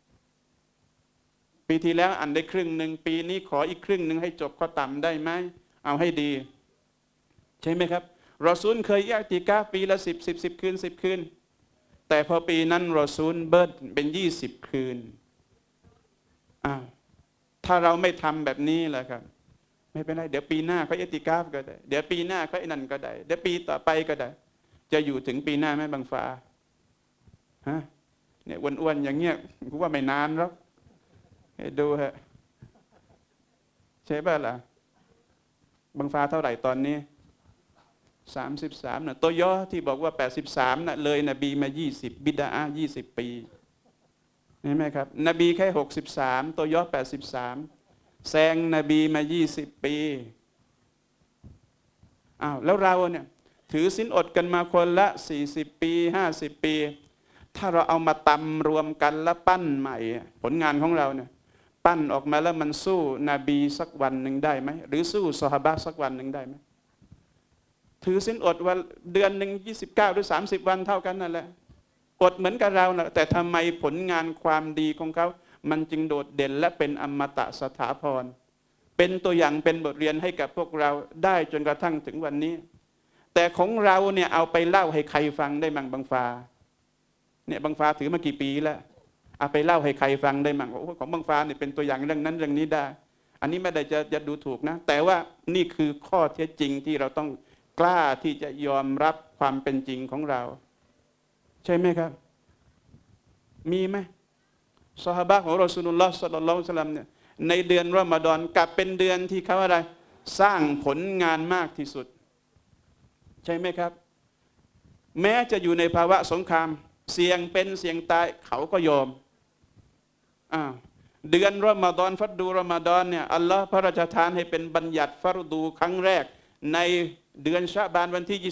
ปีที่แล้วอ่านได้ครึ่ง1ปีนี้ขออีกครึ่ง1ให้จบข้อต่ำได้ไหมเอาให้ดีใช่ไหมครับรอซูลเคยอิอ์ติกาฟปีละ10 คืน10 คืนแต่พอปีนั้นรอซูลเบิดเป็น20 คืนถ้าเราไม่ทำแบบนี้แหละครับไม่เป็นไรเดี๋ยวปีหน้าเขาอิอ์ติกาฟก็ได้เดี๋ยวปีหน้าเขานั่นก็ได้เดี๋ยวปีต่อไปก็ได้จะอยู่ถึงปีหน้าไหมบางฟ้าเนี่ยอ้วนๆอย่างเงี้ยกูว่าไม่นานหรอกดูฮะใช่ป่ะล่ะบางฟ้าเท่าไหร่ตอนนี้ 33นะตัวย่อที่บอกว่า83นะเลยนบีมา20บิดาอะห์20 ปีเห็นไหมครับนบีแค่63ตัวย่อ83แซงนบีมา20 ปีอ้าวแล้วเราเนี่ยถือศีลอดกันมาคนละ40 ปี50 ปีถ้าเราเอามาตำรวมกันแล้วปั้นใหม่ผลงานของเราเนี่ยปั้นออกมาแล้วมันสู้นบีสักวันหนึ่งได้ไหมหรือสู้ซอฮาบะห์สักวันหนึ่งได้ไหมถือศีลอดวันเดือนหนึ่ง29หรือ30 วันเท่ากันนั่นแหละอดเหมือนกับเรานะแต่ทำไมผลงานความดีของเขามันจึงโดดเด่นและเป็นอมตะสถาพรเป็นตัวอย่างเป็นบทเรียนให้กับพวกเราได้จนกระทั่งถึงวันนี้แต่ของเราเนี่ยเอาไปเล่าให้ใครฟังได้มั่งบางฟ้าเนี่ยบางฟ้าถือมากี่ปีแล้วเอาไปเล่าให้ใครฟังได้มั่งโอ้ของบางฟ้าเนี่ยเป็นตัวอย่างเรื่องนั้นเรื่องนี้ได้อันนี้ไม่ได้จะดูถูกนะแต่ว่านี่คือข้อเท็จจริงที่เราต้องกล้าที่จะยอมรับความเป็นจริงของเราใช่ไหมครับมีไหมซอฮาบะห์ของรอซูลุลลอฮ์ศ็อลลัลลอฮุอะลัยฮิวะซัลลัมเนี่ยในเดือนรอมฎอนกลับเป็นเดือนที่เขาอะไรสร้างผลงานมากที่สุดใช่ไหมครับแม้จะอยู่ในภาวะสงครามเสี่ยงเป็นเสี่ยงตายเขาก็ยอมเดือนรอมฎอนฟัดดูรอมฎอนเนี่ยอัลลอฮ์พระราชทานให้เป็นบัญญัติฟัรดูครั้งแรกในเดือนชะบานวันที่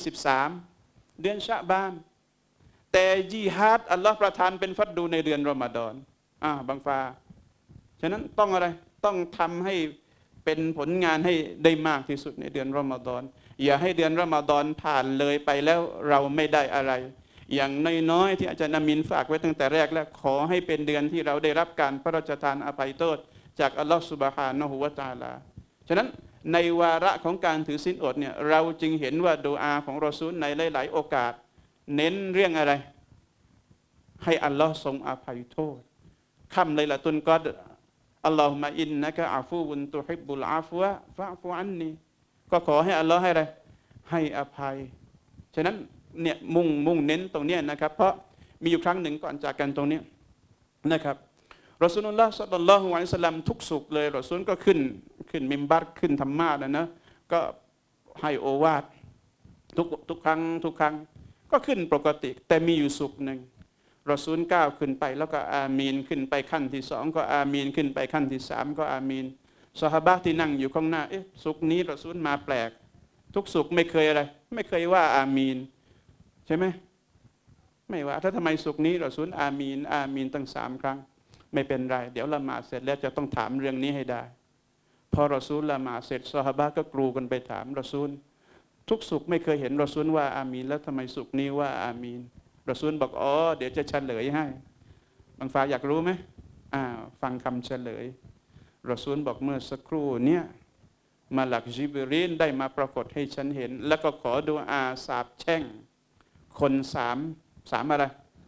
23เดือนชะบานแต่ญิฮาดอัลลอฮ์ประทานเป็นฟัดดูในเดือนรอมฎอนบางฟ้าฉะนั้นต้องอะไรต้องทำให้เป็นผลงานให้ได้มากที่สุดในเดือนรอมฎอนอย่าให้เดือนรอมฎอนผ่านเลยไปแล้วเราไม่ได้อะไรอย่างน้อยๆที่อาจารย์นามินฝากไว้ตั้งแต่แรกแล้วขอให้เป็นเดือนที่เราได้รับการพระราชทานอภัยโทษจากอัลลอฮฺซุบฮานะฮูวะตะอาลาฉะนั้นในวาระของการถือศีลอดเนี่ยเราจึงเห็นว่าดุอาของรอซูลในหลายๆโอกาสเน้นเรื่องอะไรให้อัลลอฮ์ทรงอภัยโทษค่ำไลลาตุลกอดรอัลลอฮุมะอินนะกะอาฟูวุนตุฮิบบุลอาฟัวฟะฟูอันนีก็ขอให้อัลลอฮ์ให้อะไรให้อภัยฉะนั้นเนี่ยมุ่งเน้นตรงนี้นะครับเพราะมีอยู่ครั้งหนึ่งก่อนจากกันตรงนี้นะครับรอซูลุลลอฮ์ศ็อลลัลลอฮุอะลัยฮิวะซัลลัมทุกสุขเลยรอซูลก็ขึ้นมิมบัรขึ้นธรรมาสนะก็ให้โอวาททุกครั้งก็ขึ้นปกติแต่มีอยู่สุขหนึ่งรอซูลก้าวขึ้นไปแล้วก็อามีนขึ้นไปขั้นที่2ก็อามีนขึ้นไปขั้นที่3ก็อามีนซอฮาบะห์ที่นั่งอยู่ข้างหน้าสุขนี้รอซูลมาแปลกทุกสุขไม่เคยอะไรไม่เคยว่าอามีนใช่ไหมไม่ว่าถ้าทำไมสุขนี้รอซูลอามีนตั้ง3 ครั้งไม่เป็นไรเดี๋ยวละหมาดเสร็จแล้วจะต้องถามเรื่องนี้ให้ได้พอรอซูลละหมาดเสร็จซอฮาบะห์ก็กรูกันไปถามรอซูลทุกสุขไม่เคยเห็นรอซูลว่าอามีนแล้วทำไมสุขนี้ว่าอามีนรอซูลบอกเดี๋ยวจะเฉลยให้บางฟ้าอยากรู้ไหมฟังคำเฉลยรอซูลบอกเมื่อสักครู่เนี่ยมาลักญิบรีลได้มาปรากฏให้ฉันเห็นแล้วก็ขอดุอาสาบแช่งคนสามอะไร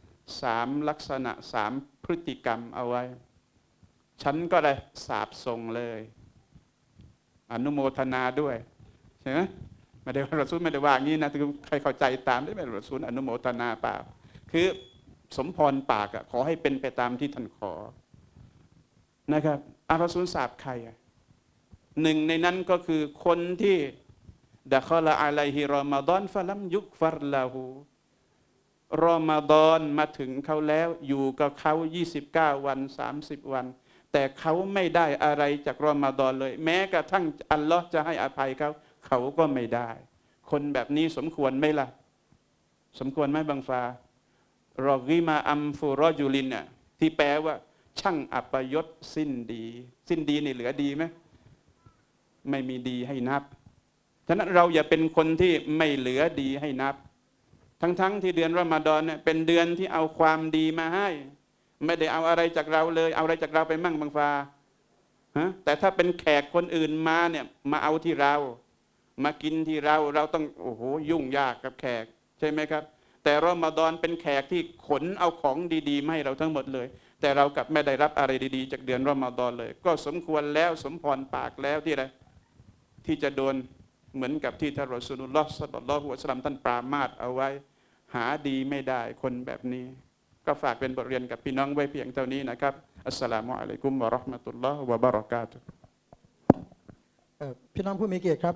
3 ลักษณะ3 พฤติกรรมเอาไว้ฉันก็เลยสาบส่งเลยอนุโมทนาด้วยใช่ไหมไม่ได้รอซูลไม่ได้ว่างี้นะคือใครเข้าใจตามได้ไหมรอซูลอนุโมทนาเปล่าคือสมพรปากขอให้เป็นไปตามที่ท่านขอนะครับรอซูลสาบใครหนึ่งในนั้นก็คือคนที่ดะคอละอะลัยฮิรอมฎอนฟะลัมยุกฟัรละฮูรอมฎอนมาถึงเขาแล้วอยู่กับเขา29 วัน30 วันแต่เขาไม่ได้อะไรจากรอมฎอนเลยแม้กระทั่งอัลลอฮ์จะให้อภัยเขาก็ไม่ได้คนแบบนี้สมควรไหมล่ะสมควรไหมบางฟ้ารอกิมาอัมฟูรอยูลินเนี่ยที่แปลว่าช่างอัปยศสิ้นดีนี่เหลือดีไหมไม่มีดีให้นับฉะนั้นเราอย่าเป็นคนที่ไม่เหลือดีให้นับทั้งที่เดือนรอมฎอนเนี่ยเป็นเดือนที่เอาความดีมาให้ไม่ได้เอาอะไรจากเราเลยเอาอะไรจากเราไปมั่งบางฟ้าแต่ถ้าเป็นแขกคนอื่นมาเนี่ยมาเอาที่เรามากินที่เราต้องโอ้โหยุ่งยากกับแขกใช่ไหมครับแต่รอมฎอนเป็นแขกที่ขนเอาของดีๆมาให้เราทั้งหมดเลยแต่เรากลับไม่ได้รับอะไรดีๆจากเดือนรอมฎอนเลยก็สมควรแล้วสมพรปากแล้วที่อะไรที่จะโดนเหมือนกับที่ท่านรอซูลุลลอฮ์ ศ็อลลัลลอฮุอะลัยฮิวะซัลลัมท่านปรามาสเอาไว้หาดีไม่ได้คนแบบนี้ก็ฝากเป็นบทเรียนกับพี่น้องไว้เพียงเท่านี้นะครับอัสสลามุอะลัยกุมวะเราะห์มะตุลลอฮ์วะบะเราะกาตุฮ์พี่น้องผู้มีเกียรติครับ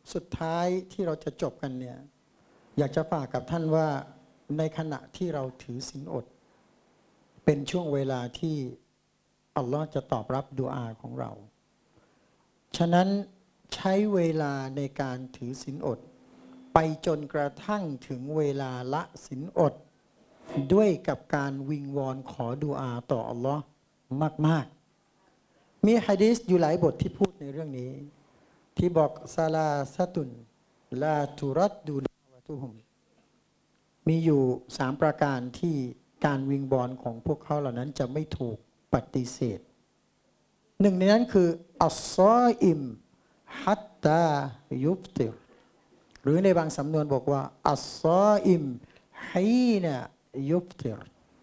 สุดท้ายที่เราจะจบกันเนี่ยอยากจะฝากกับท่านว่าในขณะที่เราถือศีลอดเป็นช่วงเวลาที่อัลลอฮ์จะตอบรับดุอาของเราฉะนั้นใช้เวลาในการถือศีลอดไปจนกระทั่งถึงเวลาละศีลอดด้วยกับการวิงวอนขอดุอาต่ออัลลอฮ์มากๆมีหะดีษอยู่หลายบทที่พูดในเรื่องนี้ที่บอกซาลาซะตุนลาตุรัดดูดาวะตุฮุมมีอยู่3ประการที่การวิงวอนของพวกเขาเหล่านั้นจะไม่ถูกปฏิเสธหนึ่งในนั้นคืออัศซออิมฮัตตายุฟติรหรือในบางสำนวนบอกว่าอัศซออิมฮีนะยุฟติร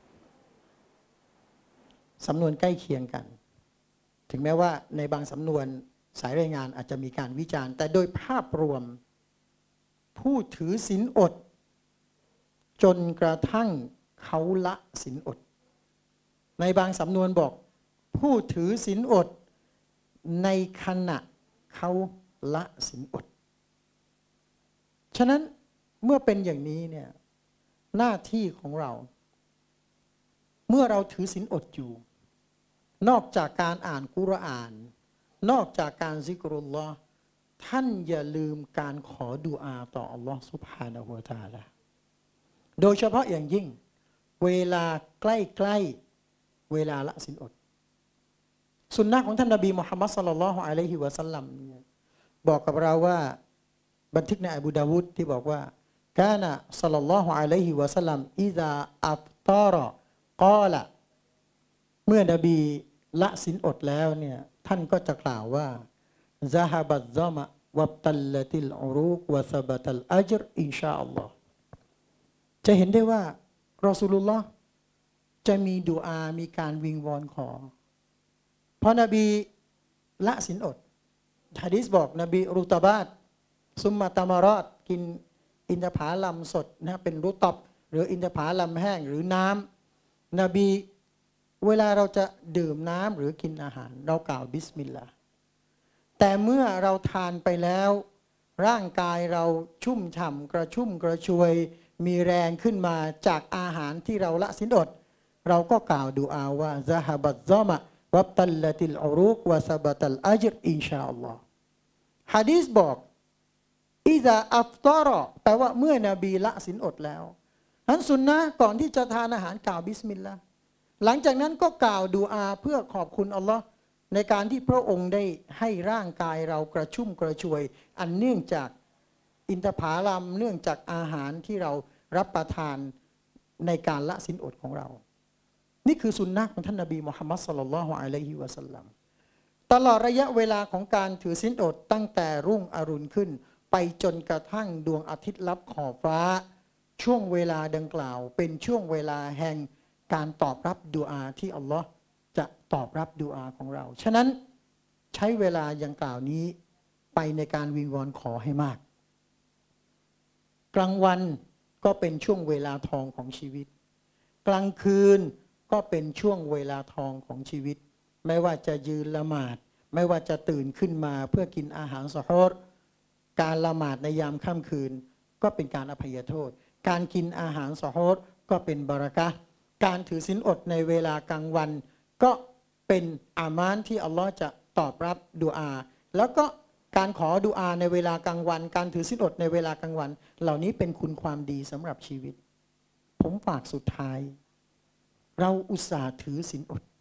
สำนวนใกล้เคียงกันถึงแม้ว่าในบางสำนวนสายรายงานอาจจะมีการวิจารณ์แต่โดยภาพรวมผู้ถือศีลอดจนกระทั่งเขาละศีลอดในบางสำนวนบอกผู้ถือศีลอดในขณะเขาละศีลอดฉะนั้นเมื่อเป็นอย่างนี้เนี่ยหน้าที่ของเราเมื่อเราถือศีลอดอยู่นอกจากการอ่านกุรอานนอกจากการซิกรุลลอฮ์ท่านอย่าลืมการขอดุอาต่ออัลลอฮ์ซุบฮานะฮูวะตะอาลาโดยเฉพาะอย่างยิ่งเวลาใกล้ๆเวลาละศีลอดสุนนะของท่านนบีมุฮัมมัดศ็อลลัลลอฮุอะลัยฮิวะซัลลัมบอกกับเราว่าบันทึกในอบูดาวุดที่บอกว่ากานะศ็อลลัลลอฮุอะลัยฮิวะซัลลัมอิซาอัฟตารอกอละเมื่อนบีละศีลอดแล้วเนี่ยท่านก็จะกล่าวว่าซะฮะบัตซะมะวับตัลลติลอุรูกวะซะบะตัลอัจรอินชาอัลลอฮ์จะเห็นได้ว่ารอซูลุลลอฮ์จะมีดุอามีการวิงวอนขอเพราะนบีละศีลอดหะดีษบอกนบีรุตบาตซุมมาตามารอดกินอินทผลัมสดนะเป็นรุตบหรืออินทผลัมแห้งหรือน้ำนบีเวลาเราจะดื่มน้ำหรือกินอาหารเรากล่าวบิสมิลลาห์แต่เมื่อเราทานไปแล้วร่างกายเราชุ่มฉ่ำกระชุ่มกระชวยมีแรงขึ้นมาจากอาหารที่เราละศีลอดเราก็กล่าวดุอาว่าซะฮะบัตซะมะวับตัลลติลอุรูกวะซะบะตัลอัจรอินชาอัลลอฮ์หะดีษบอกอิซาอัฟตารอแปลว่าเมื่อนบีละศีลอดแล้วนั้นสุนนะก่อนที่จะทานอาหารกล่าวบิสมิลลาห์หลังจากนั้นก็กล่าวดุอาเพื่อขอบคุณอัลลอฮ์ในการที่พระองค์ได้ให้ร่างกายเรากระชุ่มกระชวยอันเนื่องจากอินทผลัมเนื่องจากอาหารที่เรารับประทานในการละศีลอดของเรานี่คือสุนนะของท่านนบีมุฮัมมัดศ็อลลัลลอฮุอะลัยฮิวะซัลลัมตลอดระยะเวลาของการถือศีลอดตั้งแต่รุ่งอรุณขึ้นไปจนกระทั่งดวงอาทิตย์ลับขอบฟ้าช่วงเวลาดังกล่าวเป็นช่วงเวลาแห่งการตอบรับดุอาที่อัลลอฮ์จะตอบรับดุอาของเราฉะนั้นใช้เวลาอย่างกล่าวนี้ไปในการวิงวอนขอให้มากกลางวันก็เป็นช่วงเวลาทองของชีวิตกลางคืนก็เป็นช่วงเวลาทองของชีวิตไม่ว่าจะยืนละหมาดไม่ว่าจะตื่นขึ้นมาเพื่อกินอาหารซะฮอรการละหมาดในยามค่ำคืนก็เป็นการอภัยโทษการกินอาหารซะฮอรก็เป็นบารอกะห์การถือศีลอดในเวลากลางวันก็เป็นอามานที่อัลลอฮ์จะตอบรับดุอาแล้วก็การขอดุอาในเวลากลางวันการถือศีลอดในเวลากลางวันเหล่านี้เป็นคุณความดีสำหรับชีวิตผมฝากสุดท้ายเราอุตส่าห์ถือศีลอด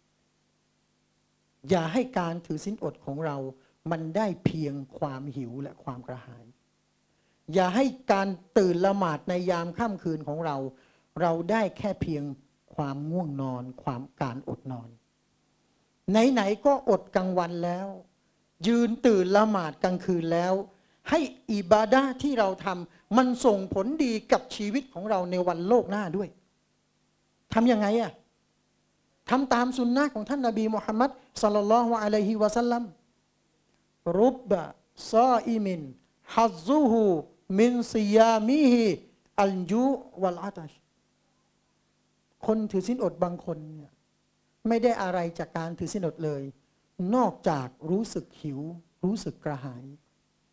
อย่าให้การถือศีลอดของเรามันได้เพียงความหิวและความกระหายอย่าให้การตื่นละหมาดในยามค่ำคืนของเราได้แค่เพียงความง่วงนอนความการอดนอนไหนๆก็อดกลางวันแล้วยืนตื่นละหมาดกลางคืนแล้วให้อิบาดะห์ที่เราทำมันส่งผลดีกับชีวิตของเราในวันโลกหน้าด้วยทำยังไงอะทำตามสุนนะของท่านนบีมุฮัมมัดศ็อลลัลลอฮุอะลัยฮิวะซัลลัมรุบบะซออิมินฮัซซุฮูมินซิยามิฮิอัลญูวัลอาตัชคนถือศีลอดบางคนเนี่ยไม่ได้อะไรจากการถือศีลอดเลยนอกจากรู้สึกหิวรู้สึกกระหาย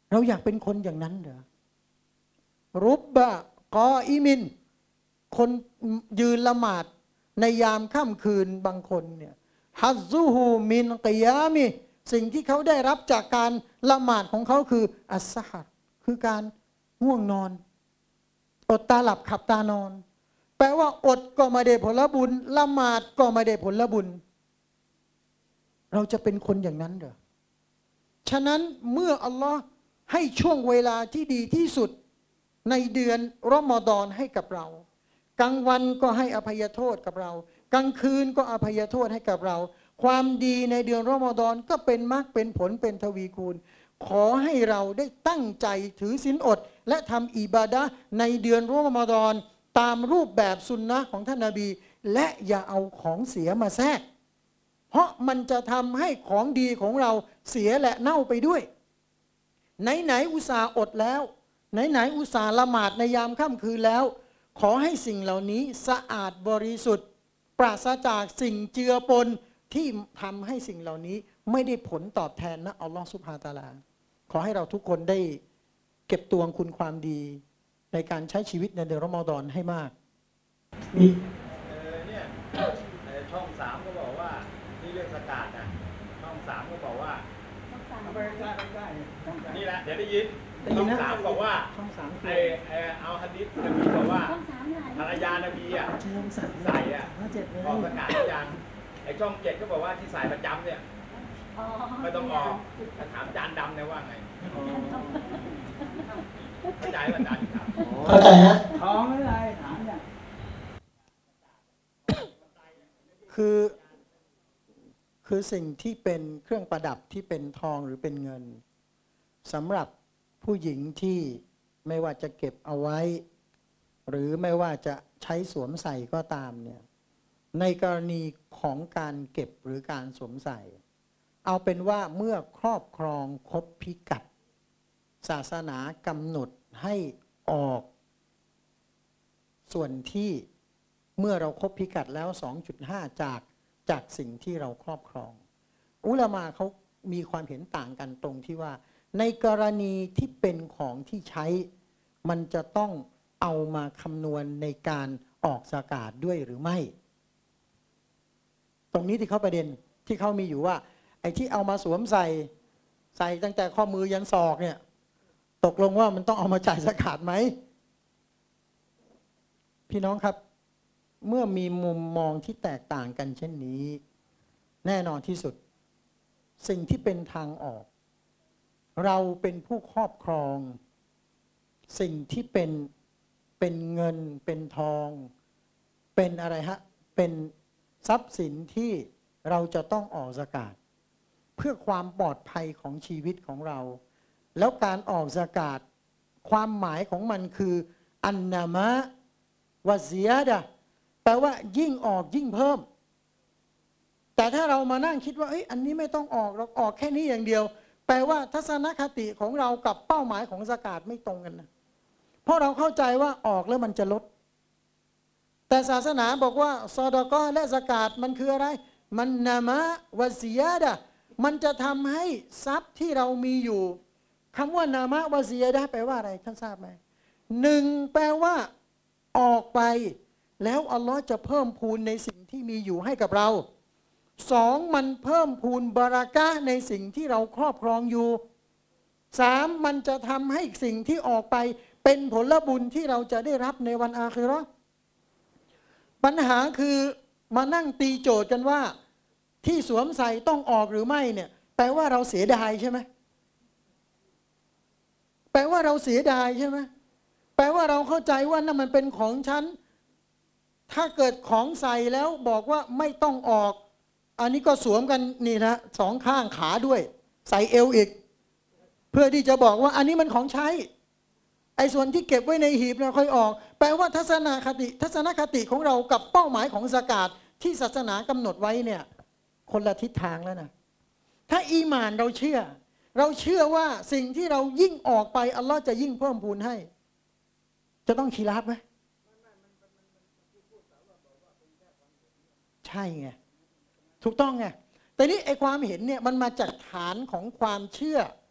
เราอยากเป็นคนอย่างนั้นเหรอรุบบะกออิมินคนยืนละหมาดในยามค่ำคืนบางคนเนี่ยฮัซซูฮูมินกิยามิสิ่งที่เขาได้รับจากการละหมาดของเขาคืออัสซะฮัรคือการง่วงนอนอดตาหลับขับตานอนแปลว่าอดก็ไม่ได้ผลบุญละหมาดก็ไม่ได้ผลบุญเราจะเป็นคนอย่างนั้นเหรอฉะนั้นเมื่ออัลลอฮ์ให้ช่วงเวลาที่ดีที่สุดในเดือนรอมฎอนให้กับเรากลางวันก็ให้อภัยโทษกับเรากลางคืนก็อภัยโทษให้กับเราความดีในเดือนรอมฎอนก็เป็นมรรคเป็นผลเป็นทวีคูณขอให้เราได้ตั้งใจถือศีลอดและทำอิบาดะห์ในเดือนรอมฎอนตามรูปแบบสุนนะของท่านนบีและอย่าเอาของเสียมาแทรกเพราะมันจะทำให้ของดีของเราเสียและเน่าไปด้วยไหนอุตส่าห์อดแล้วไหนอุตส่าห์ละหมาดในยามค่ำคืนแล้วขอให้สิ่งเหล่านี้สะอาดบริสุทธิ์ปราศจากสิ่งเจือปนที่ทำให้สิ่งเหล่านี้ไม่ได้ผลตอบแทนนะอัลลอฮฺซุบฮานะฮูวะตะอาลาขอให้เราทุกคนได้เก็บตวงคุณความดีในการใช้ชีวิตในเดือนรอมฎอนให้มากมีเนี่ยช่อง3ก็บอกว่าที่เรื่องสกาดนะช่อง3ก็บอกว่านี่แหละเดี๋ยวได้ยินช่อง3บอกว่าเอาหะดีษนบีบอกว่าภรรยานบีอ่ะใส่อ่ะออกสกาดยังไอช่อง7ก็บอกว่าที่ใส่ประจำเนี่ยไม่ต้องออกถามจานดำเนี่ยว่าไงเข้าใจป่ะจานครับเข้าใจฮะท้องอะไรถามเนี่ยคือสิ่งที่เป็นเครื่องประดับที่เป็นทองหรือเป็นเงินสำหรับผู้หญิงที่ไม่ว่าจะเก็บเอาไว้หรือไม่ว่าจะใช้สวมใส่ก็ตามเนี่ยในกรณีของการเก็บหรือการสวมใส่เอาเป็นว่าเมื่อครอบครองครบพิกัดศาสนากำหนดให้ออกส่วนที่เมื่อเราครบพิกัดแล้ว 2.5 จากสิ่งที่เราครอบครองอุลามะเขามีความเห็นต่างกันตรงที่ว่าในกรณีที่เป็นของที่ใช้มันจะต้องเอามาคำนวณในการออกซะกาตด้วยหรือไม่ตรงนี้ที่เขาประเด็นที่เขามีอยู่ว่าไอ้ที่เอามาสวมใส่ตั้งแต่ข้อมือยันศอกเนี่ยตกลงว่ามันต้องเอามาจ่ายซะกาตไหมพี่น้องครับเมื่อมีมุมมองที่แตกต่างกันเช่นนี้แน่นอนที่สุดสิ่งที่เป็นทางออกเราเป็นผู้ครอบครองสิ่งที่เป็นเงินเป็นทองเป็นอะไรฮะเป็นทรัพย์สินที่เราจะต้องออกซะกาตเพื่อความปลอดภัยของชีวิตของเราแล้วการออกซะกาตความหมายของมันคืออันนามะวะซิยาดะแปลว่ายิ่งออกยิ่งเพิ่มแต่ถ้าเรามานั่งคิดว่าอันนี้ไม่ต้องออกเราออกแค่นี้อย่างเดียวแปลว่าทัศนคติของเรากับเป้าหมายของซะกาตไม่ตรงกันนะเพราะเราเข้าใจว่าออกแล้วมันจะลดแต่ศาสนาบอกว่าซอดากอและซะกาตมันคืออะไรมันนามะวะซิยาดะมันจะทำให้ทรัพย์ที่เรามีอยู่คำว่านามะวะซิยาดะแปลว่าอะไรท่านทราบไหมหนึ่งแปลว่าออกไปแล้วอัลลอฮ์จะเพิ่มพูนในสิ่งที่มีอยู่ให้กับเราสองมันเพิ่มพูนบารากะห์ในสิ่งที่เราครอบครองอยู่สามมันจะทำให้สิ่งที่ออกไปเป็นผลบุญที่เราจะได้รับในวันอาคิเราะห์ปัญหาคือมานั่งตีโจทย์กันว่าที่สวมใส่ต้องออกหรือไม่เนี่ยแปลว่าเราเสียดายใช่ไหมแปลว่าเราเสียดายใช่ไหมแปลว่าเราเข้าใจว่านั่นมันเป็นของฉันถ้าเกิดของใส่แล้วบอกว่าไม่ต้องออกอันนี้ก็สวมกันนี่นะสองข้างขาด้วยใส่เอวอีกเพื่อที่จะบอกว่าอันนี้มันของใช้ไอ้ส่วนที่เก็บไว้ในหีบเราค่อยออกแปลว่าทัศนคติของเรากับเป้าหมายของซะกาตที่ศาสนากำหนดไว้เนี่ยคนละทิศทางแล้วนะถ้าอีหม่านเราเชื่อว่าสิ่งที่เรายิ่งออกไปอัลลอฮ์จะยิ่งเพิ่มพูนให้จะต้องคีราฟไหมใช่ไงถูกต้องไงแต่นี่ไอความเห็นเนี่ยมันมาจากฐานของความเชื่อ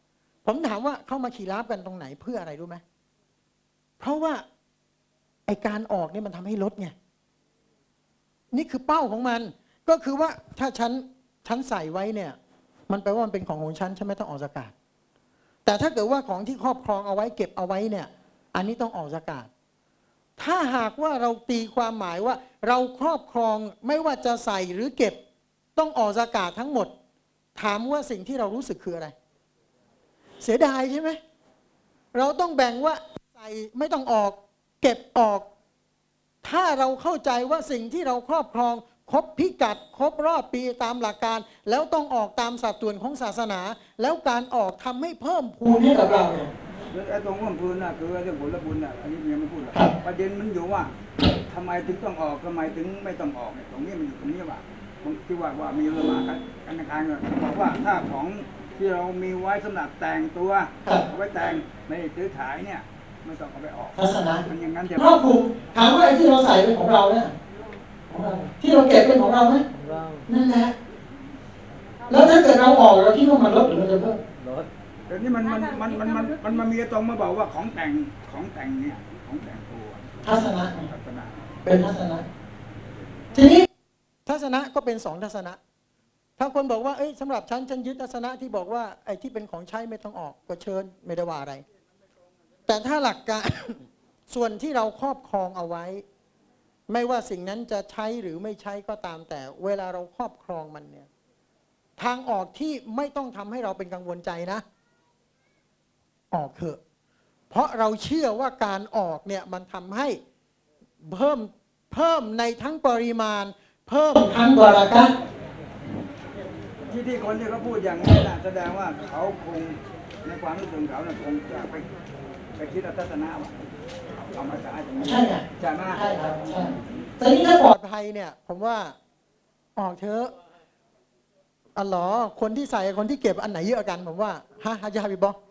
ผมถามว่าเข้ามาขี่ลาฟกันตรงไหนเพื่ออะไรรู้ไหมเพราะว่าไอการออกเนี่ยมันทำให้ลดไงนี่คือเป้าของมันก็คือว่าถ้าฉันใส่ไว้เนี่ยมันแปลว่ามันเป็นของฉันฉันไม่ต้องออกซะกาตแต่ถ้าเกิดว่าของที่ครอบครองเอาไว้เก็บเอาไว้เนี่ยอันนี้ต้องออกซะกาตถ้าหากว่าเราตีความหมายว่าเราครอบครองไม่ว่าจะใส่หรือเก็บต้องออกซะกาตทั้งหมดถามว่าสิ่งที่เรารู้สึกคืออะไรเสียดายใช่ไหมเราต้องแบ่งว่าใส่ไม่ต้องออกเก็บออกถ้าเราเข้าใจว่าสิ่งที่เราครอบครองครบพิกัดครบรอบปีตามหลักการแล้วต้องออกตามสัดส่วนของศาสนาแล้วการออกทำให้เพิ่มพูนให้กับเราเนี่ยไอ้ตรงเรื่องพูนน่ะคือเรื่องผลบุญน่ะอันนี้ยังไม่พูดหรอกประเด็นมันอยู่ว่าทำไมถึงต้องออกทำไมถึงไม่ต้องออกเนี่ยตรงนี้มันอยู่ตรงนี้ว่าที่ว่ามีเรื่องมากันการเงินบอกว่าถ้าของที่เรามีไว้สำหรับแต่งตัวเอาไว้แต่งไม่ซื้อขายเนี่ยไม่ต้องเอาไปออกศาสนามันอย่างนั้นจะครอบคลุมถามว่าไอ้ที่เราใส่เป็นของเราเนี่ยที่เราเก็บเป็นของเราไหมนั่นแหละแล้วถ้าเกิดเราออกเราคิดว่ามันลดหรือมันจะเพิ่มลดแต่นี่มันมีตรงมาบอกว่าของแต่งเนี่ยของแต่งตัวทัศนะเป็นทัศนะทีนี้ทัศนะก็เป็น2ทัศนะถ้าคนบอกว่าเอ้ยสำหรับฉันยึดทัศนะที่บอกว่าไอ้ที่เป็นของใช้ไม่ต้องออกก็เชิญไม่ได้ว่าอะไรแต่ถ้าหลักการ ส่วนที่เราครอบครองเอาไว้ไม่ว่าสิ่งนั้นจะใช้หรือไม่ใช้ก็ตามแต่เวลาเราครอบครองมันเนี่ยทางออกที่ไม่ต้องทำให้เราเป็นกังวลใจนะออกเถอะเพราะเราเชื่อว่าการออกเนี่ยมันทำให้เพิ่มในทั้งปริมาณเพิ่มทั้งบารักะห์ที่คนที่เขาพูดอย่างนี้นะแสดงว่าเขาคงในความรู้สึกเขาคงจะไปคิดทัศนะว่าเอามาใช้ตรงนี้ใช่ไหมใช่ไหมใช่ครับใช่แต่นี่ถ้าปลอดภัยเนี่ยผมว่าออกเถอะอ๋อเหรอคนที่ใส่คนที่เก็บอันไหนเยอะกันผมว่าฮะฮะยาบิบอก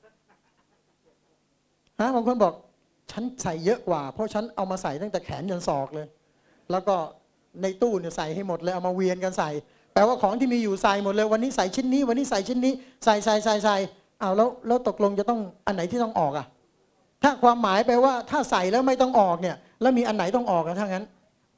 ฮะบางคนบอกฉันใส่เยอะกว่าเพราะฉันเอามาใส่ตั้งแต่แขนยันศอกเลยแล้วก็ในตู้เนี่ยใส่ให้หมดเลยเอามาเวียนกันใส่แปลว่าของที่มีอยู่ใส่หมดเลยวันนี้ใส่ชิ้นนี้วันนี้ใส่ชิ้นนี้ใส่เอาแล้วตกลงจะต้องอันไหนที่ต้องออกอ่ะถ้าความหมายแปลว่าถ้าใส่แล้วไม่ต้องออกเนี่ยแล้วมีอันไหนต้องออกกันถ้างั้น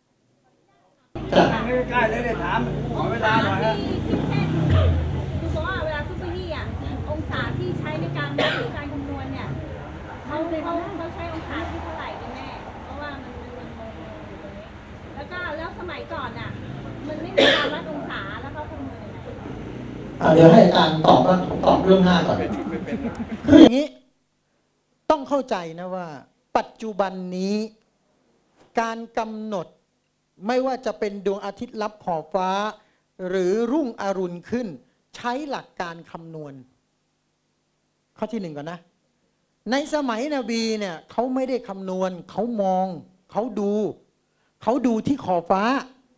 ใกล้เลยถามขอเวลาหน่อยนะคือเพราะว่าเวลาซุปเปอร์ฮี่อ่ะองศาที่ใช้ในการวัดหรือการคำนวณเนี่ยเขาใช้องศาที่เท่าไหร่กันแน่เพราะว่ามันอยู่ตรงนี้แล้วสมัยก่อนอ่ะมันไม่มีการวัดองศาแล้วเขาคำนวณยังไงเดี๋ยวให้อาจารย์ตอบเรื่องหน้าก่อนคืออย่างนี้ต้องเข้าใจนะว่าปัจจุบันนี้การกำหนดไม่ว่าจะเป็นดวงอาทิตย์ลับขอบฟ้าหรือรุ่งอรุณขึ้นใช้หลักการคำนวณข้อที่1ก่อนนะในสมัยนบีเนี่ยเขาไม่ได้คำนวณเขามองเขาดูที่ขอบฟ้า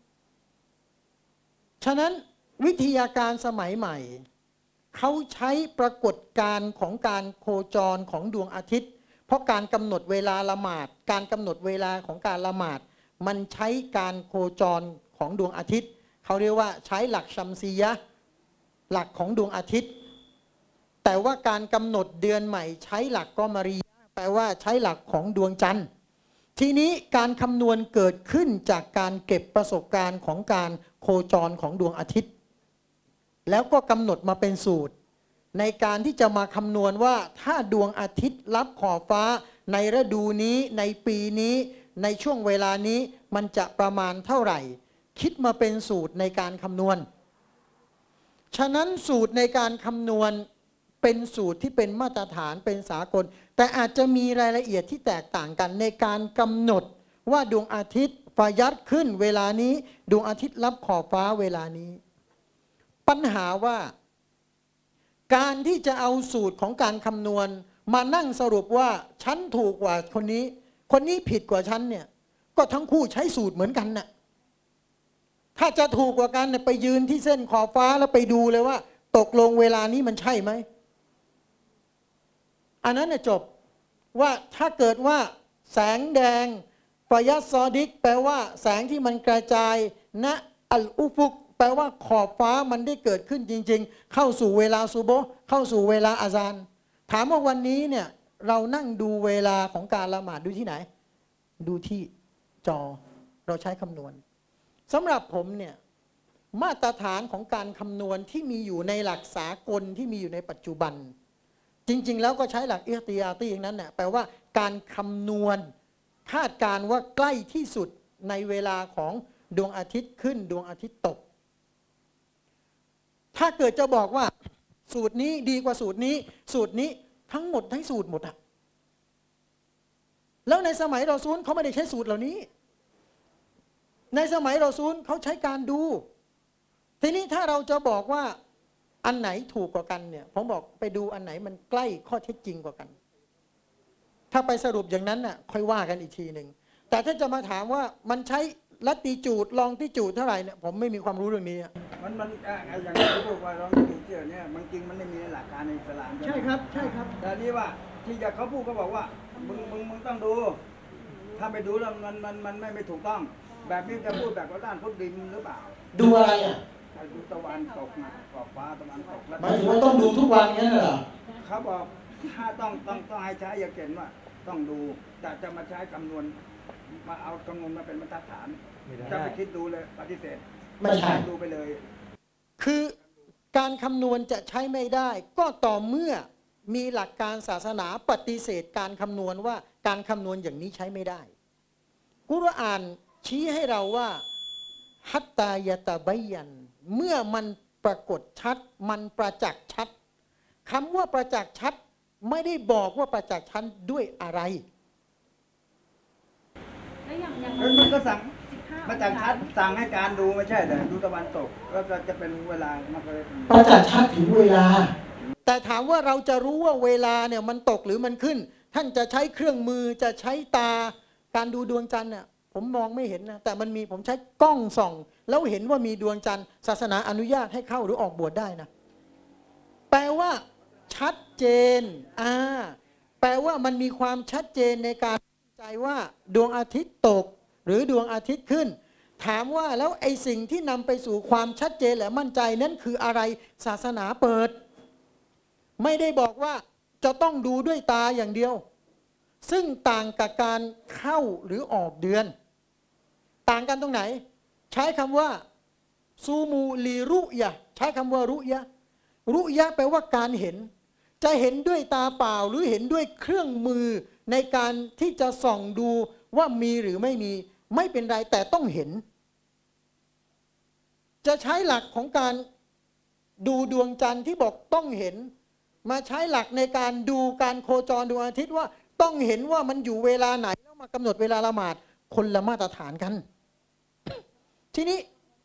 ฉะนั้นวิทยาการสมัยใหม่เขาใช้ปรากฏการณ์ของการโคจรของดวงอาทิตย์เพราะการกำหนดเวลาละหมาดการกำหนดเวลาของการละหมาดมันใช้การโคจรของดวงอาทิตย์เขาเรียกว่าใช้หลักชัมซียะห์หลักของดวงอาทิตย์แต่ว่าการกำหนดเดือนใหม่ใช้หลักกอมารียะห์แปลว่าใช้หลักของดวงจันทร์ทีนี้การคำนวณเกิดขึ้นจากการเก็บประสบการณ์ของการโคจรของดวงอาทิตย์แล้วก็กำหนดมาเป็นสูตรในการที่จะมาคำนวณว่าถ้าดวงอาทิตย์ลับขอบฟ้าในฤดูนี้ในปีนี้ในช่วงเวลานี้มันจะประมาณเท่าไหร่คิดมาเป็นสูตรในการคำนวณฉะนั้นสูตรในการคำนวณเป็นสูตรที่เป็นมาตรฐานเป็นสากลแต่อาจจะมีรายละเอียดที่แตกต่างกันในการกำหนดว่าดวงอาทิตย์ฟายัดขึ้นเวลานี้ดวงอาทิตย์ลับขอบฟ้าเวลานี้ปัญหาว่าการที่จะเอาสูตรของการคำนวณมานั่งสรุปว่าฉันถูกกว่าคนนี้ผิดกว่าฉันเนี่ยก็ทั้งคู่ใช้สูตรเหมือนกันน่ะถ้าจะถูกกว่ากันไปยืนที่เส้นขอบฟ้าแล้วไปดูเลยว่าตกลงเวลานี้มันใช่ไหมอันนั้นน่ะจบว่าถ้าเกิดว่าแสงแดงฟายัสซอดิกแปลว่าแสงที่มันกระจายณอัลอุฟุกแปลว่าขอบฟ้ามันได้เกิดขึ้นจริงๆเข้าสู่เวลาซุโบฮ์เข้าสู่เวลาอาซานถามว่าวันนี้เนี่ยเรานั่งดูเวลาของการละหมาดดูที่ไหนดูที่จอเราใช้คำนวณสำหรับผมเนี่ยมาตรฐานของการคำนวณที่มีอยู่ในหลักสากลที่มีอยู่ในปัจจุบันจริงๆแล้วก็ใช้หลักอิห์ติยาตีอย่างนั้นน่ะแปลว่าการคำนวณคาดการณ์ว่าใกล้ที่สุดในเวลาของดวงอาทิตย์ขึ้นดวงอาทิตย์ตกถ้าเกิดจะบอกว่าสูตรนี้ดีกว่าสูตรนี้สูตรนี้ทั้งหมดทั้งสูตรหมดอะแล้วในสมัยรอซูลเขาไม่ได้ใช้สูตรเหล่านี้ในสมัยรอซูลเขาใช้การดูทีนี้ถ้าเราจะบอกว่าอันไหนถูกกว่ากันเนี่ยผมบอกไปดูอันไหนมันใกล้ข้อเท็จจริงกว่ากันถ้าไปสรุปอย่างนั้นน่ะค่อยว่ากันอีกทีหนึ่งแต่ถ้าจะมาถามว่ามันใช้ลัตติจูดลองติจูดเท่าไหร่เนี่ยผมไม่มีความรู้เรื่องนี้มันอย่างที่พูดว่าลองติจูดเนี่ยมันจริงมันไม่มีหลักการในอิสลามใช่ครับใช่ครับแต่นี่ว่าที่จะเขาพูดเขาบอกว่ามึงต้องดูถ้าไปดูแล้วมันไม่ถูกต้องแบบนี้จะพูดแบบว่าด้านพุทธดินหรือเปล่าดูอะไรอ่ะดูตะวันตกนะขอบฟ้าตะวันตกหมายถึงว่าต้องดูทุกวันนี้เหรอเขาบอกถ้าต้องให้ใช้อย่าเก่งว่าต้องดูแต่จะมาใช้คำนวณมาเอาคำนวณมาเป็นบรรทัดฐานจะไปคิดดูเลยปฏิเสธไม่ใช่ดูไปเลยคือการคำนวณจะใช้ไม่ได้ก็ต่อเมื่อมีหลักการศาสนาปฏิเสธการคำนวณว่าการคำนวณอย่างนี้ใช้ไม่ได้กุรอานชี้ให้เราว่าฮัตตายะตะบัยยันเมื่อมันปรากฏชัดมันประจักษ์ชัดคำว่าประจักษ์ชัดไม่ได้บอกว่าประจักษ์ชัดด้วยอะไรมันก็สั่งประจักษ์ชัดสั่งให้การดูไม่ใช่แต่ดูตะวันตกแล้วก็จะเป็นเวลามันก็ประจักษ์ชัดถึงเวลาแต่ถามว่าเราจะรู้ว่าเวลาเนี่ยมันตกหรือมันขึ้นท่านจะใช้เครื่องมือจะใช้ตาการดูดวงจันทร์เนี่ยผมมองไม่เห็นนะแต่มันมีผมใช้กล้องส่องแล้วเห็นว่ามีดวงจันทร์ศาสนาอนุญาตให้เข้าหรือออกบวชได้นะแปลว่าชัดเจนแปลว่ามันมีความชัดเจนในการมั่นใจว่าดวงอาทิตย์ตกหรือดวงอาทิตย์ขึ้นถามว่าแล้วไอ้สิ่งที่นำไปสู่ความชัดเจนและมั่นใจนั้นคืออะไรศาสนาเปิดไม่ได้บอกว่าจะต้องดูด้วยตาอย่างเดียวซึ่งต่างกับการเข้าหรือออกเดือนต่างกันตรงไหนใช้คำว่าซูมูลีรุยะใช้คำว่ารุยะแปลว่าการเห็นจะเห็นด้วยตาเปล่าหรือเห็นด้วยเครื่องมือในการที่จะส่องดูว่ามีหรือไม่มีไม่เป็นไรแต่ต้องเห็นจะใช้หลักของการดูดวงจันทร์ที่บอกต้องเห็นมาใช้หลักในการดูการโคจรดวงอาทิตย์ว่าต้องเห็นว่ามันอยู่เวลาไหนแล้วมากำหนดเวลาละหมาดคนละมาตรฐานกันทีนี้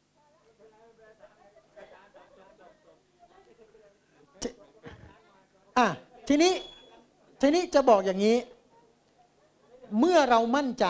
ทีนี้จะบอกอย่างนี้เมื่อเรามั่นใจ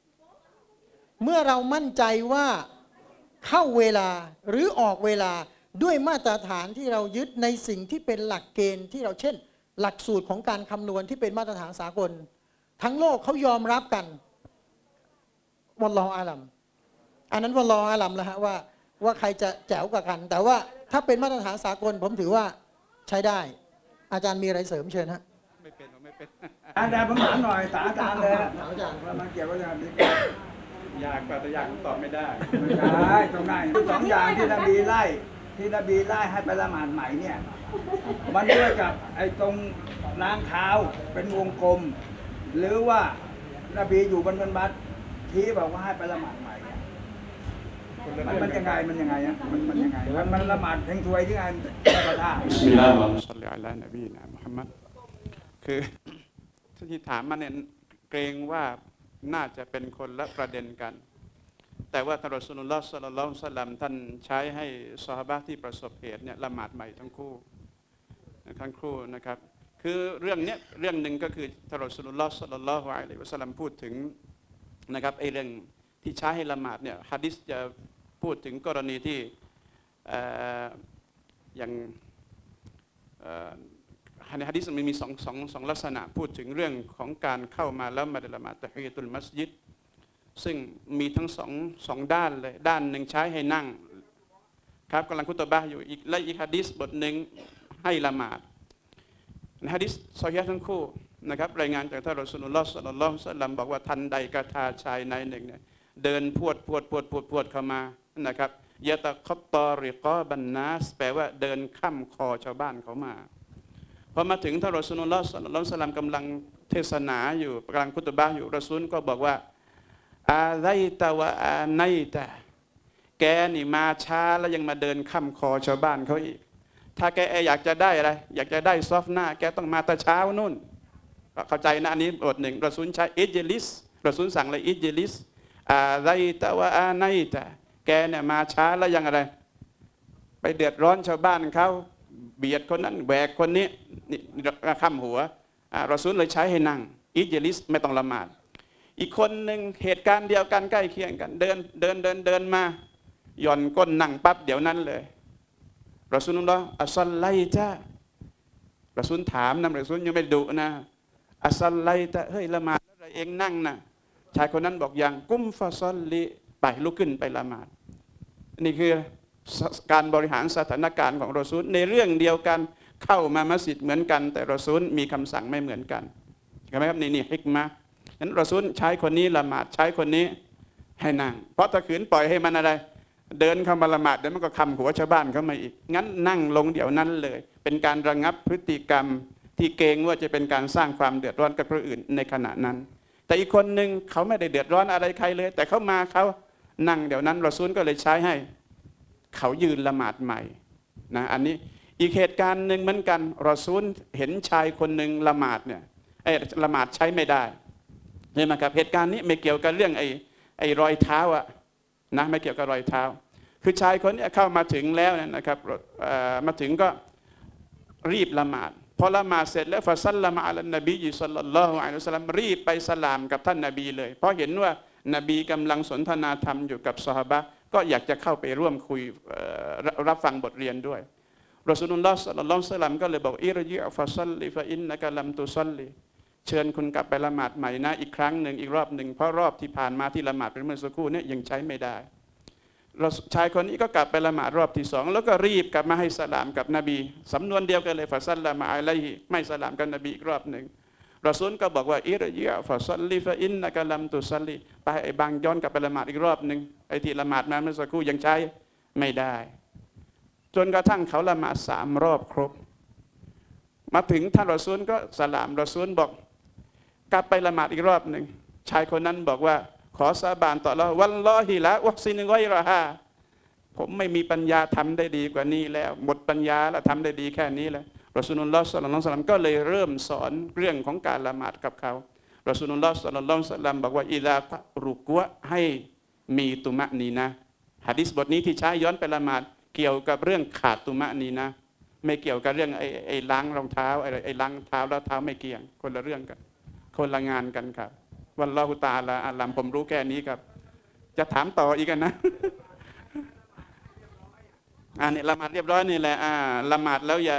ว่าเข้าเวลาหรือออกเวลาด้วยมาตรฐานที่เรายึดในสิ่งที่เป็นหลักเกณฑ์ที่เราเช่นหลักสูตรของการคำนวณที่เป็นมาตรฐานสากลทั้งโลกเขายอมรับกันวัลลอฮุอาลัมอันนั้นวัลลอฮุอาลัมแล้วฮะว่าใครจะแจ๋วกว่ากันแต่ว่าถ้าเป็นมาตรฐานสากลผมถือว่าใช้ได้อาจารย์มีอะไรเสริมเชิญฮะไม่เป็นอาจารย์ผมถามหน่อยถามอาจารย์เลยอาจารย์ว่ามันเกี่ยวกับอย่างนี้ยากกว่าแต่ยากตอบไม่ได้ตรงไหนสองอย่างที่นบีไล่ให้ไปละหมาดใหม่เนี่ยมันด้วยกับไอ้ตรงล้างเท้าเป็นวงกลมหรือว่านบีอยู่บนบัตรที่บอกว่าให้ไปละหมาดใหม่มันยังไงมันยังไงมันละหมาดเพ่งถวยที่ไงประท่าบิลลาฮิวะซัลลัลลอฮุอะลัยฮินบีนะมุฮัมมัดคือที่ถามมาเนี่ยเกรงว่าน่าจะเป็นคนละประเด็นกันแต่ว่าท่านรอซูลุลลอฮ์ ศ็อลลัลลอฮุอะลัยฮิวะซัลลัมท่านใช้ให้ซอฮาบะห์ที่ประสบเหตุเนี่ยละหมาดใหม่ทั้งคู่นะครับคือเรื่องนี้เรื่องหนึ่งก็คือท่านรอซูลุลลอฮ์ ศ็อลลัลลอฮุอะลัยฮิวะซัลลัมพูดถึงนะครับไอ้เรื่องที่ใช้ให้ละหมาดเนี่ยหะดีษจะพูดถึงกรณีที่อย่างในหะดีษมันมีสองลักษณะพูดถึงเรื่องของการเข้ามาแล้วมาละหมาดตะฮียะตุลมัสยิดซึ่งมีทั้งสองด้านเลยด้านหนึ่งใช้ให้นั่งครับกำลังคุตบะห์อยู่อีกและอีกหะดีษบทหนึ่งให้ละหมาดหะดีษซอฮีฮ์ทั้งคู่นะครับรายงานจากท่านรอซูลุลลอฮ์ ศ็อลลัลลอฮุอะลัยฮิวะซัลลัมบอกว่าทันใดกระทาชายนายหนึ่งเนี่ยเดินพวดเข้ามานะครับยะตะคัตตอริกอบันนัสแปลว่าเดินข้ามคอชาวบ้านเขามาพอมาถึงท่านรอซูลุลลอฮ์ ศ็อลลัลลอฮุอะลัยฮิวะซัลลัมกำลังเทศนาอยู่กำลังคุตบะห์อยู่รอซูลก็บอกว่าอาไลตะวะอาไนตะแกนี่มาช้าแล้วยังมาเดินข้ามคอชาวบ้านเขาอีกถ้าแกอยากจะได้อะไรอยากจะได้ซอฟหน้าแกต้องมาแต่เช้านู่นเข้าใจนะอันนี้บทหนึ่งรอซูลใช้อิจลิสรอซูลสั่งเลยอิจลิสอาไลตะวะอาไนตะแกเนี่ยมาช้าแล้วยังอะไรไปเดือดร้อนชาวบ้านเขาเบียดคนนั้นแหวกคนนี้นี่ข้ามหัวรอซูลเลยใช้ให้นั่งอิจลิสไม่ต้องละหมาดอีกคนหนึ่งเหตุการณ์เดียวกันใกล้เคียงกันเดินมาหย่อนก้นนั่งปั๊บเดี๋ยวนั้นเลยรอซูลุลลอฮ์อัสซัลไลตะรอซูลถามนะรอซูลยังไม่ดุนะอัสซัลไลตะเฮ้ยละหมาดแล้วเองนั่งนะชายคนนั้นบอกอย่างกุมฟะซอลลิไปลุกขึ้นไปละหมาดนี่คือการบริหารสถานการณ์ของรอซูลในเรื่องเดียวกันเข้ามามัสยิดเหมือนกันแต่รอซูลมีคำสั่งไม่เหมือนกันใช่ไหมครับนี่ฮิกมะนั้นรอซูลใช้คนนี้ละหมาดใช้คนนี้ให้นั่งเพราะถ้าขืนปล่อยให้มันอะไรเดินเข้ามาละหมาดเดี๋ยวมันก็คำหัวชาวบ้านเข้ามาอีกงั้นนั่งลงเดี๋ยวนั้นเลยเป็นการระงับพฤติกรรมที่เกรงว่าจะเป็นการสร้างความเดือดร้อนกับผู้อื่นในขณะนั้นแต่อีกคนหนึ่งเขาไม่ได้เดือดร้อนอะไรใครเลยแต่เขามาเขานั่งเดี๋ยวนั้นรอซูลก็เลยใช้ให้เขายืนละหมาดใหม่นะอันนี้อีกเหตุการณ์หนึ่งเหมือนกันรอซูลเห็นชายคนหนึ่งละหมาดเนี่ยละหมาดใช้ไม่ได้ใช่ไหมครับเหตุการณ์นี้ไม่เกี่ยวกับเรื่องไอ้รอยเท้าอะนะไม่เกี่ยวกับรอยเท้าคือชายคนนี้เข้ามาถึงแล้วนะครับมาถึงก็รีบละหมาดพอละหมาดเสร็จแล้วฟาซัลละมะอัลนบีศ็อลลัลลอฮุอะลัยฮิวะซัลลัมรีบไปสลามกับท่านนบีเลยเพราะเห็นว่านบีกำลังสนทนาธรรมอยู่กับซอฮาบะห์ก็อยากจะเข้าไปร่วมคุยรับฟังบทเรียนด้วยรอซูลุลลอฮ์ ศ็อลลัลลอฮุอะลัยฮิวะซัลลัมก็เลยบอกอิรญิอฟะซัลลิฟะอินนะกะลัมตุซัลลิเชิญคุณกลับไปละหมาดใหม่นะอีกครั้งหนึ่งอีกรอบหนึ่งเพราะรอบที่ผ่านมาที่ละหมาดเป็นเมื่อสักครู่นี้ยังใช้ไม่ได้ชายคนนี้ก็กลับไปละหมาดรอบที่สองแล้วก็รีบกลับมาให้สลามกับนบีสำนวนเดียวกันเลยฟาซัลละมาอะลัยฮิไม่สลามกับนบีอีกรอบหนึ่งรอซูลก็บอกว่าอิรญิอฟะซัลลิฟะอินนะกะลัมตุซัลลิไปไอ้บางย้อนกลับไปละหมาดอีกรอบหนึ่งไอ้ที่ละหมาดมาเมื่อสักครู่ยังใช้ไม่ได้จนกระทั่งเขาละหมาด3 รอบครบมาถึงท่านรอซูลก็สลามรอซูลบอกกลับไปละหมาดอีกรอบหนึ่งชายคนนั้นบอกว่าขอสาบานต่ออัลเลาะห์วัลลอฮิละวักซินกอยรอฮาผมไม่มีปัญญาทำได้ดีกว่านี้แล้วหมดปัญญาแล้วทำได้ดีแค่นี้แล้วรอซูลุลลอฮ์ ศ็อลลัลลอฮุอะลัยฮิวะซัลลัมก็เลยเริ่มสอนเรื่องของการละหมาดกับเขารอซูลุลลอฮ์ ศ็อลลัลลอฮุอะลัยฮิวะซัลลัมบอกว่าอิซารุกวะให้มีตุมะนีนะหะดีษบทนี้ที่ใช้ย้อนไปละหมาดเกี่ยวกับเรื่องขาดตุมะนีนะไม่เกี่ยวกับเรื่องไอ้ล้างรองเท้าไอ้ล้างเท้าแล้วเท้าไม่เกี่ยงคนละเรื่องกันคนละงานกันครับวัลลอฮุตะอาลาอัลลัมผมรู้แค่นี้ครับจะถามต่ออีกกันนะนี่ละหมาดเรียบร้อยนี่แหละละหมาดแล้วอย่า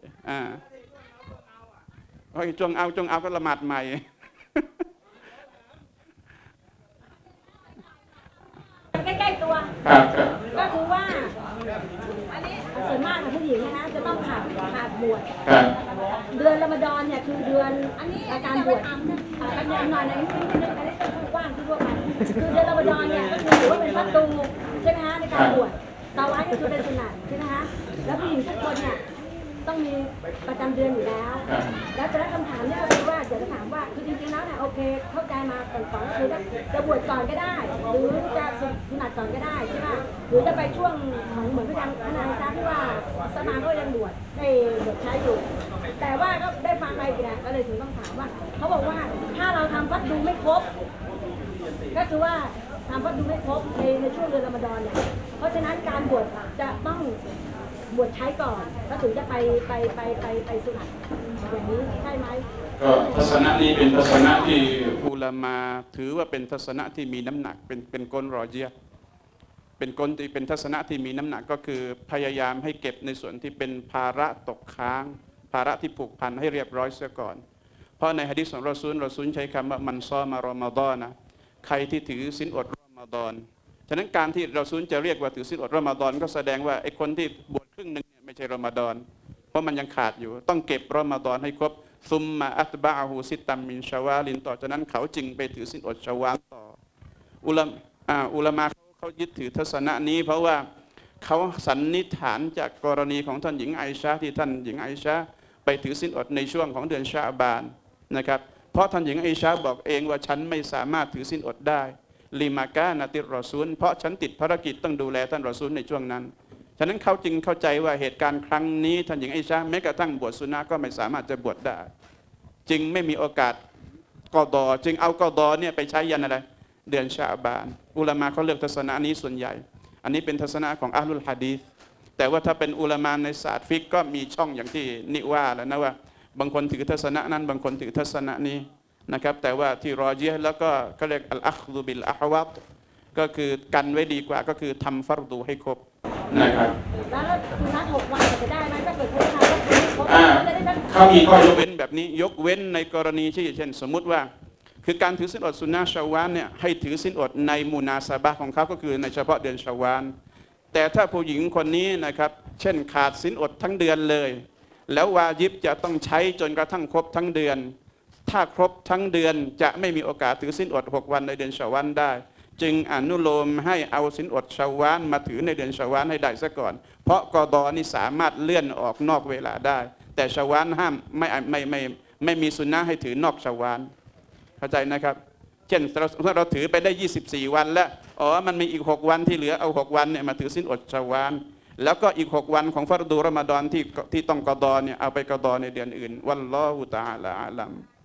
จงเอาก็ละหมาดใหม่ใกล้ๆตัวก็คือว่าอันนี้ส่วนมากของผู้หญิงนะคะจะต้องขาดบวชเดือนรอมฎอนเนี่ยคือเดือนการบวชกันยายนหน่อยนะนี่กว้างทั่วไปคือเดือนรอมฎอนเนี่ยก็คือถือว่าเป็นประตูใช่ไหมคะในการบวชตาวันก็คือเป็นสุนัตใช่ไหมคะแล้วผู้หญิงทุกคนเนี่ยต้องมีประจำเดือนอยู่แล้วแล้วจะได้คำถามเนี่ยคือว่าเดี๋ยวจะถามว่าคือจริงๆแล้วเนี่ยโอเคเข้าใจมาก่อนคือจะบวชก่อนก็ได้หรือจะสุนัตก่อนก็ได้ใช่ไหมหรือจะไปช่วงของเหมือนพระนายซาที่ว่าสมาก็ยังบวชในบวชใช้อยู่แต่ว่าก็ได้ฟังไปกี่นะก็เลยถึงต้องถามว่าเขาบอกว่าถ้าเราทำฟัดดูไม่ครบก็คือว่าทำฟัดดูไม่ครบในช่วงเดือนรอมฎอนเนี่ยเพราะฉะนั้นการบวชจะต้องบวชใช้ก่อนก็ถึงจะไปสุนัตอย่างนี้ใช่ไหมก็ทัศนะนี้เป็นทัศนะที่อุลามาถือว่าเป็นทัศนะที่มีน้ำหนักเป็นกลรอเจียเป็นกลที่เป็นทัศนะที่มีน้ำหนักก็คือพยายามให้เก็บในส่วนที่เป็นภาระตกค้างภาระที่ผูกพันให้เรียบร้อยเสียก่อนเพราะในหะดีษของรอซูลใช้คำว่ามันซอมารอมฎอนนะใครที่ถือศีลอดรอมฎอนฉะนั้นการที่เราซูลจะเรียกว่าถือศีลอดรอมฎอนก็แสดงว่าไอ้คนที่บวชครึ่งหนึ่งเนี่ยไม่ใช่รอมฎอนเพราะมันยังขาดอยู่ต้องเก็บรอมฎอนให้ครบซุมมาอัตบะฮูซิตัมมินชาวาลินต่อจากนั้นเขาจึงไปถือศีลอดชาวาลต่ออุลามะเขายึดถือทัศนะนี้เพราะว่าเขาสันนิษฐานจากกรณีของท่านหญิงไอชาที่ท่านหญิงไอชาไปถือศีลอดในช่วงของเดือนชาบานนะครับเพราะท่านหญิงไอชาบอกเองว่าฉันไม่สามารถถือศีลอดได้ลิมากานาติรอซูลเพราะฉันติดภารกิจต้องดูแลท่านรอซูลในช่วงนั้นฉะนั้นเขาจึงเข้าใจว่าเหตุการณ์ครั้งนี้ท่านหญิงไอชาแม้กระทั่งบวชสุนนะก็ไม่สามารถจะบวชได้จึงไม่มีโอกาสกอดอจึงเอากอดอเนี่ยไปใช้ยันอะไรเดือนชาบานอุลามะเขาเลือกทัศนะนี้ส่วนใหญ่อันนี้เป็นทัศนะของอัลลุลฮะดีษแต่ว่าถ้าเป็นอุลามะในศาสตร์ฟิกก็มีช่องอย่างที่นิว่าแล้วนะว่าบางคนถือทัศนะนั้นบางคนถือทัศนะนี้นะครับแต่ว่าที่รอเยแล้วก็เขาเรียกอัลอัคดุบิลอะฮวัตก็คือกันไว้ดีกว่าก็คือทำฟัรดูให้ครบนะครับแล้วนัด6 วันจะได้ไหมถ้าเกิดเขาทำจะได้เขามีข้อยกเว้นแบบนี้ยกเว้นในกรณีที่เช่นสมมุติว่าคือการถือศีลอดสุนนะชาวานเนี่ยให้ถือศีลอดในมุนาซะบะห์ของเขาก็คือในเฉพาะเดือนชาวานแต่ถ้าผู้หญิงคนนี้นะครับเช่นขาดศีลอดทั้งเดือนเลยแล้ววาญิบจะต้องใช้จนกระทั่งครบทั้งเดือนถ้าครบทั้งเดือนจะไม่มีโอกาสถือศีลอด6 วันในเดือนชาวานได้จึงอนุโลมให้เอาศีลอดชาวานมาถือในเดือนชาวานให้ได้ซะก่อนเพราะกอดอนี่สามารถเลื่อนออกนอกเวลาได้แต่ชาวานห้ามไม่มีสุนนะให้ถือนอกชาวานเข้าใจนะครับเช่นเราถือไปได้24 วันแล้วมันมีอีก6 วันที่เหลือเอา6 วันเนี่ยมาถือศีลอดชาวานแล้วก็อีก6 วันของฟัรดูรอมฎอนที่ต้องกอดอเนี่ยเอาไปกอดอในเดือนอื่นวัลลอฮุตะอาลาอะลัม